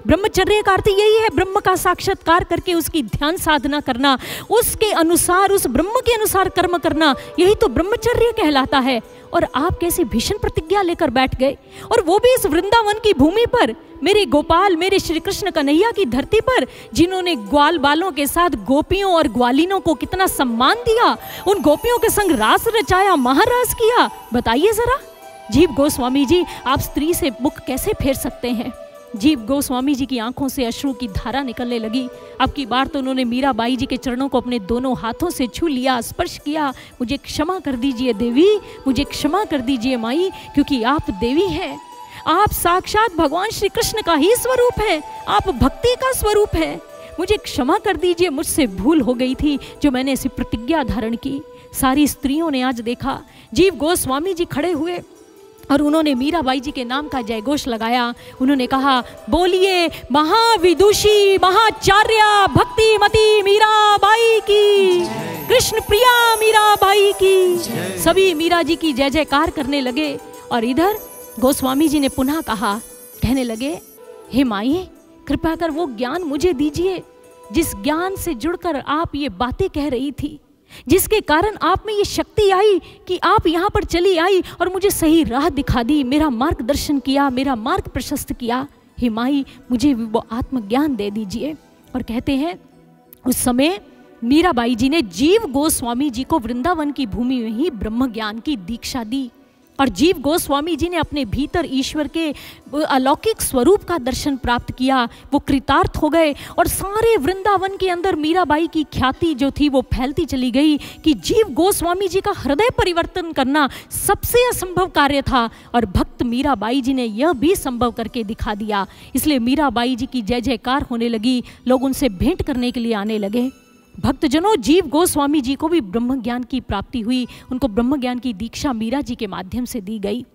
ब्रह्मचर्य का अर्थ यही है, ब्रह्म का साक्षात्कार करके उसकी ध्यान साधना करना, उसके अनुसार, उस ब्रह्म के अनुसार कर्म करना, यही तो ब्रह्मचर्य कहलाता है। और आप कैसी भीषण प्रतिज्ञा लेकर बैठ गए, और वो भी इस वृंदावन की भूमि पर, मेरे गोपाल, मेरे श्री कृष्ण कन्हैया की धरती पर, जिन्होंने ग्वाल बालों के साथ गोपियों और ग्वालिनों को कितना सम्मान दिया, उन गोपियों के संग रास रचाया, महारास किया। बताइए जरा, जीव गोस्वामी जी, आप स्त्री से मुख कैसे फेर सकते हैं? जीव गोस्वामी जी की आंखों से अश्रु की धारा निकलने लगी। अब की बार तो उन्होंने मीराबाई जी के चरणों को अपने दोनों हाथों से छू लिया, स्पर्श किया। मुझे क्षमा कर दीजिए देवी, मुझे क्षमा कर दीजिए माई, क्योंकि आप देवी हैं, आप साक्षात भगवान श्री कृष्ण का ही स्वरूप है, आप भक्ति का स्वरूप है। मुझे क्षमा कर दीजिए, मुझसे भूल हो गई थी जो मैंने ऐसी प्रतिज्ञा धारण की। सारी स्त्रियों ने आज देखा, जीव गोस्वामी जी खड़े हुए और उन्होंने मीराबाई जी के नाम का जयघोष लगाया। उन्होंने कहा, बोलिए महाविदुषी महाचार्या भक्तिमती मीराबाई की, कृष्ण प्रिया मीराबाई की। सभी मीरा जी की जय जयकार करने लगे। और इधर गोस्वामी जी ने पुनः कहा, कहने लगे, हे माई, कृपया कर वो ज्ञान मुझे दीजिए जिस ज्ञान से जुड़कर आप ये बातें कह रही थी, जिसके कारण आप में ये शक्ति आई कि आप यहाँ पर चली आई और मुझे सही राह दिखा दी, मेरा मार्गदर्शन किया, मेरा मार्ग प्रशस्त किया। हे माई, मुझे वो आत्मज्ञान दे दीजिए। और कहते हैं, उस समय मीराबाई जी ने जीव गोस्वामी जी को वृंदावन की भूमि में ही ब्रह्म ज्ञान की दीक्षा दी। और जीव गोस्वामी जी ने अपने भीतर ईश्वर के अलौकिक स्वरूप का दर्शन प्राप्त किया। वो कृतार्थ हो गए और सारे वृंदावन के अंदर मीराबाई की ख्याति जो थी वो फैलती चली गई कि जीव गोस्वामी जी का हृदय परिवर्तन करना सबसे असंभव कार्य था, और भक्त मीराबाई जी ने यह भी संभव करके दिखा दिया। इसलिए मीराबाई जी की जय जयकार होने लगी, लोग उनसे भेंट करने के लिए आने लगे। भक्तजनों, जीव गोस्वामी जी को भी ब्रह्म ज्ञान की प्राप्ति हुई, उनको ब्रह्म ज्ञान की दीक्षा मीरा जी के माध्यम से दी गई।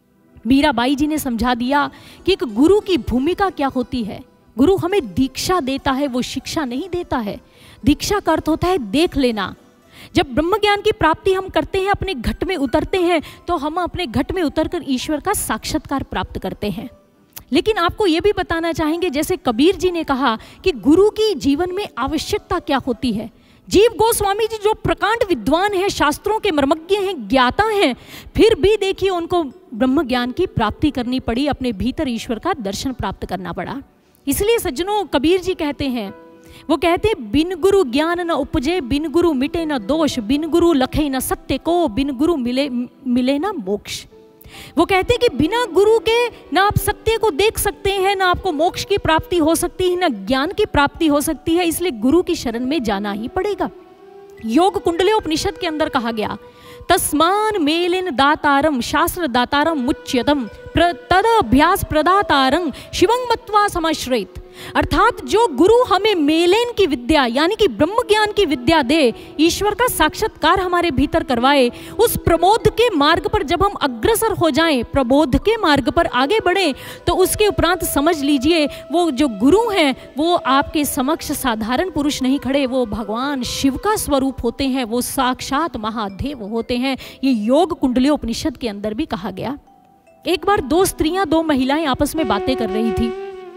मीराबाई जी ने समझा दिया कि एक गुरु की भूमिका क्या होती है। गुरु हमें दीक्षा देता है, वो शिक्षा नहीं देता है। दीक्षा का अर्थ होता है देख लेना। जब ब्रह्म ज्ञान की प्राप्ति हम करते हैं, अपने घट में उतरते हैं, तो हम अपने घट में उतरकर ईश्वर का साक्षात्कार प्राप्त करते हैं। लेकिन आपको यह भी बताना चाहेंगे, जैसे कबीर जी ने कहा कि गुरु की जीवन में आवश्यकता क्या होती है। जीव गोस्वामी जी जो प्रकांड विद्वान हैं, शास्त्रों के मर्मज्ञ हैं, ज्ञाता हैं, फिर भी देखिए उनको ब्रह्म ज्ञान की प्राप्ति करनी पड़ी, अपने भीतर ईश्वर का दर्शन प्राप्त करना पड़ा। इसलिए सज्जनों, कबीर जी कहते हैं, वो कहते हैं, बिन गुरु ज्ञान न उपजे, बिन गुरु मिटे न दोष, बिन गुरु लखे न सत्य को, बिन गुरु मिले मिले न मोक्ष। वो कहते हैं कि बिना गुरु के ना आप सत्य को देख सकते हैं, ना आपको मोक्ष की प्राप्ति हो सकती है, ना ज्ञान की प्राप्ति हो सकती है। इसलिए गुरु की शरण में जाना ही पड़ेगा। योग कुंडलोपनिषद के अंदर कहा गया, तस्मान मेलिन दातारम शास्त्र दातारम मुच्यतम तद अभ्यास प्रदातारं शिवं मत्वा समाश्रयेत। अर्थात जो गुरु हमें मेलेन की विद्या यानी कि ब्रह्म ज्ञान की विद्या दे, ईश्वर का साक्षात्कार हमारे भीतर करवाए, उस प्रबोध के मार्ग पर जब हम अग्रसर हो जाएं, प्रबोध के मार्ग पर आगे बढ़ें, तो उसके उपरांत समझ लीजिए वो जो गुरु हैं वो आपके समक्ष साधारण पुरुष नहीं खड़े, वो भगवान शिव का स्वरूप होते हैं, वो साक्षात महादेव होते हैं। ये योग कुंडलोपनिषद के अंदर भी कहा गया। एक बार दो स्त्रियां, दो महिलाएं आपस में बातें कर रही थी।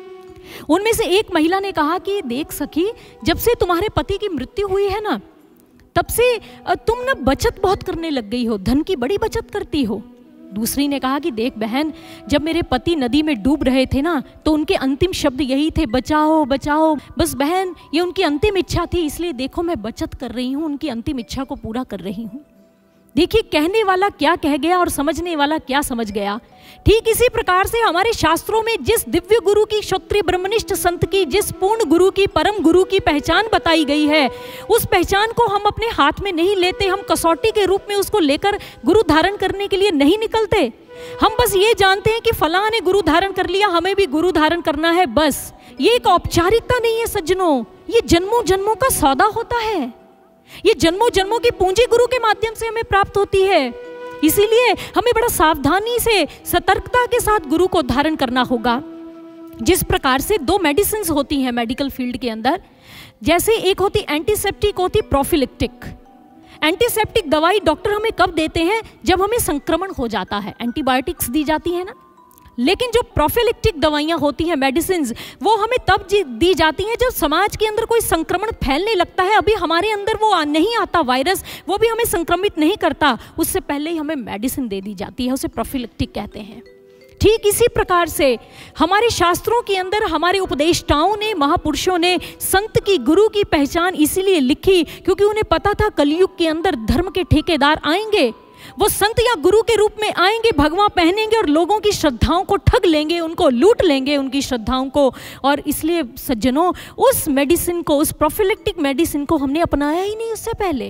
उनमें से एक महिला ने कहा कि देख सखी, जब से तुम्हारे पति की मृत्यु हुई है ना, तब से तुम ना बचत बहुत करने लग गई हो, धन की बड़ी बचत करती हो। दूसरी ने कहा कि देख बहन, जब मेरे पति नदी में डूब रहे थे ना, तो उनके अंतिम शब्द यही थे, बचाओ बचाओ। बस बहन, ये उनकी अंतिम इच्छा थी, इसलिए देखो मैं बचत कर रही हूँ, उनकी अंतिम इच्छा को पूरा कर रही हूँ। देखिए, कहने वाला क्या कह गया और समझने वाला क्या समझ गया। ठीक इसी प्रकार से हमारे शास्त्रों में जिस दिव्य गुरु की, क्षत्रिय ब्रह्मनिष्ठ संत की, जिस पूर्ण गुरु की, परम गुरु की पहचान बताई गई है, उस पहचान को हम अपने हाथ में नहीं लेते। हम कसौटी के रूप में उसको लेकर गुरु धारण करने के लिए नहीं निकलते। हम बस ये जानते हैं कि फलां ने गुरु धारण कर लिया, हमें भी गुरु धारण करना है। बस ये एक औपचारिकता नहीं है सज्जनों, ये जन्मों जन्मों का सौदा होता है। ये जन्मों जन्मों की पूंजी गुरु के माध्यम से हमें प्राप्त होती है। इसीलिए हमें बड़ा सावधानी से, सतर्कता के साथ गुरु को धारण करना होगा। जिस प्रकार से दो मेडिसिन्स होती हैं मेडिकल फील्ड के अंदर, जैसे एक होती एंटीसेप्टिक, होती प्रोफिलेक्टिक। एंटीसेप्टिक दवाई डॉक्टर हमें कब देते हैं? जब हमें संक्रमण हो जाता है, एंटीबायोटिक्स दी जाती है ना। लेकिन जो प्रोफिलेक्टिक दवाइयाँ होती हैं, मेडिसिन, वो हमें तब दी जाती हैं जब समाज के अंदर कोई संक्रमण फैलने लगता है। अभी हमारे अंदर वो नहीं आता वायरस, वो भी हमें संक्रमित नहीं करता, उससे पहले ही हमें मेडिसिन दे दी जाती है, उसे प्रोफिलेक्टिक कहते हैं। ठीक इसी प्रकार से हमारे शास्त्रों के अंदर हमारे उपदेष्टाओं ने, महापुरुषों ने संत की, गुरु की पहचान इसीलिए लिखी क्योंकि उन्हें पता था कलयुग के अंदर धर्म के ठेकेदार आएंगे। वो संत या गुरु के रूप में आएंगे, भगवा पहनेंगे और लोगों की श्रद्धाओं को ठग लेंगे, उनको लूट लेंगे, उनकी श्रद्धाओं को। और इसलिए सज्जनों, उस मेडिसिन को, उस प्रोफिलेक्टिक मेडिसिन को हमने अपनाया ही नहीं उससे पहले।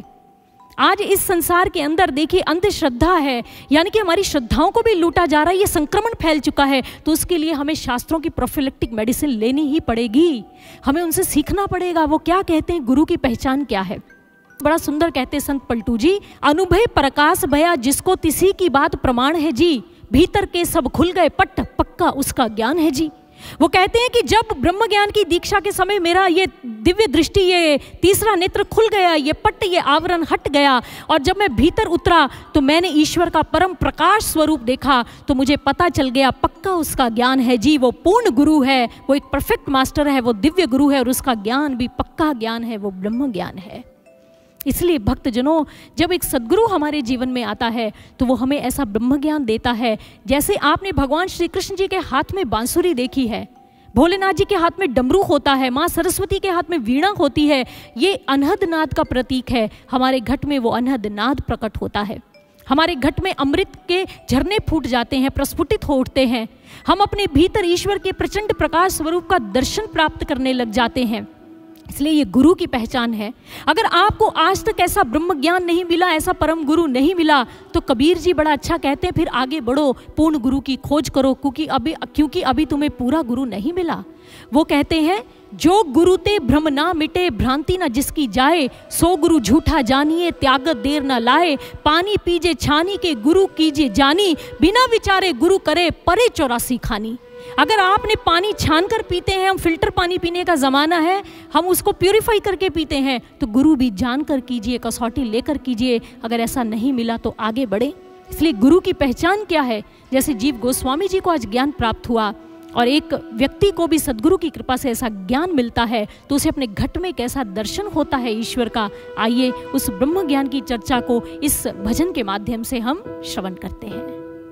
आज इस संसार के अंदर देखिए अंधश्रद्धा है, यानी कि हमारी श्रद्धाओं को भी लूटा जा रहा है, ये संक्रमण फैल चुका है। तो उसके लिए हमें शास्त्रों की प्रोफिलेक्टिक मेडिसिन लेनी ही पड़ेगी, हमें उनसे सीखना पड़ेगा वो क्या कहते हैं, गुरु की पहचान क्या है। बड़ा सुंदर कहते हैं संत पलटू जी, अनुभय प्रकाश भया जिसको तिसी की बात प्रमाण है जी, भीतर के सब खुल गए पट पक्का उसका ज्ञान है जी। वो कहते हैं कि जब ब्रह्म ज्ञान की दीक्षा के समय मेरा ये दिव्य दृष्टि, ये तीसरा नेत्र खुल गया, ये पट, ये आवरण हट गया, और जब मैं भीतर उतरा तो मैंने ईश्वर का परम प्रकाश स्वरूप देखा, तो मुझे पता चल गया पक्का उसका ज्ञान है जी। वो पूर्ण गुरु है, वो एक परफेक्ट मास्टर है, वो दिव्य गुरु है, और उसका ज्ञान भी पक्का ज्ञान है, वो ब्रह्म ज्ञान है। इसलिए भक्तजनों, जब एक सद्गुरु हमारे जीवन में आता है तो वो हमें ऐसा ब्रह्म ज्ञान देता है। जैसे आपने भगवान श्री कृष्ण जी के हाथ में बांसुरी देखी है, भोलेनाथ जी के हाथ में डमरू होता है, माँ सरस्वती के हाथ में वीणा होती है, ये अनहद नाद का प्रतीक है। हमारे घट में वो अनहद नाद प्रकट होता है, हमारे घट में अमृत के झरने फूट जाते हैं, प्रस्फुटित हो उठते हैं, हम अपने भीतर ईश्वर के प्रचंड प्रकाश स्वरूप का दर्शन प्राप्त करने लग जाते हैं। इसलिए ये गुरु की पहचान है। अगर आपको आज तक ऐसा ब्रह्म ज्ञान नहीं मिला, ऐसा परम गुरु नहीं मिला, तो कबीर जी बड़ा अच्छा कहते हैं, फिर आगे बढ़ो, पूर्ण गुरु की खोज करो, क्योंकि अभी क्योंकि अभी तुम्हें पूरा गुरु नहीं मिला। वो कहते हैं, जो गुरु ते भ्रम ना मिटे, भ्रांति ना जिसकी जाए, सो गुरु झूठा जानिए, त्यागत देर ना लाए, पानी पीजे छानी के गुरु कीजिए जानी, बिना विचारे गुरु करे परे चौरासी खानी। अगर आपने पानी छान कर पीते हैं, हम फिल्टर पानी पीने का ज़माना है, हम उसको प्यूरिफाई करके पीते हैं, तो गुरु भी जान कर कीजिए, कसौटी लेकर कीजिए। अगर ऐसा नहीं मिला तो आगे बढ़े। इसलिए गुरु की पहचान क्या है? जैसे जीव गोस्वामी जी को आज ज्ञान प्राप्त हुआ, और एक व्यक्ति को भी सद्गुरु की कृपा से ऐसा ज्ञान मिलता है, तो उसे अपने घट में कैसा दर्शन होता है ईश्वर का। आइए उस ब्रह्म ज्ञान की चर्चा को इस भजन के माध्यम से हम श्रवण करते हैं।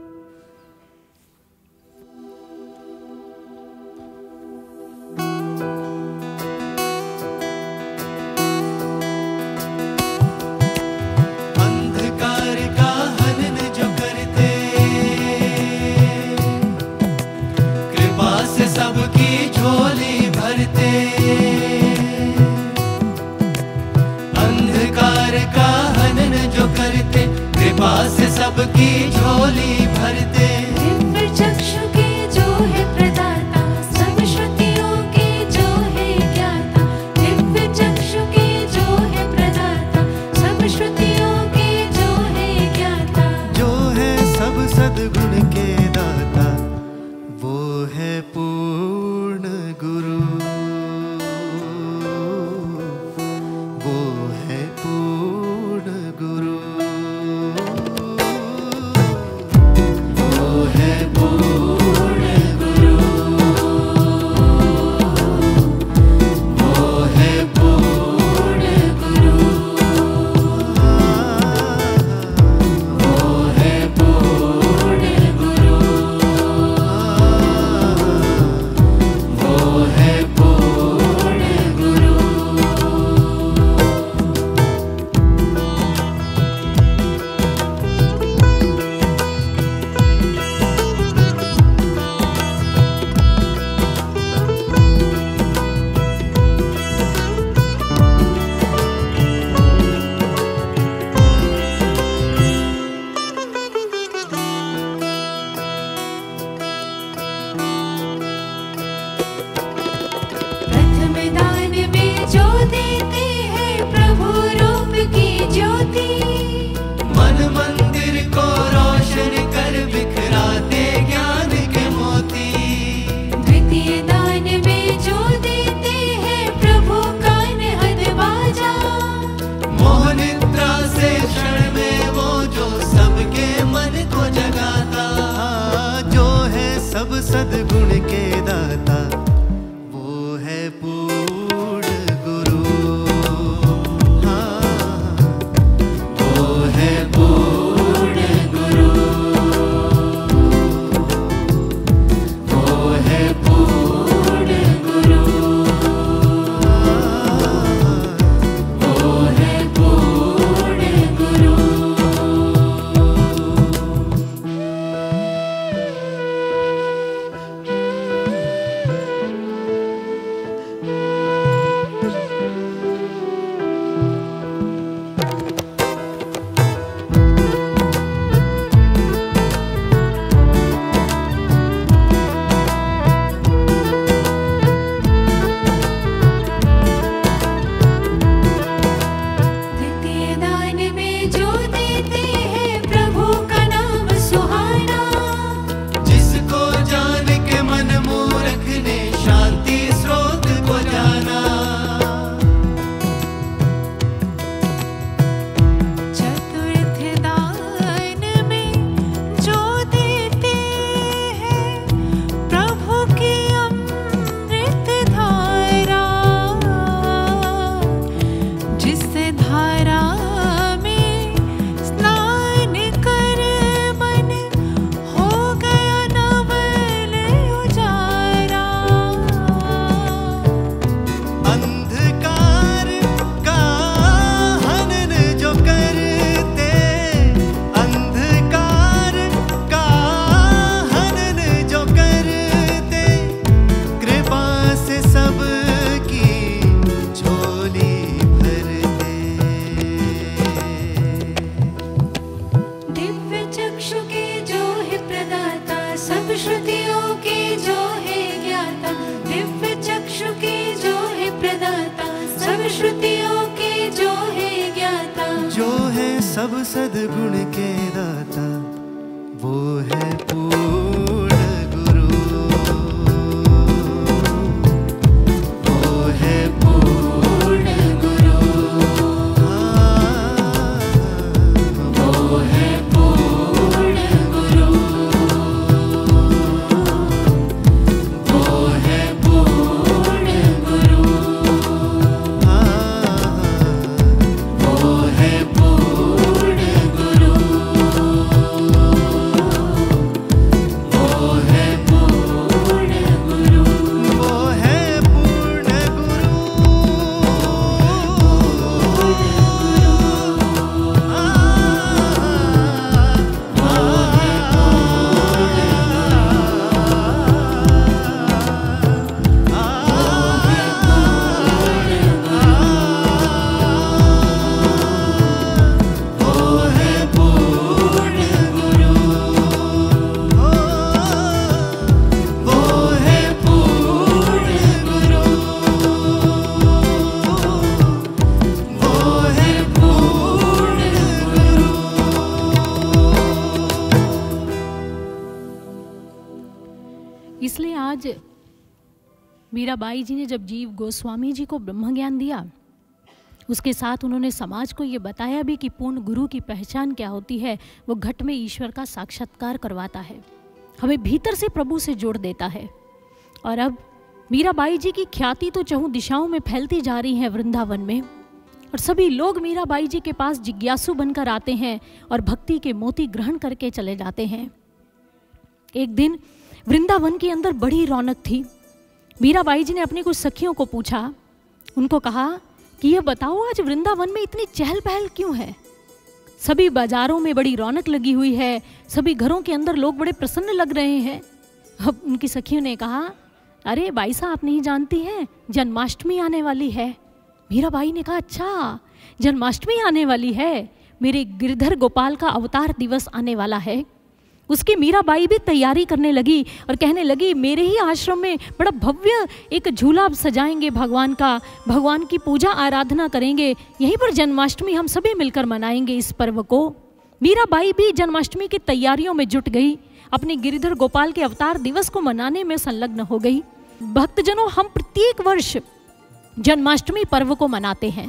से सबकी झोली भरते, दिव्य चक्षु के जो है प्रदाता, सब श्रुतियों के जो है ज्ञाता, दिव्य चक्षु के जो है प्रदाता, सब श्रुतियों के जो है ज्ञाता, जो है सब सद्गुण के दाता, वो है पूर्ण गुरु, वो है पूर्ण गुरु, वो है सद्गुण के दाता वो है पूर्ण गुरु, वो है पूर्ण गुरु, वो है पूर्ण गुरु, वो है पूर्ण गुरु, वो है पूर्ण गुरु, वो है पूर्ण गुरु, वो है पूर्ण इसलिए आज मीराबाई जी ने जब जीव गोस्वामी जी को ब्रह्म ज्ञान दिया, उसके साथ उन्होंने समाज को ये बताया भी कि पूर्ण गुरु की पहचान क्या होती है। वो घट में ईश्वर का साक्षात्कार करवाता है, हमें भीतर से प्रभु से जोड़ देता है। और अब मीराबाई जी की ख्याति तो चहुं दिशाओं में फैलती जा रही है वृंदावन में, और सभी लोग मीराबाई जी के पास जिज्ञासु बनकर आते हैं और भक्ति के मोती ग्रहण करके चले जाते हैं। एक दिन वृंदावन के अंदर बड़ी रौनक थी। मीराबाई जी ने अपनी कुछ सखियों को पूछा, उनको कहा कि ये बताओ आज वृंदावन में इतनी चहल पहल क्यों है? सभी बाजारों में बड़ी रौनक लगी हुई है, सभी घरों के अंदर लोग बड़े प्रसन्न लग रहे हैं। अब उनकी सखियों ने कहा, अरे बाई साहब आप नहीं जानती हैं, जन्माष्टमी आने वाली है। मीराबाई ने कहा, अच्छा जन्माष्टमी आने वाली है, मेरे गिरधर गोपाल का अवतार दिवस आने वाला है। उसकी मीराबाई भी तैयारी करने लगी और कहने लगी, मेरे ही आश्रम में बड़ा भव्य एक झूला सजाएंगे भगवान का, भगवान की पूजा आराधना करेंगे, यहीं पर जन्माष्टमी हम सभी मिलकर मनाएंगे इस पर्व को। मीराबाई भी जन्माष्टमी की तैयारियों में जुट गई, अपने गिरिधर गोपाल के अवतार दिवस को मनाने में संलग्न हो गई। भक्तजनों, हम प्रत्येक वर्ष जन्माष्टमी पर्व को मनाते हैं।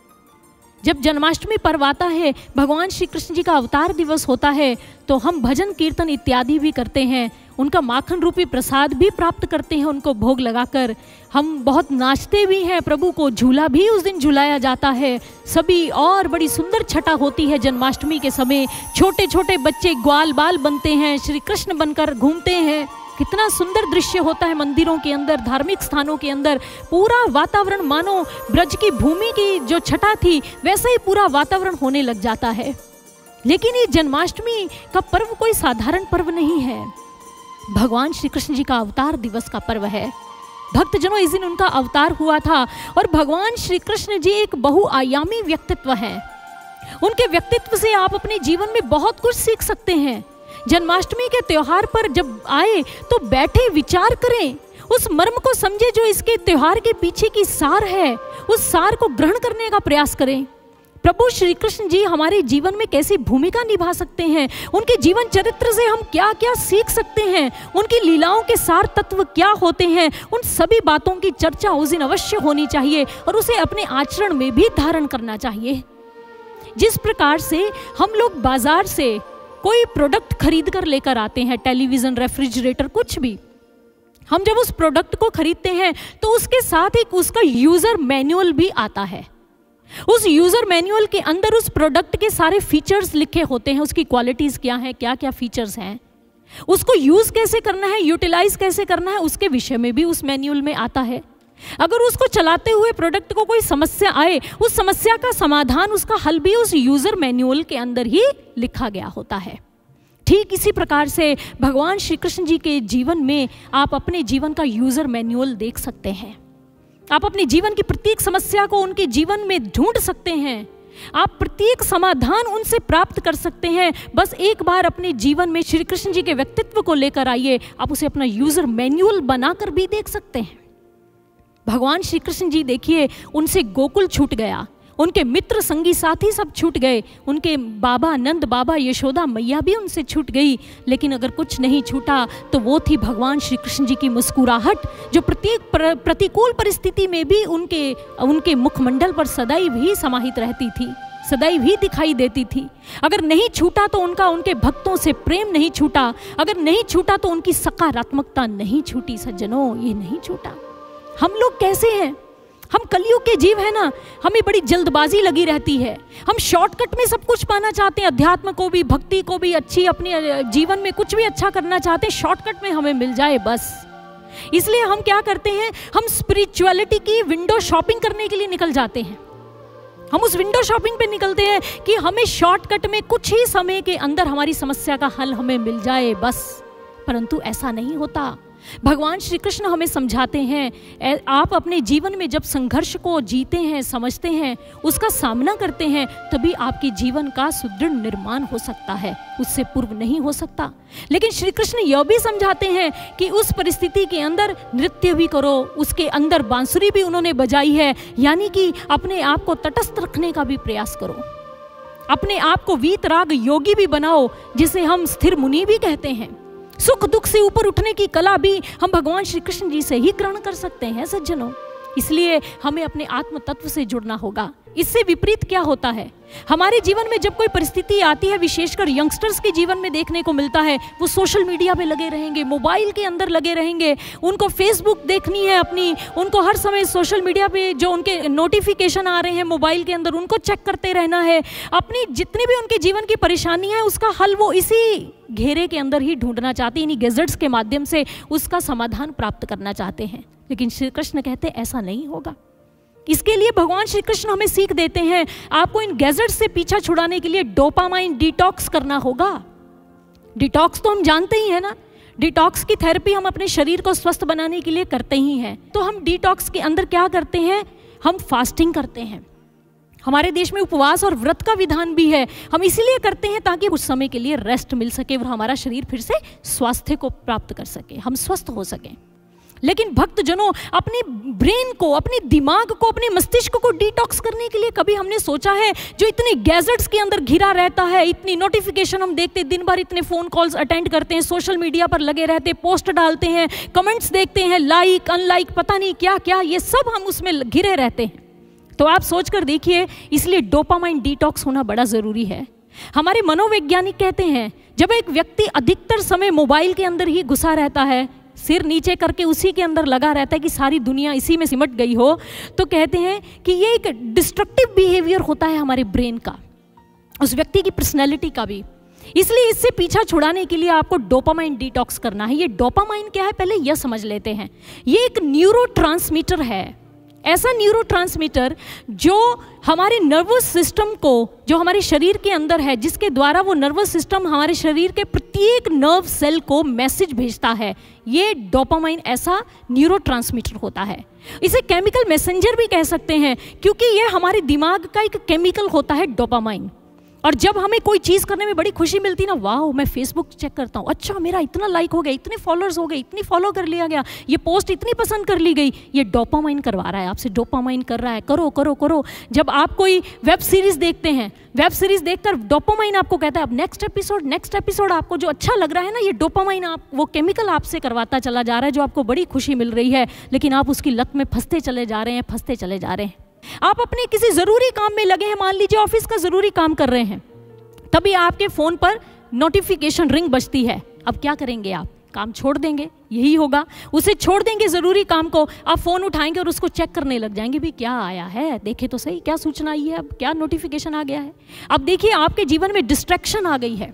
जब जन्माष्टमी पर्व आता है, भगवान श्री कृष्ण जी का अवतार दिवस होता है, तो हम भजन कीर्तन इत्यादि भी करते हैं, उनका माखन रूपी प्रसाद भी प्राप्त करते हैं, उनको भोग लगाकर हम बहुत नाचते भी हैं, प्रभु को झूला भी उस दिन झुलाया जाता है सभी। और बड़ी सुंदर छटा होती है जन्माष्टमी के समय, छोटे छोटे बच्चे ग्वाल बाल बनते हैं, श्री कृष्ण बनकर घूमते हैं। कितना सुंदर दृश्य होता है मंदिरों के अंदर, धार्मिक स्थानों के अंदर, पूरा वातावरण मानो ब्रज की भूमि की जो छटा थी वैसा ही पूरा वातावरण होने लग जाता है। लेकिन ये जन्माष्टमी का पर्व कोई साधारण पर्व नहीं है, भगवान श्री कृष्ण जी का अवतार दिवस का पर्व है। भक्तजनों, इस दिन उनका अवतार हुआ था और भगवान श्री कृष्ण जी एक बहुआयामी व्यक्तित्व है। उनके व्यक्तित्व से आप अपने जीवन में बहुत कुछ सीख सकते हैं। जन्माष्टमी के त्योहार पर जब आए तो बैठे विचार करें, उस मर्म को समझे जो इसके त्योहार के पीछे की सार है, उस सार को ग्रहण करने का प्रयास करें। प्रभु श्री कृष्ण जी हमारे जीवन में कैसी भूमिका निभा सकते हैं, उनके जीवन चरित्र से हम क्या क्या सीख सकते हैं, उनकी लीलाओं के सार तत्व क्या होते हैं, उन सभी बातों की चर्चा उस दिन अवश्य होनी चाहिए और उसे अपने आचरण में भी धारण करना चाहिए। जिस प्रकार से हम लोग बाजार से कोई प्रोडक्ट खरीद कर लेकर आते हैं, टेलीविज़न, रेफ्रिजरेटर, कुछ भी, हम जब उस प्रोडक्ट को खरीदते हैं तो उसके साथ एक उसका यूज़र मैनुअल भी आता है। उस यूज़र मैनुअल के अंदर उस प्रोडक्ट के सारे फीचर्स लिखे होते हैं, उसकी क्वालिटीज़ क्या हैं, क्या क्या फीचर्स हैं, उसको यूज़ कैसे करना है, यूटिलाइज कैसे करना है, उसके विषय में भी उस मैनुअल में आता है। अगर उसको चलाते हुए प्रोडक्ट को कोई समस्या आए, उस समस्या का समाधान, उसका हल भी उस यूज़र मैनुअल के अंदर ही लिखा गया होता है। ठीक इसी प्रकार से भगवान श्री कृष्ण जी के जीवन में आप अपने जीवन का यूज़र मैनुअल देख सकते हैं। आप अपने जीवन की प्रत्येक समस्या को उनके जीवन में ढूंढ सकते हैं, आप प्रत्येक समाधान उनसे प्राप्त कर सकते हैं। बस एक बार अपने जीवन में श्री कृष्ण जी के व्यक्तित्व को लेकर आइए, आप उसे अपना यूज़र मैनुअल बनाकर भी देख सकते हैं। भगवान श्री कृष्ण जी देखिए, उनसे गोकुल छूट गया, उनके मित्र संगी साथी सब छूट गए, उनके बाबा नंद बाबा यशोदा मैया भी उनसे छूट गई, लेकिन अगर कुछ नहीं छूटा तो वो थी भगवान श्री कृष्ण जी की मुस्कुराहट, जो प्रत्येक प्र, प्रतिकूल परिस्थिति में भी उनके उनके मुखमंडल पर सदैव ही समाहित रहती थी, सदैव ही दिखाई देती थी। अगर नहीं छूटा तो उनका उनके भक्तों से प्रेम नहीं छूटा, अगर नहीं छूटा तो उनकी सकारात्मकता नहीं छूटी। सज्जनों, ये नहीं छूटा। हम लोग कैसे हैं? हम कलयुग के जीव है ना, हमें बड़ी जल्दबाजी लगी रहती है। हम शॉर्टकट में सब कुछ पाना चाहते हैं, अध्यात्म को भी, भक्ति को भी, अच्छी अपने जीवन में कुछ भी अच्छा करना चाहते हैं, शॉर्टकट में हमें मिल जाए बस। इसलिए हम क्या करते हैं, हम स्पिरिचुअलिटी की विंडो शॉपिंग करने के लिए निकल जाते हैं। हम उस विंडो शॉपिंग पे निकलते हैं कि हमें शॉर्टकट में कुछ ही समय के अंदर हमारी समस्या का हल हमें मिल जाए बस, परंतु ऐसा नहीं होता। भगवान श्री कृष्ण हमें समझाते हैं, आप अपने जीवन में जब संघर्ष को जीते हैं, समझते हैं, उसका सामना करते हैं, तभी आपके जीवन का सुदृढ़ निर्माण हो सकता है, उससे पूर्व नहीं हो सकता। लेकिन श्री कृष्ण यह भी समझाते हैं कि उस परिस्थिति के अंदर नृत्य भी करो, उसके अंदर बांसुरी भी उन्होंने बजाई है, यानी कि अपने आप को तटस्थ रखने का भी प्रयास करो, अपने आप को वीतराग योगी भी बनाओ, जिसे हम स्थिर मुनि भी कहते हैं। सुख दुख से ऊपर उठने की कला भी हम भगवान श्री कृष्ण जी से ही ग्रहण कर सकते हैं सज्जनों। इसलिए हमें अपने आत्म तत्व से जुड़ना होगा। इससे विपरीत क्या होता है, हमारे जीवन में जब कोई परिस्थिति आती है, विशेषकर यंगस्टर्स के जीवन में देखने को मिलता है, वो सोशल मीडिया पे लगे रहेंगे, मोबाइल के अंदर लगे रहेंगे, उनको फेसबुक देखनी है अपनी, उनको हर समय सोशल मीडिया पे जो उनके नोटिफिकेशन आ रहे हैं मोबाइल के अंदर, उनको चेक करते रहना है। अपनी जितनी भी उनके जीवन की परेशानी है, उसका हल वो इसी घेरे के अंदर ही ढूंढना चाहते हैं, इन्हीं गैजेट्स के माध्यम से उसका समाधान प्राप्त करना चाहते हैं। लेकिन श्री कृष्ण कहते हैं ऐसा नहीं होगा। इसके लिए भगवान श्री कृष्ण हमें सीख देते हैं, आपको इन गैजेट्स से पीछा छुड़ाने के लिए डोपामाइन डिटॉक्स करना होगा। डिटॉक्स तो हम जानते ही है ना, डिटॉक्स की थेरेपी हम अपने शरीर को स्वस्थ बनाने के लिए करते ही हैं। तो हम डिटॉक्स के अंदर क्या करते हैं, हम फास्टिंग करते हैं। हमारे देश में उपवास और व्रत का विधान भी है, हम इसीलिए करते हैं ताकि कुछ समय के लिए रेस्ट मिल सके और हमारा शरीर फिर से स्वास्थ्य को प्राप्त कर सके, हम स्वस्थ हो सकें। लेकिन भक्त जनों, अपने ब्रेन को, अपने दिमाग को, अपने मस्तिष्क को डिटॉक्स करने के लिए कभी हमने सोचा है? जो इतने गैजेट्स के अंदर घिरा रहता है, इतनी नोटिफिकेशन हम देखते, दिन भर इतने फोन कॉल्स अटेंड करते हैं, सोशल मीडिया पर लगे रहते, पोस्ट डालते हैं, कमेंट्स देखते हैं, लाइक अनलाइक पता नहीं क्या क्या, ये सब हम उसमें घिरे रहते हैं। तो आप सोच कर देखिए, इसलिए डोपामाइन डिटॉक्स होना बड़ा ज़रूरी है। हमारे मनोवैज्ञानिक कहते हैं, जब एक व्यक्ति अधिकतर समय मोबाइल के अंदर ही घुसा रहता है, सिर नीचे करके उसी के अंदर लगा रहता है कि सारी दुनिया इसी में सिमट गई हो, तो कहते हैं कि ये एक डिस्ट्रक्टिव बिहेवियर होता है हमारे ब्रेन का, उस व्यक्ति की पर्सनैलिटी का भी। इसलिए इससे पीछा छुड़ाने के लिए आपको डोपामाइन डिटॉक्स करना है। ये डोपामाइन क्या है, पहले यह समझ लेते हैं। ये एक न्यूरोट्रांसमीटर है, ऐसा न्यूरोट्रांसमीटर जो हमारे नर्वस सिस्टम को, जो हमारे शरीर के अंदर है, जिसके द्वारा वो नर्वस सिस्टम हमारे शरीर के प्रत्येक नर्व सेल को मैसेज भेजता है। ये डोपामाइन ऐसा न्यूरोट्रांसमीटर होता है। इसे केमिकल मैसेंजर भी कह सकते हैं, क्योंकि ये हमारे दिमाग का एक केमिकल होता है डोपामाइन। और जब हमें कोई चीज़ करने में बड़ी खुशी मिलती ना, वाह मैं फेसबुक चेक करता हूँ, अच्छा मेरा इतना लाइक हो गया, इतने फॉलोअर्स हो गए, इतनी फॉलो कर लिया गया, ये पोस्ट इतनी पसंद कर ली गई, ये डोपामाइन करवा रहा है आपसे, डोपामाइन कर रहा है, करो करो करो। जब आप कोई वेब सीरीज़ देखते हैं, वेब सीरीज़ देखकर डोपामाइन आपको कहता है अब नेक्स्ट एपिसोड नेक्स्ट एपिसोड, आपको जो अच्छा लग रहा है ना, ये डोपामाइन आप वो केमिकल आपसे करवाता चला जा रहा है, जो आपको बड़ी खुशी मिल रही है, लेकिन आप उसकी लत में फंसते चले जा रहे हैं, फंसते चले जा रहे हैं। आप अपने किसी ज़रूरी काम में लगे हैं, मान लीजिए ऑफिस का ज़रूरी काम कर रहे हैं, तभी आपके फ़ोन पर नोटिफिकेशन रिंग बजती है। अब क्या करेंगे आप? काम छोड़ देंगे, यही होगा। उसे छोड़ देंगे ज़रूरी काम को, आप फ़ोन उठाएंगे और उसको चेक करने लग जाएंगे, भी क्या आया है, देखे तो सही क्या सूचना आई है, अब क्या नोटिफिकेशन आ गया है। अब देखिए आपके जीवन में डिस्ट्रैक्शन आ गई है,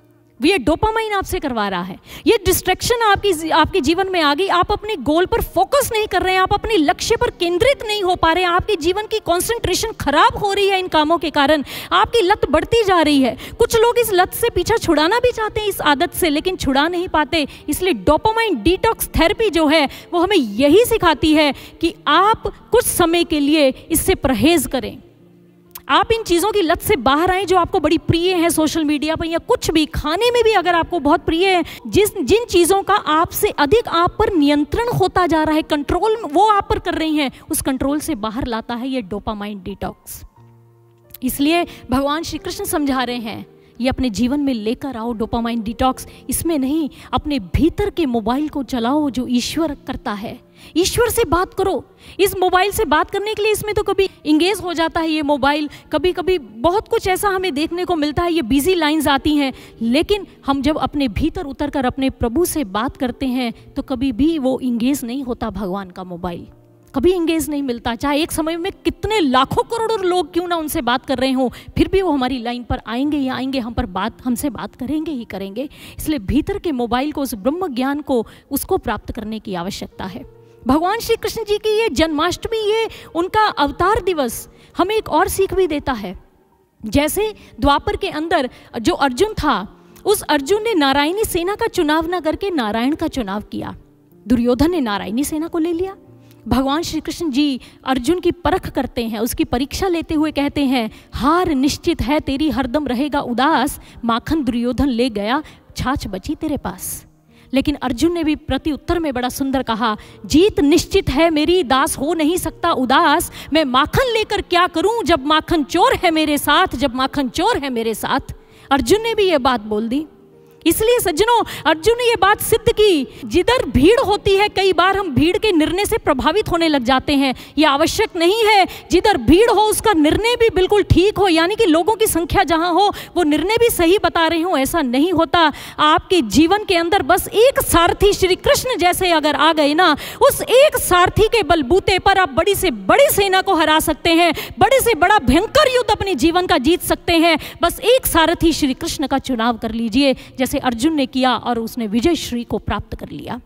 ये डोपामाइन आपसे करवा रहा है। ये डिस्ट्रैक्शन आपकी आपके जीवन में आ गई, आप अपने गोल पर फोकस नहीं कर रहे हैं, आप अपने लक्ष्य पर केंद्रित नहीं हो पा रहे हैं, आपके जीवन की कंसंट्रेशन खराब हो रही है इन कामों के कारण, आपकी लत बढ़ती जा रही है। कुछ लोग इस लत से पीछा छुड़ाना भी चाहते हैं, इस आदत से, लेकिन छुड़ा नहीं पाते। इसलिए डोपामाइन डिटॉक्स थेरेपी जो है वो हमें यही सिखाती है कि आप कुछ समय के लिए इससे परहेज करें, आप इन चीज़ों की लत से बाहर आएं जो आपको बड़ी प्रिय है, सोशल मीडिया पर या कुछ भी खाने में भी अगर आपको बहुत प्रिय है, जिस जिन चीज़ों का आपसे अधिक आप पर नियंत्रण होता जा रहा है, कंट्रोल वो आप पर कर रही हैं, उस कंट्रोल से बाहर लाता है ये डोपामाइन डिटॉक्स। इसलिए भगवान श्री कृष्ण समझा रहे हैं, ये अपने जीवन में लेकर आओ डोपामाइन डिटॉक्स। इसमें नहीं, अपने भीतर के मोबाइल को चलाओ जो ईश्वर करता है। ईश्वर से बात करो। इस मोबाइल से बात करने के लिए इसमें तो कभी इंगेज हो जाता है ये मोबाइल, कभी कभी बहुत कुछ ऐसा हमें देखने को मिलता है, ये बिजी लाइंस आती हैं। लेकिन हम जब अपने भीतर उतर कर अपने प्रभु से बात करते हैं तो कभी भी वो इंगेज नहीं होता भगवान का मोबाइल, कभी इंगेज नहीं मिलता। चाहे एक समय में कितने लाखों करोड़ों लोग क्यों ना उनसे बात कर रहे हों, फिर भी वो हमारी लाइन पर आएंगे या आएंगे, हम पर बात हमसे बात करेंगे ही करेंगे। इसलिए भीतर के मोबाइल को, उस ब्रह्म ज्ञान को, उसको प्राप्त करने की आवश्यकता है। भगवान श्री कृष्ण जी की ये जन्माष्टमी, ये उनका अवतार दिवस हमें एक और सीख भी देता है। जैसे द्वापर के अंदर जो अर्जुन था, उस अर्जुन ने नारायणी सेना का चुनाव न करके नारायण का चुनाव किया। दुर्योधन ने नारायणी सेना को ले लिया। भगवान श्री कृष्ण जी अर्जुन की परख करते हैं, उसकी परीक्षा लेते हुए कहते हैं, हार निश्चित है तेरी हरदम रहेगा उदास, माखन दुर्योधन ले गया छाछ बची तेरे पास। लेकिन अर्जुन ने भी प्रति उत्तर में बड़ा सुंदर कहा, जीत निश्चित है मेरी, दास हो नहीं सकता उदास, मैं माखन लेकर क्या करूं जब माखन चोर है मेरे साथ, जब माखन चोर है मेरे साथ। अर्जुन ने भी ये बात बोल दी। इसलिए सज्जनों, अर्जुन ने ये बात सिद्ध की, जिधर भीड़ होती है कई बार हम भीड़ के निर्णय से प्रभावित होने लग जाते हैं। ये आवश्यक नहीं है। जिधर भीड़ हो उसका निर्णय भी बिल्कुल ठीक हो, यानी कि लोगों की संख्या जहां हो वो निर्णय भी सही बता रहे हो, ऐसा नहीं होता। आपके जीवन के अंदर बस एक सारथी श्री कृष्ण जैसे अगर आ गए ना, उस एक सारथी के बलबूते पर आप बड़ी से बड़ी सेना को हरा सकते हैं, बड़े से बड़ा भयंकर युद्ध अपने जीवन का जीत सकते हैं। बस एक सारथी श्री कृष्ण का चुनाव कर लीजिए, जैसे अर्जुन ने किया और उसने विजय श्री को प्राप्त कर लिया।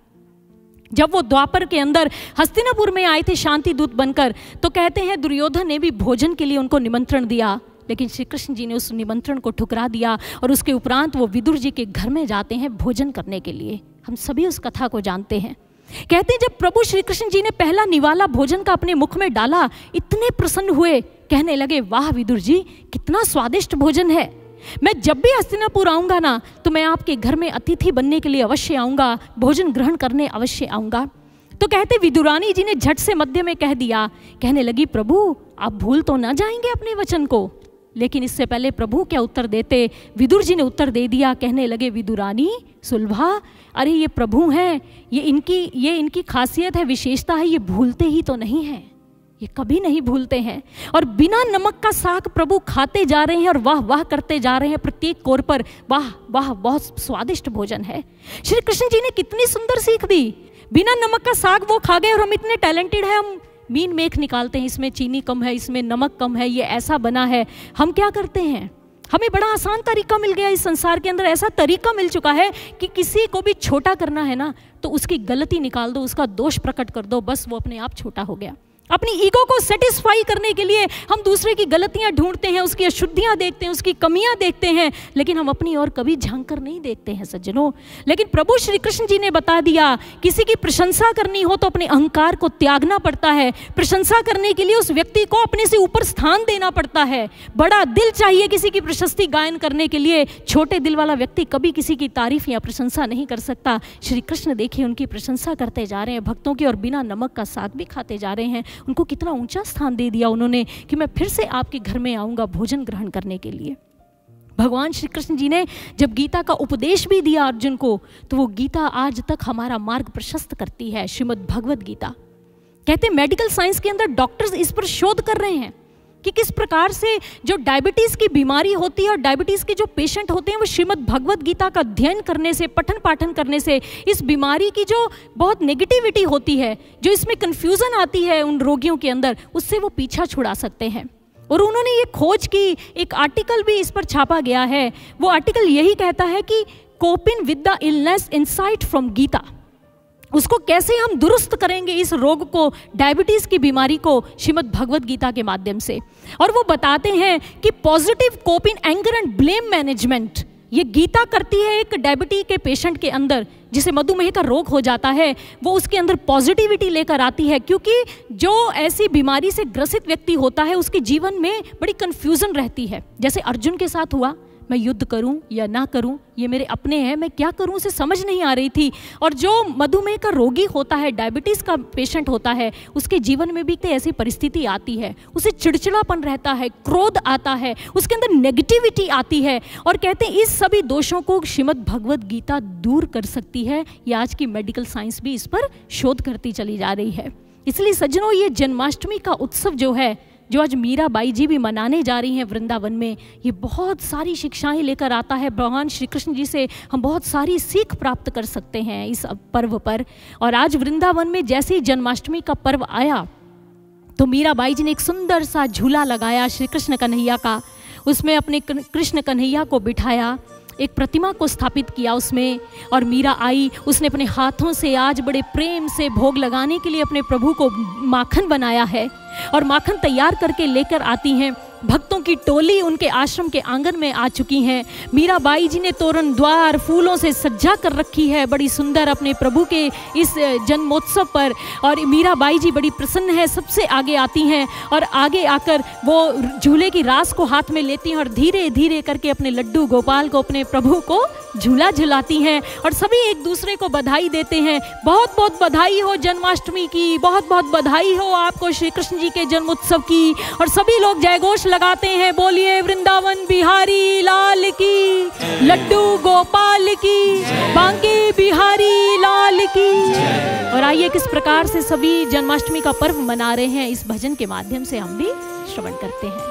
जब वो द्वापर के अंदर हस्तिनापुर में आए थे शांति दूत बनकर, तो कहते हैं दुर्योधन ने भी भोजन के लिए उनको निमंत्रण दिया, लेकिन श्री कृष्ण जी ने उस निमंत्रण को ठुकरा दिया और उसके उपरांत वो विदुर जी के घर में जाते हैं भोजन करने के लिए। हम सभी उस कथा को जानते हैं। कहते हैं जब प्रभु श्री कृष्ण जी ने पहला निवाला भोजन का अपने मुख में डाला, इतने प्रसन्न हुए, कहने लगे, वाह विदुर जी, कितना स्वादिष्ट भोजन है। मैं जब भी हस्तिनापुर आऊँगा ना, तो मैं आपके घर में अतिथि बनने के लिए अवश्य आऊँगा, भोजन ग्रहण करने अवश्य आऊँगा। तो कहते विदुरानी जी ने झट से मध्य में कह दिया, कहने लगी, प्रभु आप भूल तो ना जाएंगे अपने वचन को। लेकिन इससे पहले प्रभु क्या उत्तर देते, विदुर जी ने उत्तर दे दिया, कहने लगे, विदुरानी सुलभा, अरे ये प्रभु हैं, ये इनकी ये इनकी खासियत है, विशेषता है, ये भूलते ही तो नहीं हैं, ये कभी नहीं भूलते हैं। और बिना नमक का साग प्रभु खाते जा रहे हैं और वाह वाह करते जा रहे हैं प्रत्येक कोर पर, वाह वाह बहुत स्वादिष्ट भोजन है। श्री कृष्ण जी ने कितनी सुंदर सीख दी, बिना नमक का साग वो खा गए और हम इतने टैलेंटेड हैं, हम मीन मेख निकालते हैं, इसमें चीनी कम है, इसमें नमक कम है, ये ऐसा बना है। हम क्या करते हैं, हमें बड़ा आसान तरीका मिल गया इस संसार के अंदर, ऐसा तरीका मिल चुका है कि किसी को भी छोटा करना है ना, तो उसकी गलती निकाल दो, उसका दोष प्रकट कर दो, बस वो अपने आप छोटा हो गया। अपनी ईगो को सेटिस्फाई करने के लिए हम दूसरे की गलतियां ढूंढते हैं, उसकी अशुद्धियां देखते हैं, उसकी कमियां देखते हैं, लेकिन हम अपनी ओर कभी झांक कर नहीं देखते हैं सज्जनों। लेकिन प्रभु श्री कृष्ण जी ने बता दिया, किसी की प्रशंसा करनी हो तो अपने अहंकार को त्यागना पड़ता है। प्रशंसा करने के लिए उस व्यक्ति को अपने से ऊपर स्थान देना पड़ता है। बड़ा दिल चाहिए किसी की प्रशस्ति गायन करने के लिए, छोटे दिल वाला व्यक्ति कभी किसी की तारीफ या प्रशंसा नहीं कर सकता। श्री कृष्ण देखिए उनकी प्रशंसा करते जा रहे हैं भक्तों की, और बिना नमक का साग भी खाते जा रहे हैं। उनको कितना ऊंचा स्थान दे दिया उन्होंने कि मैं फिर से आपके घर में आऊंगा भोजन ग्रहण करने के लिए। भगवान श्री कृष्ण जी ने जब गीता का उपदेश भी दिया अर्जुन को, तो वो गीता आज तक हमारा मार्ग प्रशस्त करती है। श्रीमद् भगवद गीता कहते हैं मेडिकल साइंस के अंदर डॉक्टर्स इस पर शोध कर रहे हैं कि किस प्रकार से जो डायबिटीज़ की बीमारी होती है और डायबिटीज़ के जो पेशेंट होते हैं, वो श्रीमद् भगवद गीता का अध्ययन करने से, पठन पाठन करने से इस बीमारी की जो बहुत नेगेटिविटी होती है, जो इसमें कन्फ्यूज़न आती है उन रोगियों के अंदर, उससे वो पीछा छुड़ा सकते हैं। और उन्होंने ये खोज की, एक आर्टिकल भी इस पर छापा गया है। वो आर्टिकल यही कहता है कि coping with the illness insight from Gita, उसको कैसे हम दुरुस्त करेंगे इस रोग को, डायबिटीज़ की बीमारी को, श्रीमद् भगवद गीता के माध्यम से। और वो बताते हैं कि positive coping anger and blame management ये गीता करती है एक डायबिटीज के पेशेंट के अंदर, जिसे मधुमेह का रोग हो जाता है, वो उसके अंदर पॉजिटिविटी लेकर आती है। क्योंकि जो ऐसी बीमारी से ग्रसित व्यक्ति होता है उसके जीवन में बड़ी कन्फ्यूज़न रहती है, जैसे अर्जुन के साथ हुआ। मैं युद्ध करूं या ना करूं, ये मेरे अपने हैं, मैं क्या करूं उसे समझ नहीं आ रही थी। और जो मधुमेह का रोगी होता है, डायबिटीज़ का पेशेंट होता है, उसके जीवन में भी ऐसी परिस्थिति आती है, उसे चिड़चिड़ापन रहता है, क्रोध आता है, उसके अंदर नेगेटिविटी आती है। और कहते हैं इस सभी दोषों को श्रीमद् भगवद गीता दूर कर सकती है। ये आज की मेडिकल साइंस भी इस पर शोध करती चली जा रही है। इसलिए सज्जनों, ये जन्माष्टमी का उत्सव जो है, जो आज मीराबाई जी भी मनाने जा रही हैं वृंदावन में, ये बहुत सारी शिक्षाएं लेकर आता है। भगवान श्री कृष्ण जी से हम बहुत सारी सीख प्राप्त कर सकते हैं इस पर्व पर। और आज वृंदावन में जैसे ही जन्माष्टमी का पर्व आया तो मीराबाई जी ने एक सुंदर सा झूला लगाया श्री कृष्ण कन्हैया का, उसमें अपने कृष्ण कन्हैया को बिठाया, एक प्रतिमा को स्थापित किया उसमें। और मीरा आई, उसने अपने हाथों से आज बड़े प्रेम से भोग लगाने के लिए अपने प्रभु को माखन बनाया है और माखन तैयार करके लेकर आती हैं। भक्तों की टोली उनके आश्रम के आंगन में आ चुकी हैं। मीराबाई जी ने तोरण द्वार फूलों से सज्जा कर रखी है बड़ी सुंदर अपने प्रभु के इस जन्मोत्सव पर। और मीराबाई जी बड़ी प्रसन्न है, सबसे आगे आती हैं और आगे आकर वो झूले की रास को हाथ में लेती हैं और धीरे धीरे करके अपने लड्डू गोपाल को, अपने प्रभु को झूला झुलाती हैं। और सभी एक दूसरे को बधाई देते हैं, बहुत बहुत बधाई हो जन्माष्टमी की, बहुत बहुत बधाई हो आपको श्री कृष्ण जी के जन्मोत्सव की। और सभी लोग जयघोष लगाते हैं, बोलिए वृंदावन बिहारी लाल की, लड्डू गोपाल की, बांके बिहारी लाल की। और आइए किस प्रकार से सभी जन्माष्टमी का पर्व मना रहे हैं, इस भजन के माध्यम से हम भी श्रवण करते हैं।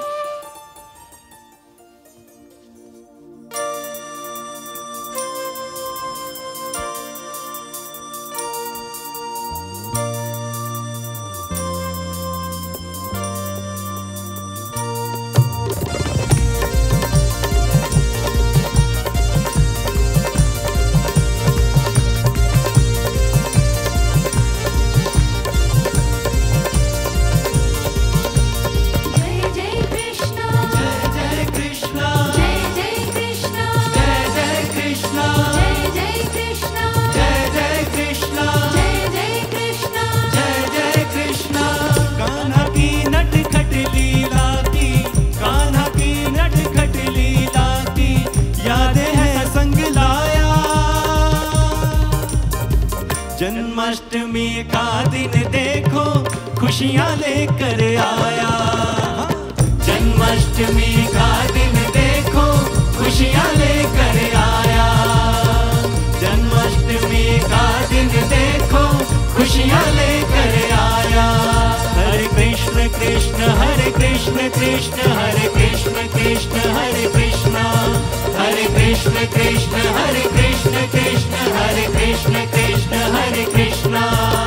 जन्माष्टमी का दिन देखो खुशियाँ लेकर आया। जन्माष्टमी का दिन देखो खुशियाँ लेकर आया। जन्माष्टमी का दिन देखो खुशियाँ लेकर आया। हरे कृष्ण कृष्ण हरे कृष्ण कृष्ण हरे कृष्ण कृष्ण हरे कृष्ण, हरे कृष्ण कृष्ण हरे कृष्ण कृष्ण हरे कृष्ण कृष्ण हरे कृष्ण।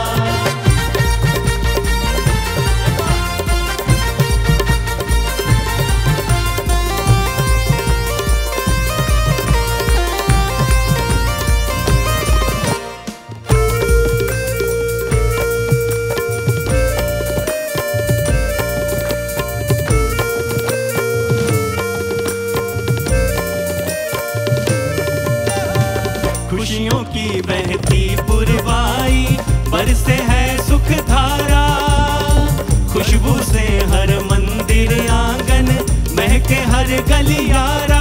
खुशियों की बहती पुरवाई, बरसे है सुख धारा। खुशबू से हर मंदिर आंगन, महके हर गलियारा।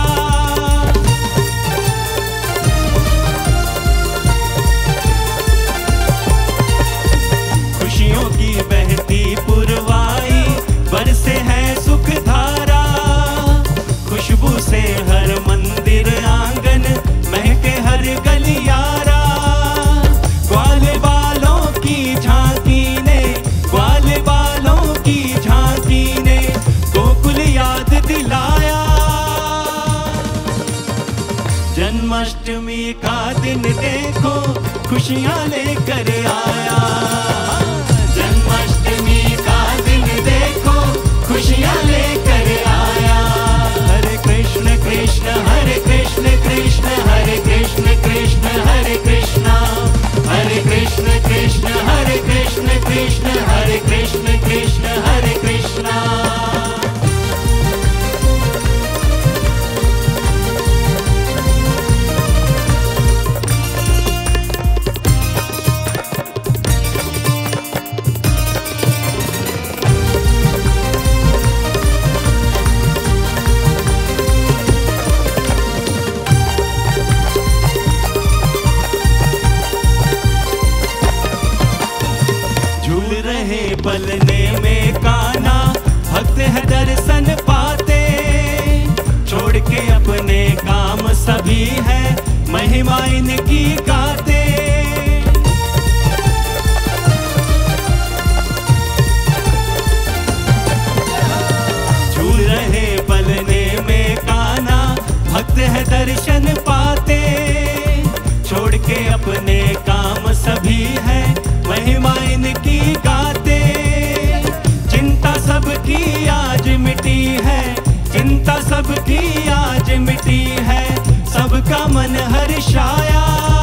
खुशियों की बहती पुरवाई, बरसे है सुख धारा। खुशबू से हर मंदिर आंगन, महके हर गलियारा। ग्वाले बालों की झांकी ने, ग्वाले बालों की झांकी ने गोकुल याद दिलाया। जन्माष्टमी का दिन देखो खुशियाँ लेकर आया। जन्माष्टमी का दिन देखो खुशियाँ लेकर आया। हरे कृष्ण कृष्ण हरे कृष्ण कृष्ण हरे कृष्ण कृष्ण हरे कृष्ण, हरे कृष्ण कृष्ण हरे कृष्ण कृष्ण हरे कृष्ण कृष्ण हरे कृष्ण। दर्शन पाते, छोड़ के अपने काम सभी है महिमा इनकी गाते। झूल रहे पलने में कान्हा, भक्त है दर्शन पाते, छोड़ के अपने काम सभी है महिमा इनकी गाते। चिंता सबकी आज मिटी है, चिंता सबकी आज मिटी है, सबका मन हर्षाया।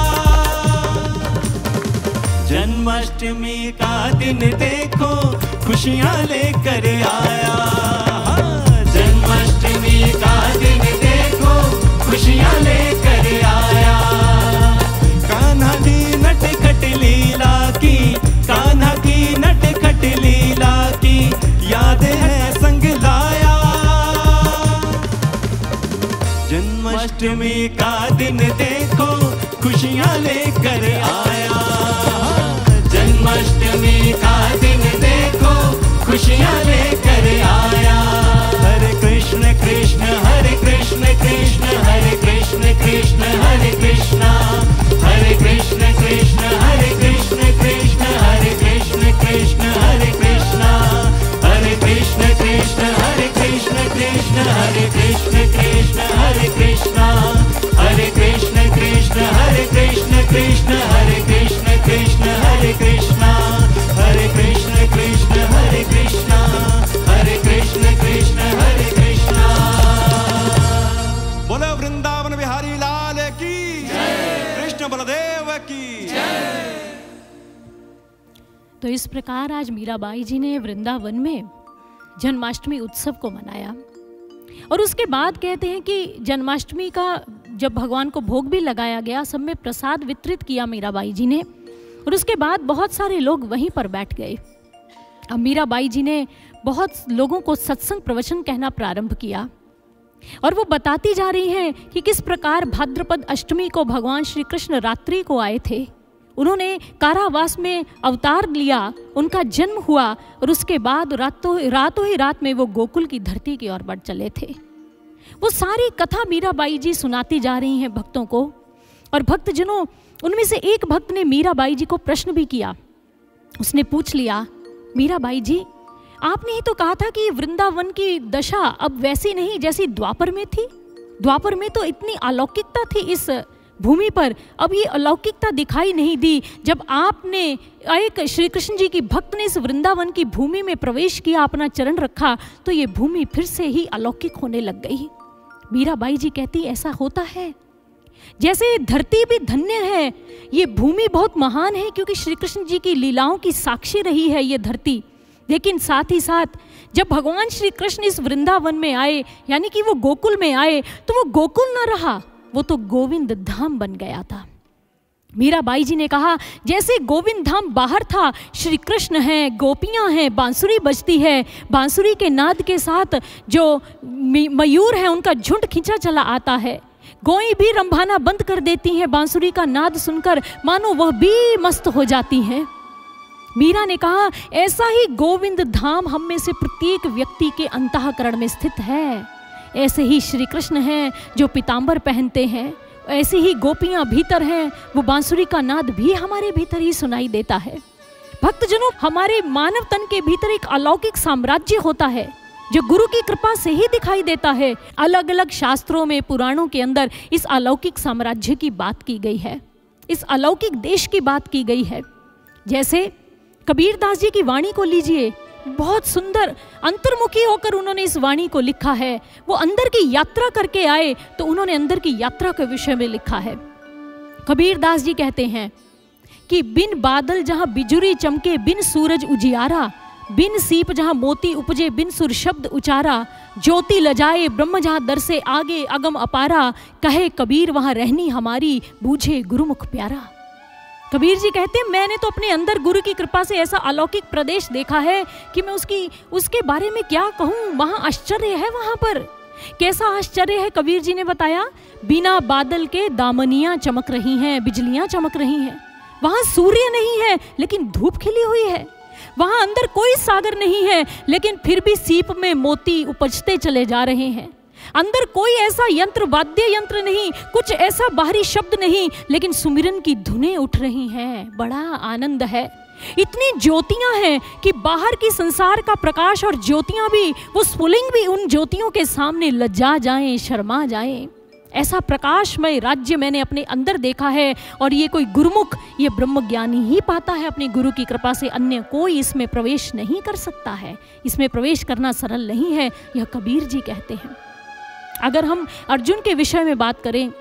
जन्माष्टमी का दिन देखो खुशियां लेकर आया। जन्माष्टमी का दिन देखो खुशियां लेकर आया। कान्हा की नटखट लीला की, कान्हा की नटखट लीला की याद है संग लाया। जन्माष्टमी का दिन देखो खुशियां लेकर आया। जन्माष्टमी का दिन देखो खुशियां लेकर आया। हरे कृष्ण कृष्ण हरे कृष्ण कृष्ण हरे कृष्ण कृष्ण हरे कृष्णा, हरे कृष्ण कृष्ण हरे कृष्ण कृष्ण हरे कृष्ण कृष्ण हरे कृष्णा, हरे कृष्ण कृष्ण हरे कृष्ण कृष्ण हरे कृष्ण कृष्ण हरे कृष्णा, हरे कृष्ण कृष्ण हरे कृष्ण कृष्ण हरे कृष्ण कृष्ण हरे कृष्णा, हरे कृष्ण कृष्ण हरे कृष्णा, हरे कृष्ण कृष्ण हरे कृष्णा। बोलो वृंदावन बिहारी लाल की जय, कृष्ण बलदेव की जय। तो इस प्रकार आज मीराबाई जी ने वृंदावन में जन्माष्टमी उत्सव को मनाया। और उसके बाद कहते हैं कि जन्माष्टमी का जब भगवान को भोग भी लगाया गया, सब में प्रसाद वितरित किया मीराबाई जी ने, और उसके बाद बहुत सारे लोग वहीं पर बैठ गए। अब मीराबाई जी ने बहुत लोगों को सत्संग प्रवचन कहना प्रारंभ किया, और वो बताती जा रही हैं कि किस प्रकार भाद्रपद अष्टमी को भगवान श्री कृष्ण रात्रि को आए थे। उन्होंने कारावास में अवतार लिया, उनका जन्म हुआ, और उसके बाद रातों रातों ही रात में वो गोकुल की धरती की ओर बढ़ चले थे। वो सारी कथा मीराबाई जी सुनाती जा रही हैं भक्तों को। और भक्तजनों, उनमें से एक भक्त ने मीराबाई जी को प्रश्न भी किया। उसने पूछ लिया, मीराबाई जी, आपने ही तो कहा था कि वृंदावन की दशा अब वैसी नहीं जैसी द्वापर में थी। द्वापर में तो इतनी अलौकिकता थी इस भूमि पर, अब ये अलौकिकता दिखाई नहीं दी। जब आपने एक श्री कृष्ण जी की भक्त ने इस वृंदावन की भूमि में प्रवेश किया, अपना चरण रखा, तो ये भूमि फिर से ही अलौकिक होने लग गई। मीराबाई जी कहती, ऐसा होता है। जैसे धरती भी धन्य है, ये भूमि बहुत महान है, क्योंकि श्री कृष्ण जी की लीलाओं की साक्षी रही है ये धरती। लेकिन साथ ही साथ जब भगवान श्री कृष्ण इस वृंदावन में आए, यानी कि वो गोकुल में आए, तो वो गोकुल न रहा, वो तो गोविंद धाम बन गया था। मीराबाई जी ने कहा, जैसे गोविंद धाम बाहर था, श्री कृष्ण हैं, गोपियां हैं, बांसुरी बजती है, बांसुरी के नाद के साथ जो मयूर है उनका झुंड खींचा चला आता है। गोई भी रंभाना बंद कर देती हैं बांसुरी का नाद सुनकर, मानो वह भी मस्त हो जाती हैं। मीरा ने कहा, ऐसा ही गोविंद धाम हम में से प्रत्येक व्यक्ति के अंतःकरण में स्थित है। ऐसे ही श्री कृष्ण हैं जो पीतांबर पहनते हैं, ऐसी ही गोपियां भीतर हैं, वो बांसुरी का नाद भी हमारे भीतर ही सुनाई देता है। भक्तजनों, हमारे मानव तन के भीतर एक अलौकिक साम्राज्य होता है जो गुरु की कृपा से ही दिखाई देता है। अलग अलग शास्त्रों में, पुराणों के अंदर इस अलौकिक साम्राज्य की बात की गई है, इस अलौकिक देश की बात की गई है। जैसे कबीरदास जी की वाणी को लीजिए, बहुत सुंदर अंतर्मुखी होकर उन्होंने इस वाणी को लिखा है। वो अंदर की यात्रा करके आए तो उन्होंने अंदर की यात्रा के विषय में लिखा है। कबीरदास जी कहते हैं कि बिन बादल जहां बिजुरी चमके, बिन सूरज उजियारा, बिन सीप जहां मोती उपजे, बिन सुर शब्द उचारा, ज्योति लजाए ब्रह्म जहां दर से आगे अगम अपारा, कहे कबीर वहां रहनी हमारी, बूझे गुरुमुख प्यारा। कबीर जी कहते हैं, मैंने तो अपने अंदर गुरु की कृपा से ऐसा अलौकिक प्रदेश देखा है कि मैं उसकी उसके बारे में क्या कहूँ। वहाँ आश्चर्य है, वहाँ पर कैसा आश्चर्य है। कबीर जी ने बताया, बिना बादल के दामनियाँ चमक रही हैं, बिजलियाँ चमक रही हैं। वहाँ सूर्य नहीं है लेकिन धूप खिली हुई है। वहां अंदर कोई सागर नहीं है, लेकिन फिर भी सीप में मोती उपजते चले जा रहे हैं। अंदर कोई ऐसा यंत्र, वाद्य यंत्र नहीं, कुछ ऐसा बाहरी शब्द नहीं, लेकिन सुमिरन की धुनें उठ रही हैं। बड़ा आनंद है। इतनी ज्योतियां हैं कि बाहर की संसार का प्रकाश और ज्योतियां भी, वो स्फुलिंग भी उन ज्योतियों के सामने लज्जा जाएं, शर्मा जाएं। ऐसा प्रकाशमय राज्य मैंने अपने अंदर देखा है। और ये कोई गुरुमुख, ये ब्रह्मज्ञानी ही पाता है अपने गुरु की कृपा से। अन्य कोई इसमें प्रवेश नहीं कर सकता है। इसमें प्रवेश करना सरल नहीं है, यह कबीर जी कहते हैं। अगर हम अर्जुन के विषय में बात करें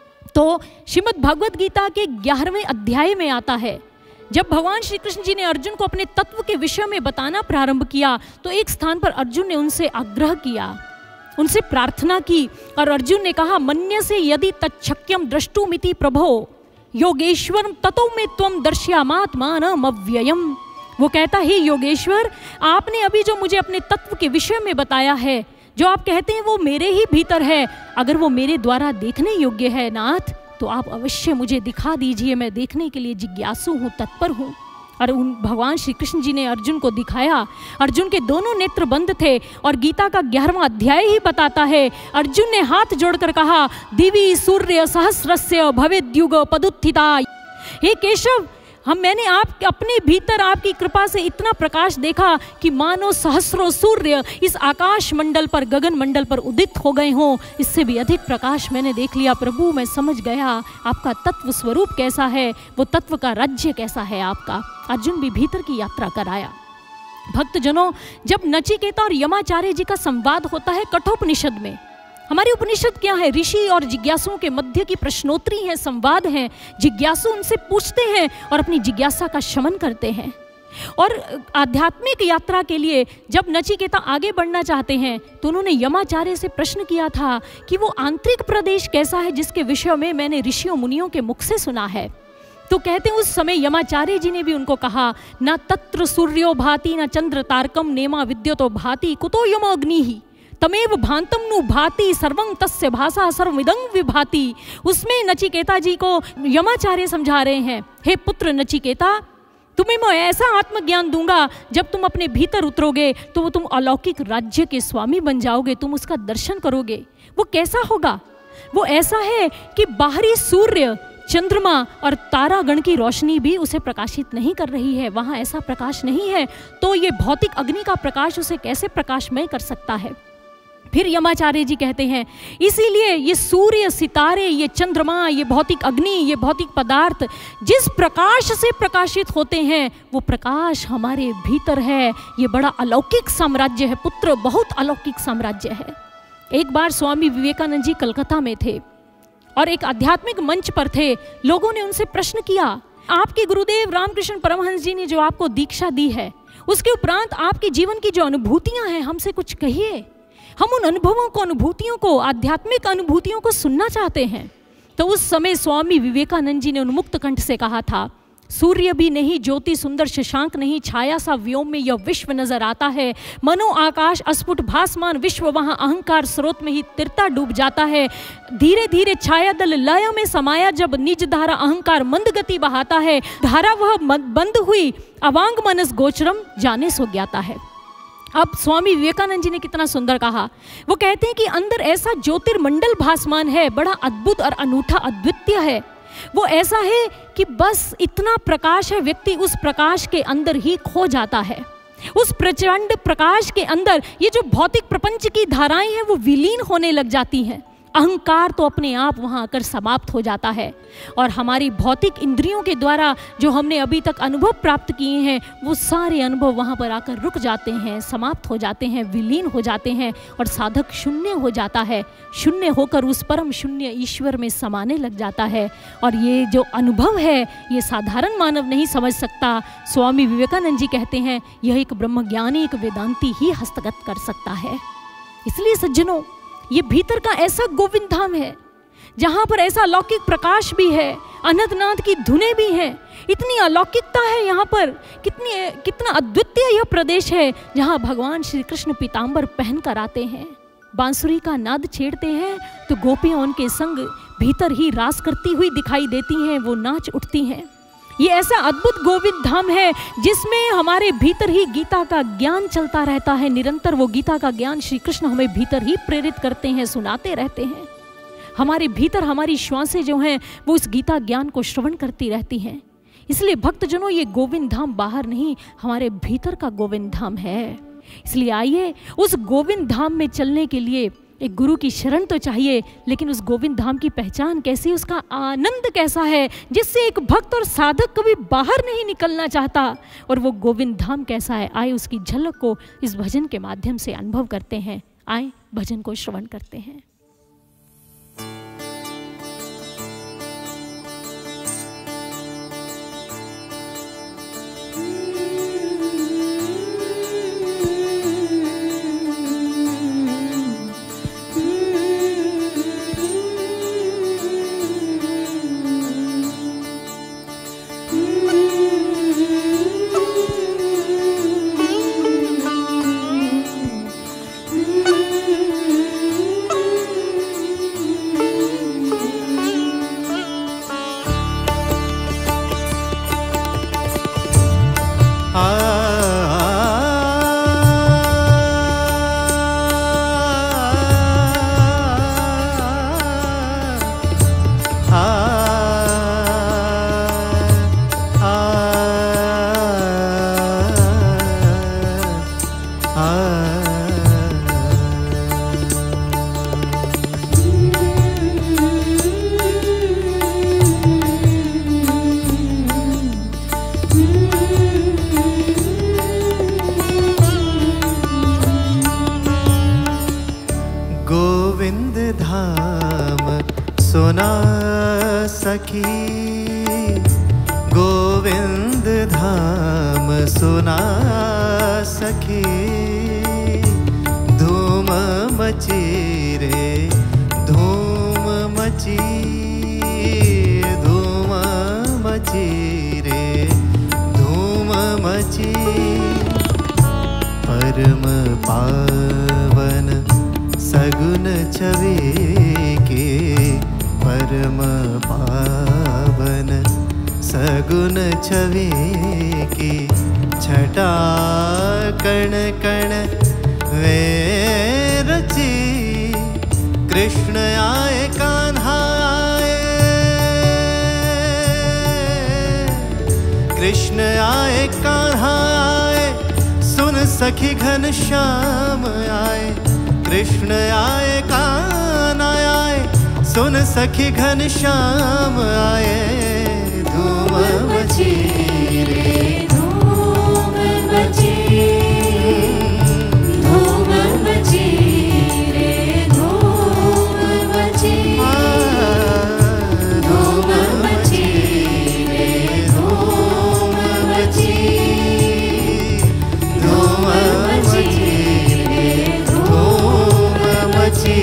तो श्रीमद् भगवद गीता के ग्यारहवें अध्याय में आता है, जब भगवान श्री कृष्ण जी ने अर्जुन को अपने तत्व के विषय में बताना प्रारंभ किया तो एक स्थान पर अर्जुन ने उनसे आग्रह किया, उनसे प्रार्थना की। और अर्जुन ने कहा, मन्य से यदि तच्छक्यम द्रष्टुमिति प्रभो योगेश्वर ततो में त्वम दर्श्यामात्मानम अव्ययम। वो कहता है, योगेश्वर, आपने अभी जो मुझे अपने तत्व के विषय में बताया है, जो आप कहते हैं वो मेरे ही भीतर है, अगर वो मेरे द्वारा देखने योग्य है नाथ, तो आप अवश्य मुझे दिखा दीजिए। मैं देखने के लिए जिज्ञासु हूँ, तत्पर हूँ। और उन भगवान श्री कृष्ण जी ने अर्जुन को दिखाया। अर्जुन के दोनों नेत्र बंद थे और गीता का ग्यारहवां अध्याय ही बताता है, अर्जुन ने हाथ जोड़कर कहा, दिवी सूर्य सहस्रस्य भवेद्युग पदुत्थिता। हे केशव, हम मैंने आप अपने भीतर आपकी कृपा से इतना प्रकाश देखा कि मानो सहस्रों सूर्य इस आकाश मंडल पर, गगन मंडल पर उदित हो गए हों। इससे भी अधिक प्रकाश मैंने देख लिया। प्रभु, मैं समझ गया आपका तत्व स्वरूप कैसा है, वो तत्व का राज्य कैसा है आपका। अर्जुन भी भीतर की यात्रा कराया। भक्तजनों, जब नचिकेता और यमाचार्य जी का संवाद होता है कठोपनिषद में, हमारी उपनिषद क्या है, ऋषि और जिज्ञासुओं के मध्य की प्रश्नोत्तरी है, संवाद है। जिज्ञासु उनसे पूछते हैं और अपनी जिज्ञासा का शमन करते हैं। और आध्यात्मिक यात्रा के लिए जब नचिकेता आगे बढ़ना चाहते हैं तो उन्होंने यमाचार्य से प्रश्न किया था कि वो आंतरिक प्रदेश कैसा है जिसके विषय में मैंने ऋषियों मुनियों के मुख से सुना है। तो कहते हैं उस समय यमाचार्य जी ने भी उनको कहा, न तत्र सूर्यो भाति न चंद्र तारकम नेमा विद्युतो भाति कुतो यमो अग्निहि तमेव भांतम नु भाति सर्वं तस्य भाषा सर्वमिदं विभाति। उसमें नचिकेता जी को यमाचार्य समझा रहे हैं, हे पुत्र नचिकेता, तुम्हें मैं ऐसा आत्मज्ञान दूंगा, जब तुम अपने भीतर उतरोगे तो वो तुम अलौकिक राज्य के स्वामी बन जाओगे, तुम उसका दर्शन करोगे। वो कैसा होगा? वो ऐसा है कि बाहरी सूर्य, चंद्रमा और तारागण की रोशनी भी उसे प्रकाशित नहीं कर रही है, वहाँ ऐसा प्रकाश नहीं है। तो ये भौतिक अग्नि का प्रकाश उसे कैसे प्रकाशमय कर सकता है? फिर यमाचार्य जी कहते हैं, इसीलिए ये सूर्य, सितारे, ये चंद्रमा, ये भौतिक अग्नि, ये भौतिक पदार्थ जिस प्रकाश से प्रकाशित होते हैं वो प्रकाश हमारे भीतर है। ये बड़ा अलौकिक साम्राज्य है पुत्र, बहुत अलौकिक साम्राज्य है। एक बार स्वामी विवेकानंद जी कलकत्ता में थे और एक आध्यात्मिक मंच पर थे। लोगों ने उनसे प्रश्न किया, आपके गुरुदेव रामकृष्ण परमहंस जी ने जो आपको दीक्षा दी है, उसके उपरांत आपके जीवन की जो अनुभूतियां हैं, हमसे कुछ कहिए। हम उन अनुभवों को, अनुभूतियों को, आध्यात्मिक अनुभूतियों को सुनना चाहते हैं। तो उस समय स्वामी विवेकानंद जी ने उन्मुक्त कंठ से कहा था, सूर्य भी नहीं, ज्योति सुंदर शशांक नहीं, छाया सा व्योम में यह विश्व नजर आता है। मनो आकाश अस्फुट भासमान विश्व, वहाँ अहंकार स्रोत में ही तिरता डूब जाता है। धीरे धीरे छाया दल लय में समाया, जब निज धारा अहंकार मंद गति बहाता है। धारा वह बंद हुई, अवांग मनस गोचरम, जाने सो ज्ञाता है। अब स्वामी विवेकानंद जी ने कितना सुंदर कहा। वो कहते हैं कि अंदर ऐसा ज्योतिर्मंडल भासमान है, बड़ा अद्भुत और अनूठा, अद्वितीय है। वो ऐसा है कि बस इतना प्रकाश है, व्यक्ति उस प्रकाश के अंदर ही खो जाता है। उस प्रचंड प्रकाश के अंदर ये जो भौतिक प्रपंच की धाराएं हैं वो विलीन होने लग जाती हैं। अहंकार तो अपने आप वहाँ आकर समाप्त हो जाता है और हमारी भौतिक इंद्रियों के द्वारा जो हमने अभी तक अनुभव प्राप्त किए हैं वो सारे अनुभव वहाँ पर आकर रुक जाते हैं, समाप्त हो जाते हैं, विलीन हो जाते हैं और साधक शून्य हो जाता है। शून्य होकर उस परम शून्य ईश्वर में समाने लग जाता है। और ये जो अनुभव है ये साधारण मानव नहीं समझ सकता। स्वामी विवेकानंद जी कहते हैं यह एक ब्रह्मज्ञानी, एक वेदांती ही हस्तगत कर सकता है। इसलिए सज्जनों, ये भीतर का ऐसा गोविंद धाम है जहाँ पर ऐसा अलौकिक प्रकाश भी है, अनंतनाथ की धुनें भी हैं, इतनी अलौकिकता है यहाँ पर, कितनी कितना अद्वितीय यह प्रदेश है जहाँ भगवान श्री कृष्ण पीताम्बर पहन कर आते हैं, बांसुरी का नाद छेड़ते हैं तो गोपियाँ उनके संग भीतर ही रास करती हुई दिखाई देती हैं, वो नाच उठती हैं। ये ऐसा अद्भुत गोविंद धाम है जिसमें हमारे भीतर ही गीता का ज्ञान चलता रहता है। निरंतर वो गीता का ज्ञान श्री कृष्ण हमें भीतर ही प्रेरित करते हैं, सुनाते रहते हैं। हमारे भीतर हमारी श्वासें जो हैं वो उस गीता ज्ञान को श्रवण करती रहती हैं। इसलिए भक्तजनों, ये गोविंद धाम बाहर नहीं, हमारे भीतर का गोविंद धाम है। इसलिए आइए उस गोविंद धाम में चलने के लिए एक गुरु की शरण तो चाहिए, लेकिन उस गोविंद धाम की पहचान कैसी, उसका आनंद कैसा है जिससे एक भक्त और साधक कभी बाहर नहीं निकलना चाहता, और वो गोविंद धाम कैसा है, आए उसकी झलक को इस भजन के माध्यम से अनुभव करते हैं। आए भजन को श्रवण करते हैं। सखी घन श्याम आए, कृष्ण आए, कान्हा आए, सुन सखी घन श्याम आए। धूम मची रे धूम मची, धूम मची रे धूम मची, धूम मची रे धूम मची, धूम मची रे धूम मची।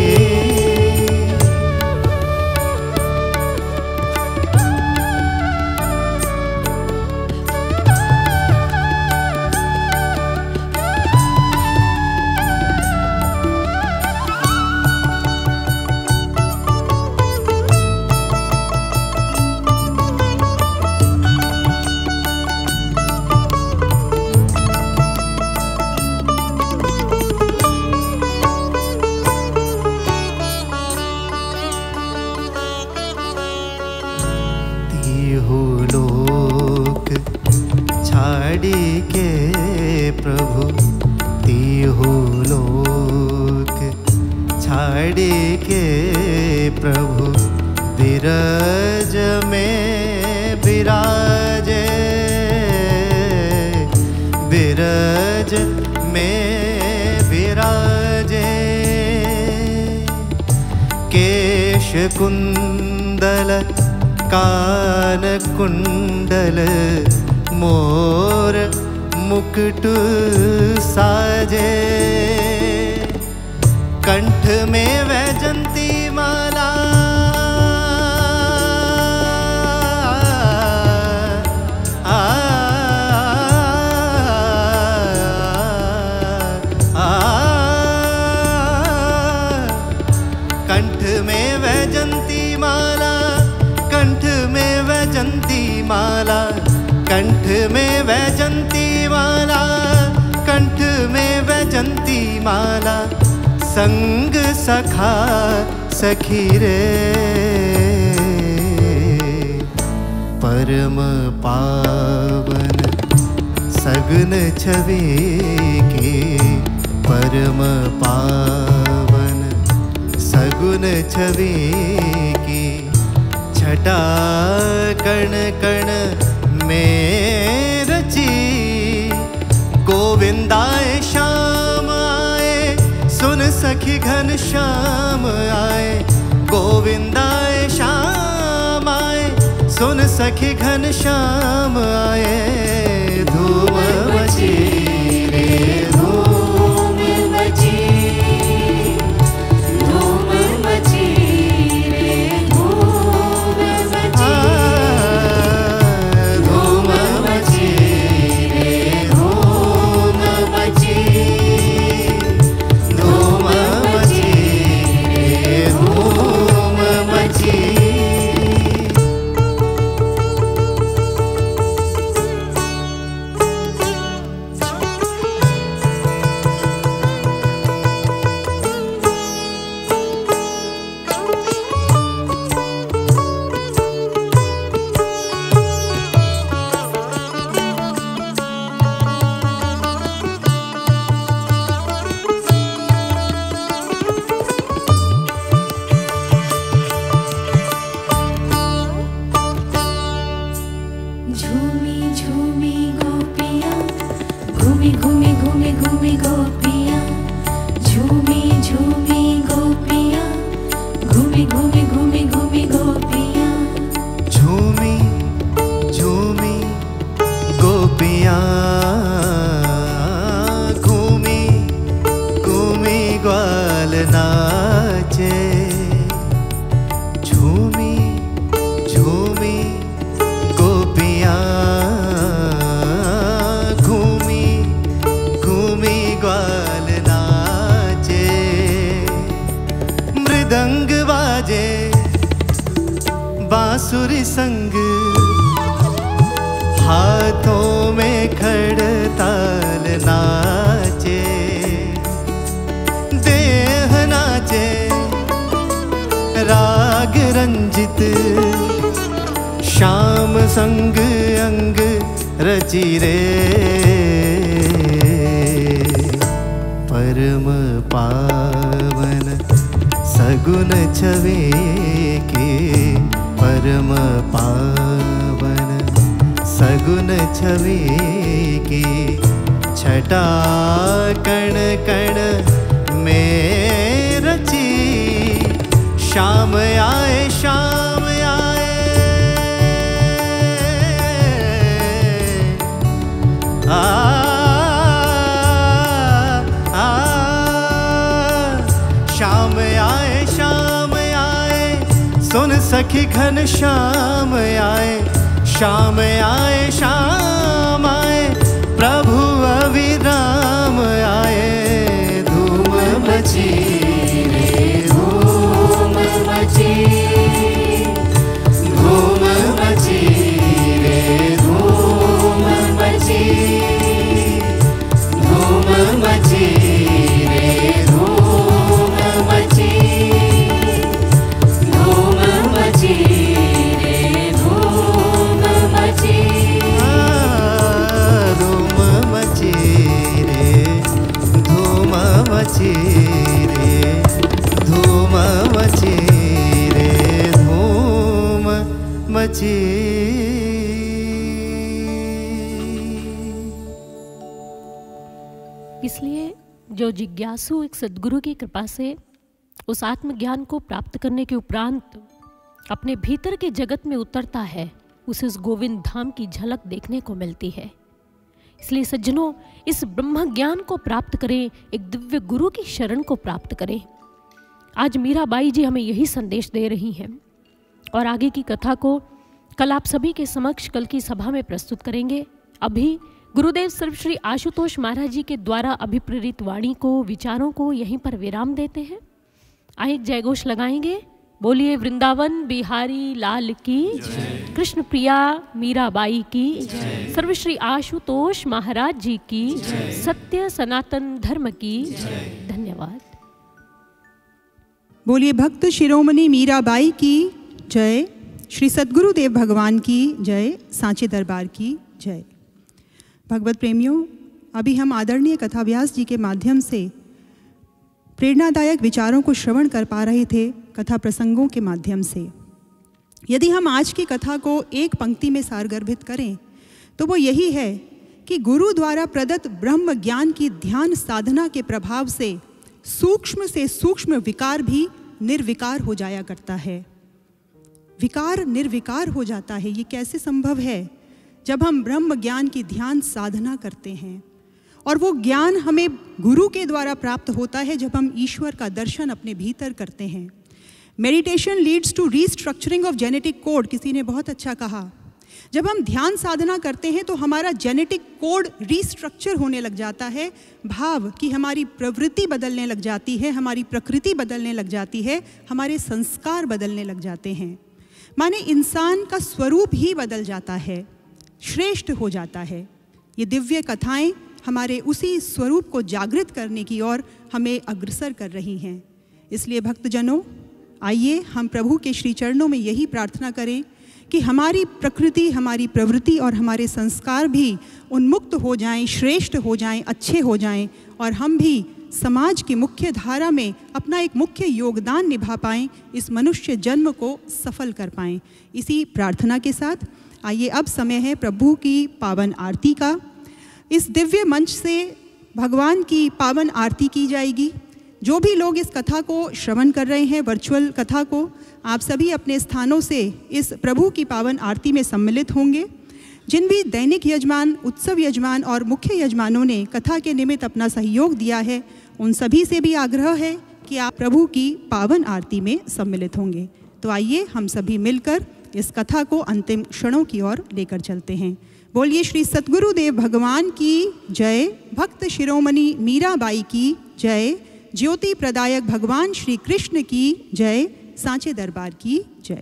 कुंडल कान कुंडल मोर मुकुट साजे, कंठ में वैजंती माला, आ, आ, आ, कंठ में वैजंती माला, कंठ में वैजंती माला, कंठ में वैजंती माला, कंठ में वैजंती माला, संग सखा सखी रे। परम पावन सगुन छवि के, परम पावन सगुन छवि की, छटा कण कण में रची। गोविंदाए श्याम आए, सुन सखी घन श्याम आए। गोविंदाए श्याम आए, सुन सखी घन श्याम आए। धूम मची रे धूम मची, धूम मची रे धूम मची, धूम मची रे धूम मची, धूम मची रे धूम मची। झूमी झूमी गोपियाँ, घूमी घूमी घूमी घूमी गोपियाँ। झूमी झूमी गोपियाँ, घूमी घूमी घूमी घूमी गोपियाँ। झूमी झूमी गोपियाँ, घूमी घूमी ग्वाल नाचे। झूमी झूमी गोपियाँ, घूमी घूमी ग्वाल नाचे। मृदंग बाजे बांसुरी संग, हाथों में खड़ताल नाचे। देह नाचे राग रंजित, श्याम संग अंग रची रे। परम पावन सगुन छवि के, परम पावन सगुन छवि की, छटा कण कण में रची। श्याम आए श्याम आए, आ, आ, श्याम आए श्याम आए, सुन सखी घन श्याम आए। श्याम आए श्याम आए, प्रभु अविराम आए। धूम मची रे धूम मची, धूम मची रे धूम मची, धूम मची रे धूम मची, धूम मची रे धूम मची। धूम मची रे धूम मची रे, धूम मची रे धूम मची। इसलिए जो जिज्ञासु एक सद्गुरु की कृपा से उस आत्मज्ञान को प्राप्त करने के उपरांत अपने भीतर के जगत में उतरता है, उसे उस गोविंद धाम की झलक देखने को मिलती है। इसलिए सज्जनों, इस ब्रह्म ज्ञान को प्राप्त करें, एक दिव्य गुरु की शरण को प्राप्त करें। आज मीराबाई जी हमें यही संदेश दे रही हैं और आगे की कथा को कल आप सभी के समक्ष कल की सभा में प्रस्तुत करेंगे। अभी गुरुदेव सर्व श्री आशुतोष महाराज जी के द्वारा अभिप्रेरित वाणी को, विचारों को यहीं पर विराम देते हैं। आए एक जयघोष लगाएंगे, बोलिए वृंदावन बिहारी लाल की, कृष्ण प्रिया मीराबाई की, सर्वश्री आशुतोष महाराज जी की, सत्य सनातन धर्म की। धन्यवाद। बोलिए भक्त शिरोमणि मीराबाई की जय, श्री सद्गुरुदेव भगवान की जय, सांचे दरबार की जय। भगवत प्रेमियों, अभी हम आदरणीय कथाव्यास जी के माध्यम से प्रेरणादायक विचारों को श्रवण कर पा रहे थे कथा प्रसंगों के माध्यम से। यदि हम आज की कथा को एक पंक्ति में सारगर्भित करें तो वो यही है कि गुरु द्वारा प्रदत्त ब्रह्म ज्ञान की ध्यान साधना के प्रभाव से सूक्ष्म से सूक्ष्म विकार भी निर्विकार हो जाया करता है। विकार निर्विकार हो जाता है। ये कैसे संभव है? जब हम ब्रह्म ज्ञान की ध्यान साधना करते हैं, और वो ज्ञान हमें गुरु के द्वारा प्राप्त होता है जब हम ईश्वर का दर्शन अपने भीतर करते हैं। Meditation leads to restructuring of genetic code, किसी ने बहुत अच्छा कहा। जब हम ध्यान साधना करते हैं तो हमारा जेनेटिक कोड रीस्ट्रक्चर होने लग जाता है, भाव कि हमारी प्रवृत्ति बदलने लग जाती है, हमारी प्रकृति बदलने लग जाती है, हमारे संस्कार बदलने लग जाते हैं। माने इंसान का स्वरूप ही बदल जाता है, श्रेष्ठ हो जाता है। ये दिव्य कथाएं हमारे उसी स्वरूप को जागृत करने की ओर हमें अग्रसर कर रही हैं। इसलिए भक्तजनों, आइए हम प्रभु के श्री चरणों में यही प्रार्थना करें कि हमारी प्रकृति, हमारी प्रवृत्ति और हमारे संस्कार भी उन्मुक्त हो जाएं, श्रेष्ठ हो जाएं, अच्छे हो जाएं, और हम भी समाज की मुख्य धारा में अपना एक मुख्य योगदान निभा पाएं, इस मनुष्य जन्म को सफल कर पाएं। इसी प्रार्थना के साथ आइए अब समय है प्रभु की पावन आरती का। इस दिव्य मंच से भगवान की पावन आरती की जाएगी। जो भी लोग इस कथा को श्रवण कर रहे हैं, वर्चुअल कथा को, आप सभी अपने स्थानों से इस प्रभु की पावन आरती में सम्मिलित होंगे। जिन भी दैनिक यजमान, उत्सव यजमान और मुख्य यजमानों ने कथा के निमित्त अपना सहयोग दिया है, उन सभी से भी आग्रह है कि आप प्रभु की पावन आरती में सम्मिलित होंगे। तो आइए हम सभी मिलकर इस कथा को अंतिम क्षणों की ओर लेकर चलते हैं। बोलिए श्री सद्गुरुदेव भगवान की जय, भक्त शिरोमणि मीराबाई की जय, ज्योति प्रदायक भगवान श्री कृष्ण की जय, सांचे दरबार की जय।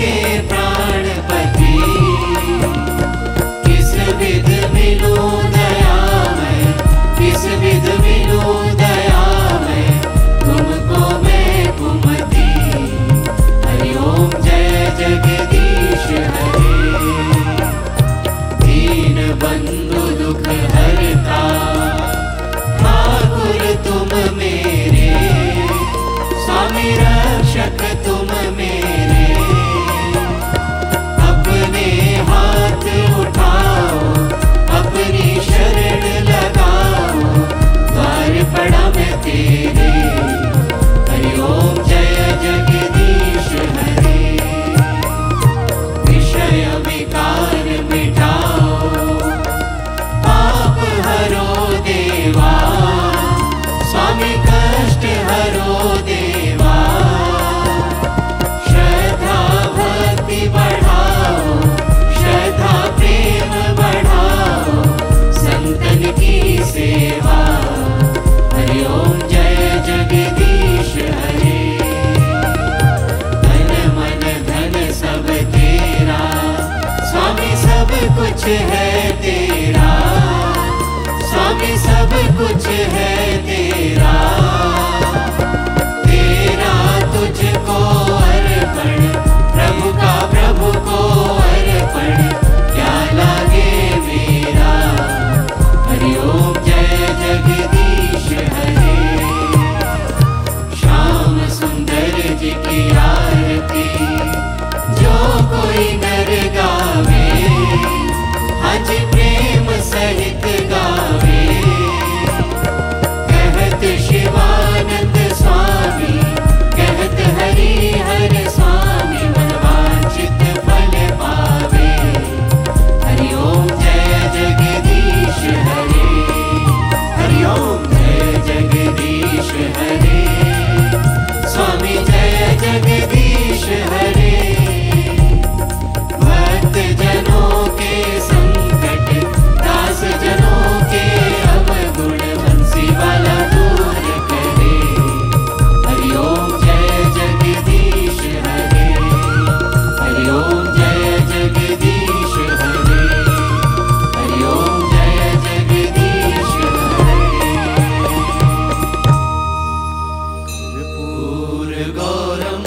के प्राणपति, किस विध मिलूं दयामय, किस विध मिलूं दयामय, तुमको मैं कुमति। हरि ओम जय जगदीश हरे, दीन बंधु दुख हरता, ठाकुर तुम मेरे, स्वामी रक्षक तुम मेरे। अपने हाथ उठाओ, अपनी शरण लगाओ, द्वार पड़ा मैं तेरे। हरि ओम जय जगदीश हरे, विषय विकार मिटाओ, पाप हरो देवा, स्वामी कष्ट हरो देवा। श्रद्धा भक्ति बढ़ाओ, श्रद्धा प्रेम बढ़ाओ, संतन की सेवा। हरि ओम जय जगदीश हरे, धन मन धन सब तेरा, स्वामी सब कुछ है तेरा, स्वामी सब कुछ है तेरा। तेरा तुझको अर्पण, प्रभु का प्रभु को अर्पण, क्या लागे मेरा। हरि ओम जय जगदीश हरे, श्याम सुंदर जी की आरती जो कोई नर गावे, हज प्रेम सहित गावे। कहत शिवानंद स्वामी, कहत हरि हर स्वामी, मनवांचित फल पावे। हरि ओम जय जगदीश हरे, हरि ओम जय जगदीश हरे, स्वामी जय जगदीश हरे। भक्त जनों के संकट, दास जनों के अवगुण, बंसी वाला दूर करे। हरि ओम जय जगदीश हरे, हरि ओम जय जगदीश हरे, हरि ओम जय जगदीश हरे। कर्पूरगौरं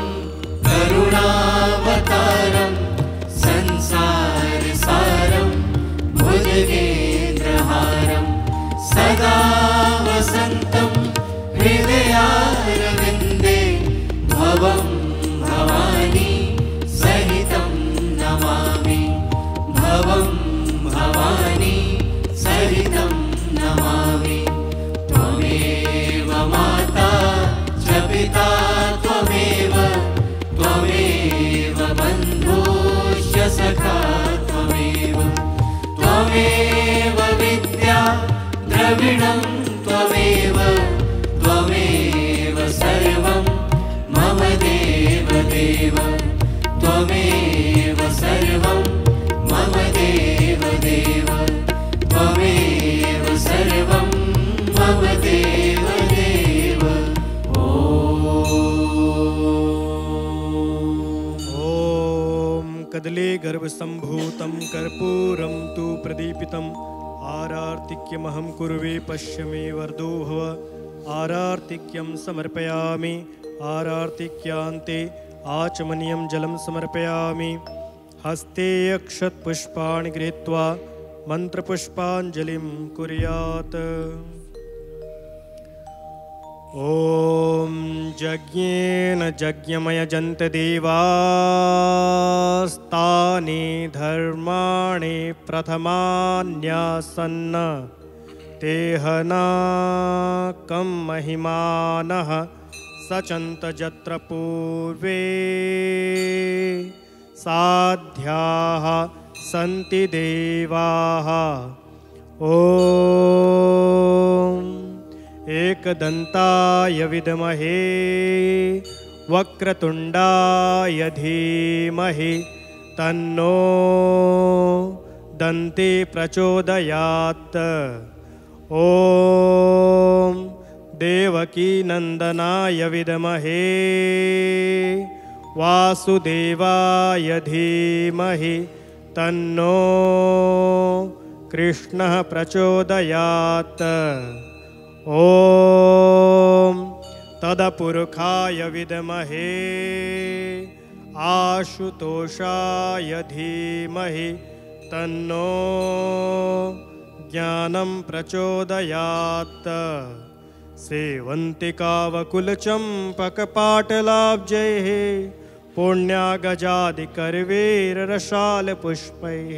करुणावतारं, संसार सारं भुजगेन्द्रहारं, सदा वसन्तं हृदयारविन्दे। भवं भवानी सहितं नमामि, भवं भवानी सहितं नमामि। त्वमेव माता च पिता त्वमेव, त्वमेव बन्धुश्च सखा त्वमेव, त्वमेव विद्या द्रविणं त्वमेव, त्वमेव सर्वं मम देव देव, त्वमेव सर्वं मम देव देव, त्वमेव सर्वं मम देव देव। ॐ कदले गर्भसम्भूतं कर्पूरं तु प्रदीपितम्, आरार्तिक्यमहं कुर्वे पश्य मे वर्दोहव। आरार्तिक्यं समर्पयामि, आरार्तिक्यान्ते आचमनीयं जलं समर्पयामि। हस्ते अक्षतपुष्पाणि गृहीत्वा मन्त्रपुष्पाञ्जलिं कुर्यात्। ॐ यज्ञेन यज्ञमयजन्त देवास्तानि धर्माणि प्रथमान्यासन्न, तेहनाकं महिमानः सचन्त यत्र पूर्वे साध्याः सन्ति देवाः। ॐ एकदन्ताय विद्महे वक्रतुण्डाय धीमहि तन्नो दन्ति प्रचोदयात्। ॐ देवकी नंदनाय विद्महे वासुदेवाय धीमहि तन्नो कृष्णः प्रचोदयात्। ॐ तदपुरुखाय विद्महे आशुतोषाय धीमहि तन्नो ज्ञानं प्रचोदयात्। सेवन्तिकावकुलचम्पकपाटलाब्जैः पुण्यागजादिकर्वेररसालपुष्पैः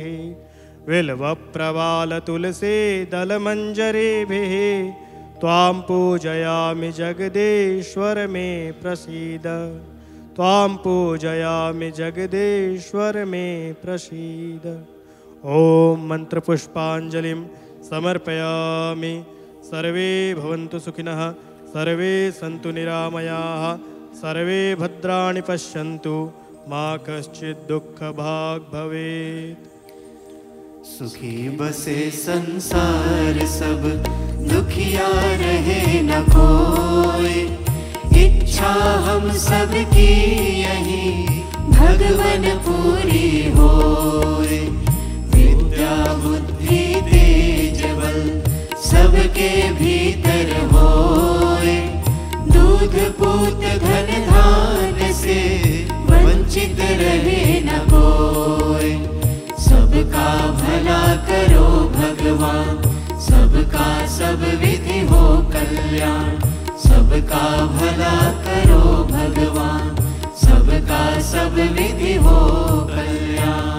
बिल्वप्रवालतुलसीदलमञ्जरीभिः त्वां पूजयामि जगदीश्वर मे प्रसीद। त्वां पूजयामि जगदीश्वर मे प्रसीद। ॐ मन्त्रपुष्पाञ्जलिं समर्पयामि। सर्वे भवन्तु सुखिनः, सर्वे सन्तु निरामयाः, सर्वे भद्राणि पश्यन्तु, मा कश्चित् दुःखभाग् भवेत्। सुखी बसे संसार सब, दुखिया रहे न कोई। इच्छा हम सब की यही भगवन पूरी होए। विद्या बुद्धि तेज बल सबके भीतर होए। दूध पूत धन धान से वंचित रहे न कोई। सबका भला करो भगवान, सबका सब विधि हो कल्याण। सबका भला करो भगवान, सबका सब विधि हो कल्याण।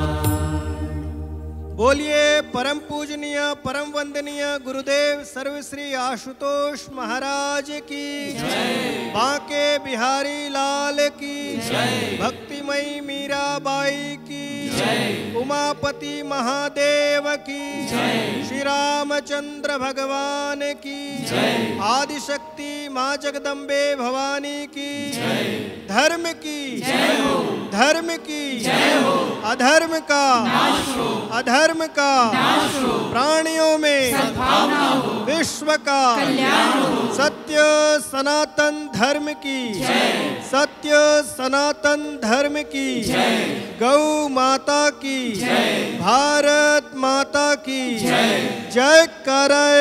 बोलिए परम पूजनीय परम वंदनीय गुरुदेव सर्वश्री आशुतोष महाराज की जय। बांके बिहारी लाल की जय। भक्तिमयी मीराबाई की जय। उमापति महादेव की जय। श्री रामचंद्र भगवान की जय। आदिशक्ति माँ जगदम्बे भवानी की जय। धर्म की जय हो, धर्म की जय हो, अधर्म का नाश हो, अधर्म का नाश हो, प्राणियों में सद्भावना हो, विश्व का कल्याण हो। सत्य सनातन धर्म की जय। सत्य सनातन धर्म की जय। गौ माता की जय। भारत माता की जय। जय करे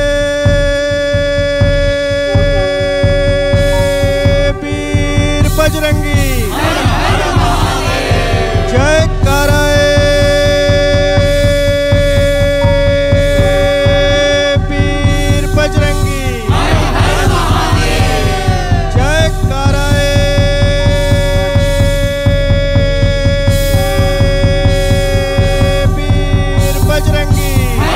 वीर बजरंगी, जय करे वीर बजरंगी, जय करे वीर बजरंगी।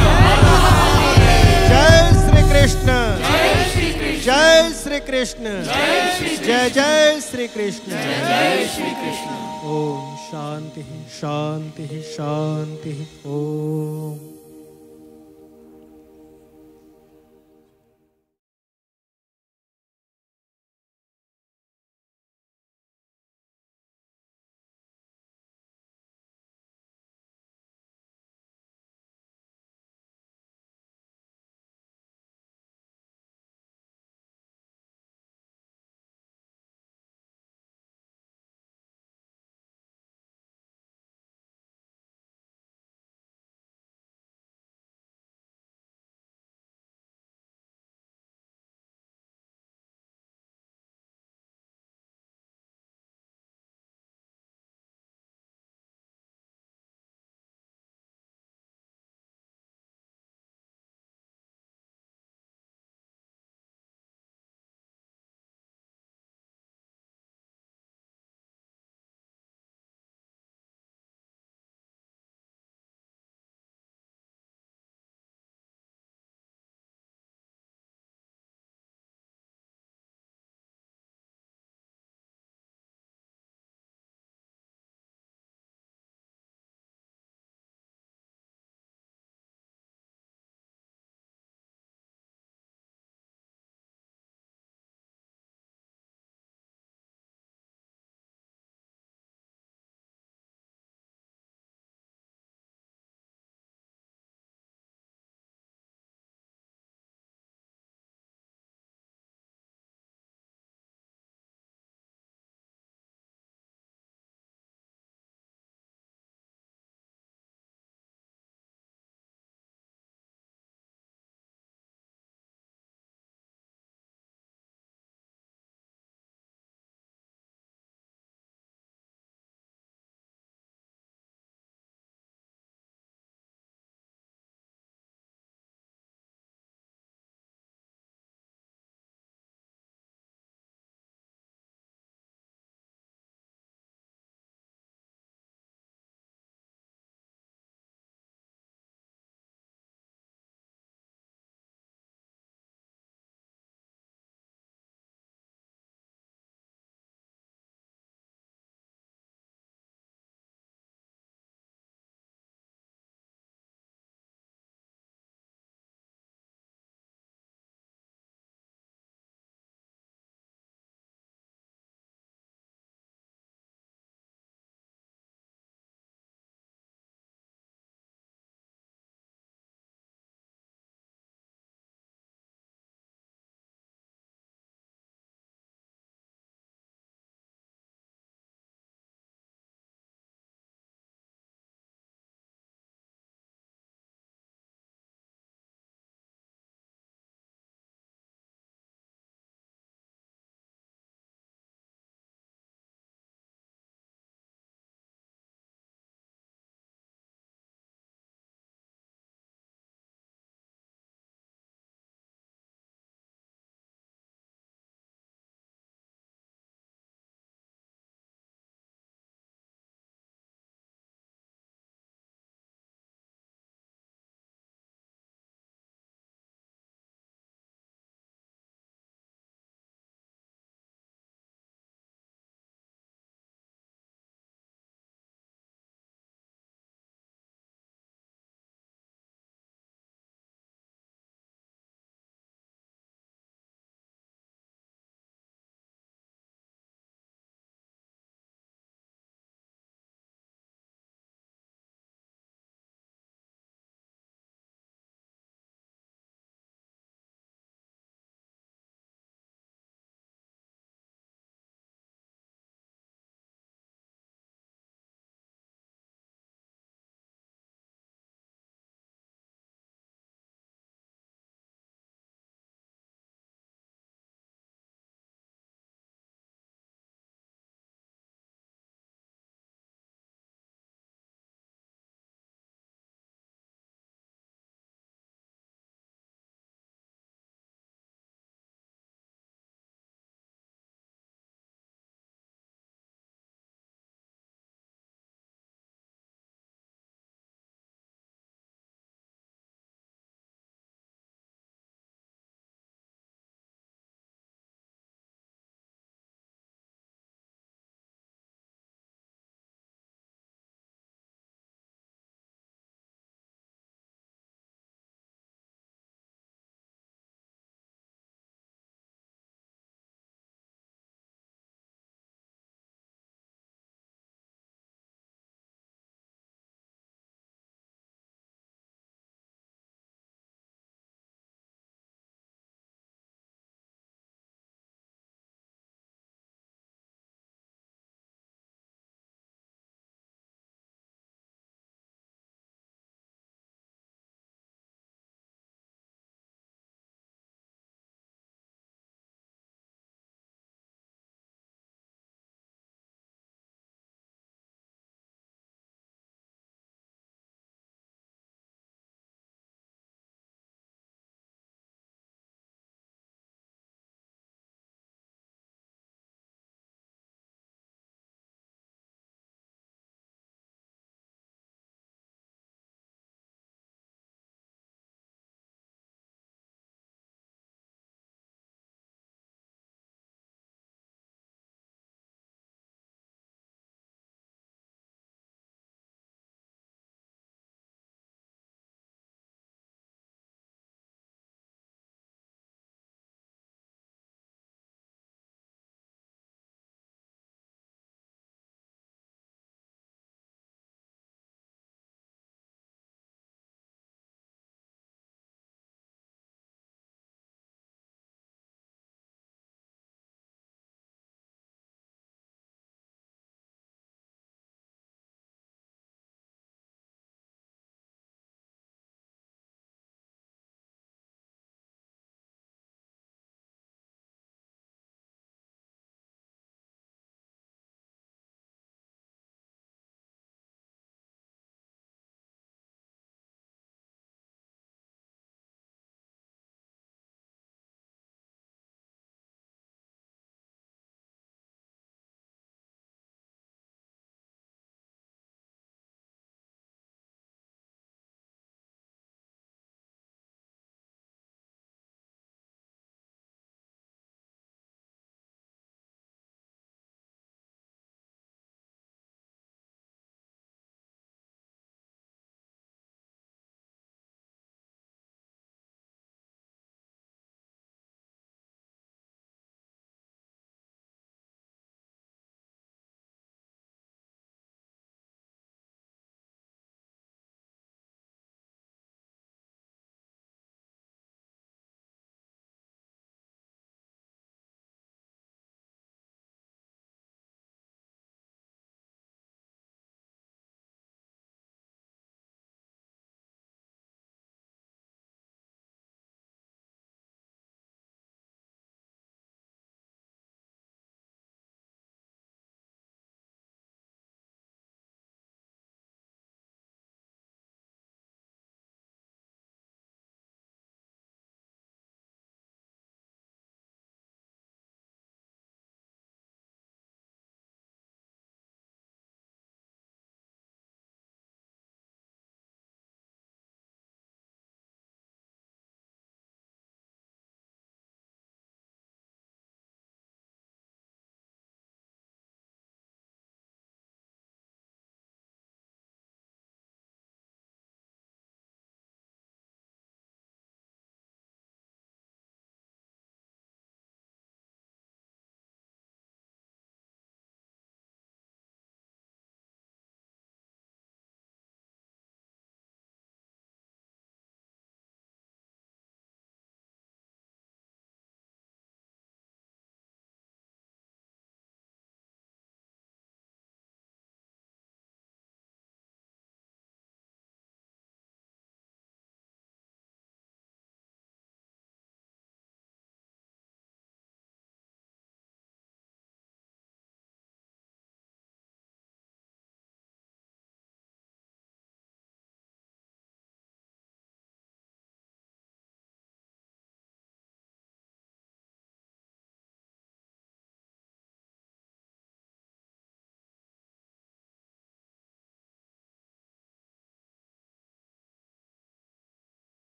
जय श्री कृष्ण, जय श्री कृष्ण, जय जय श्री कृष्ण, जय श्री कृष्ण। ओम शांति शांति शांति। ओम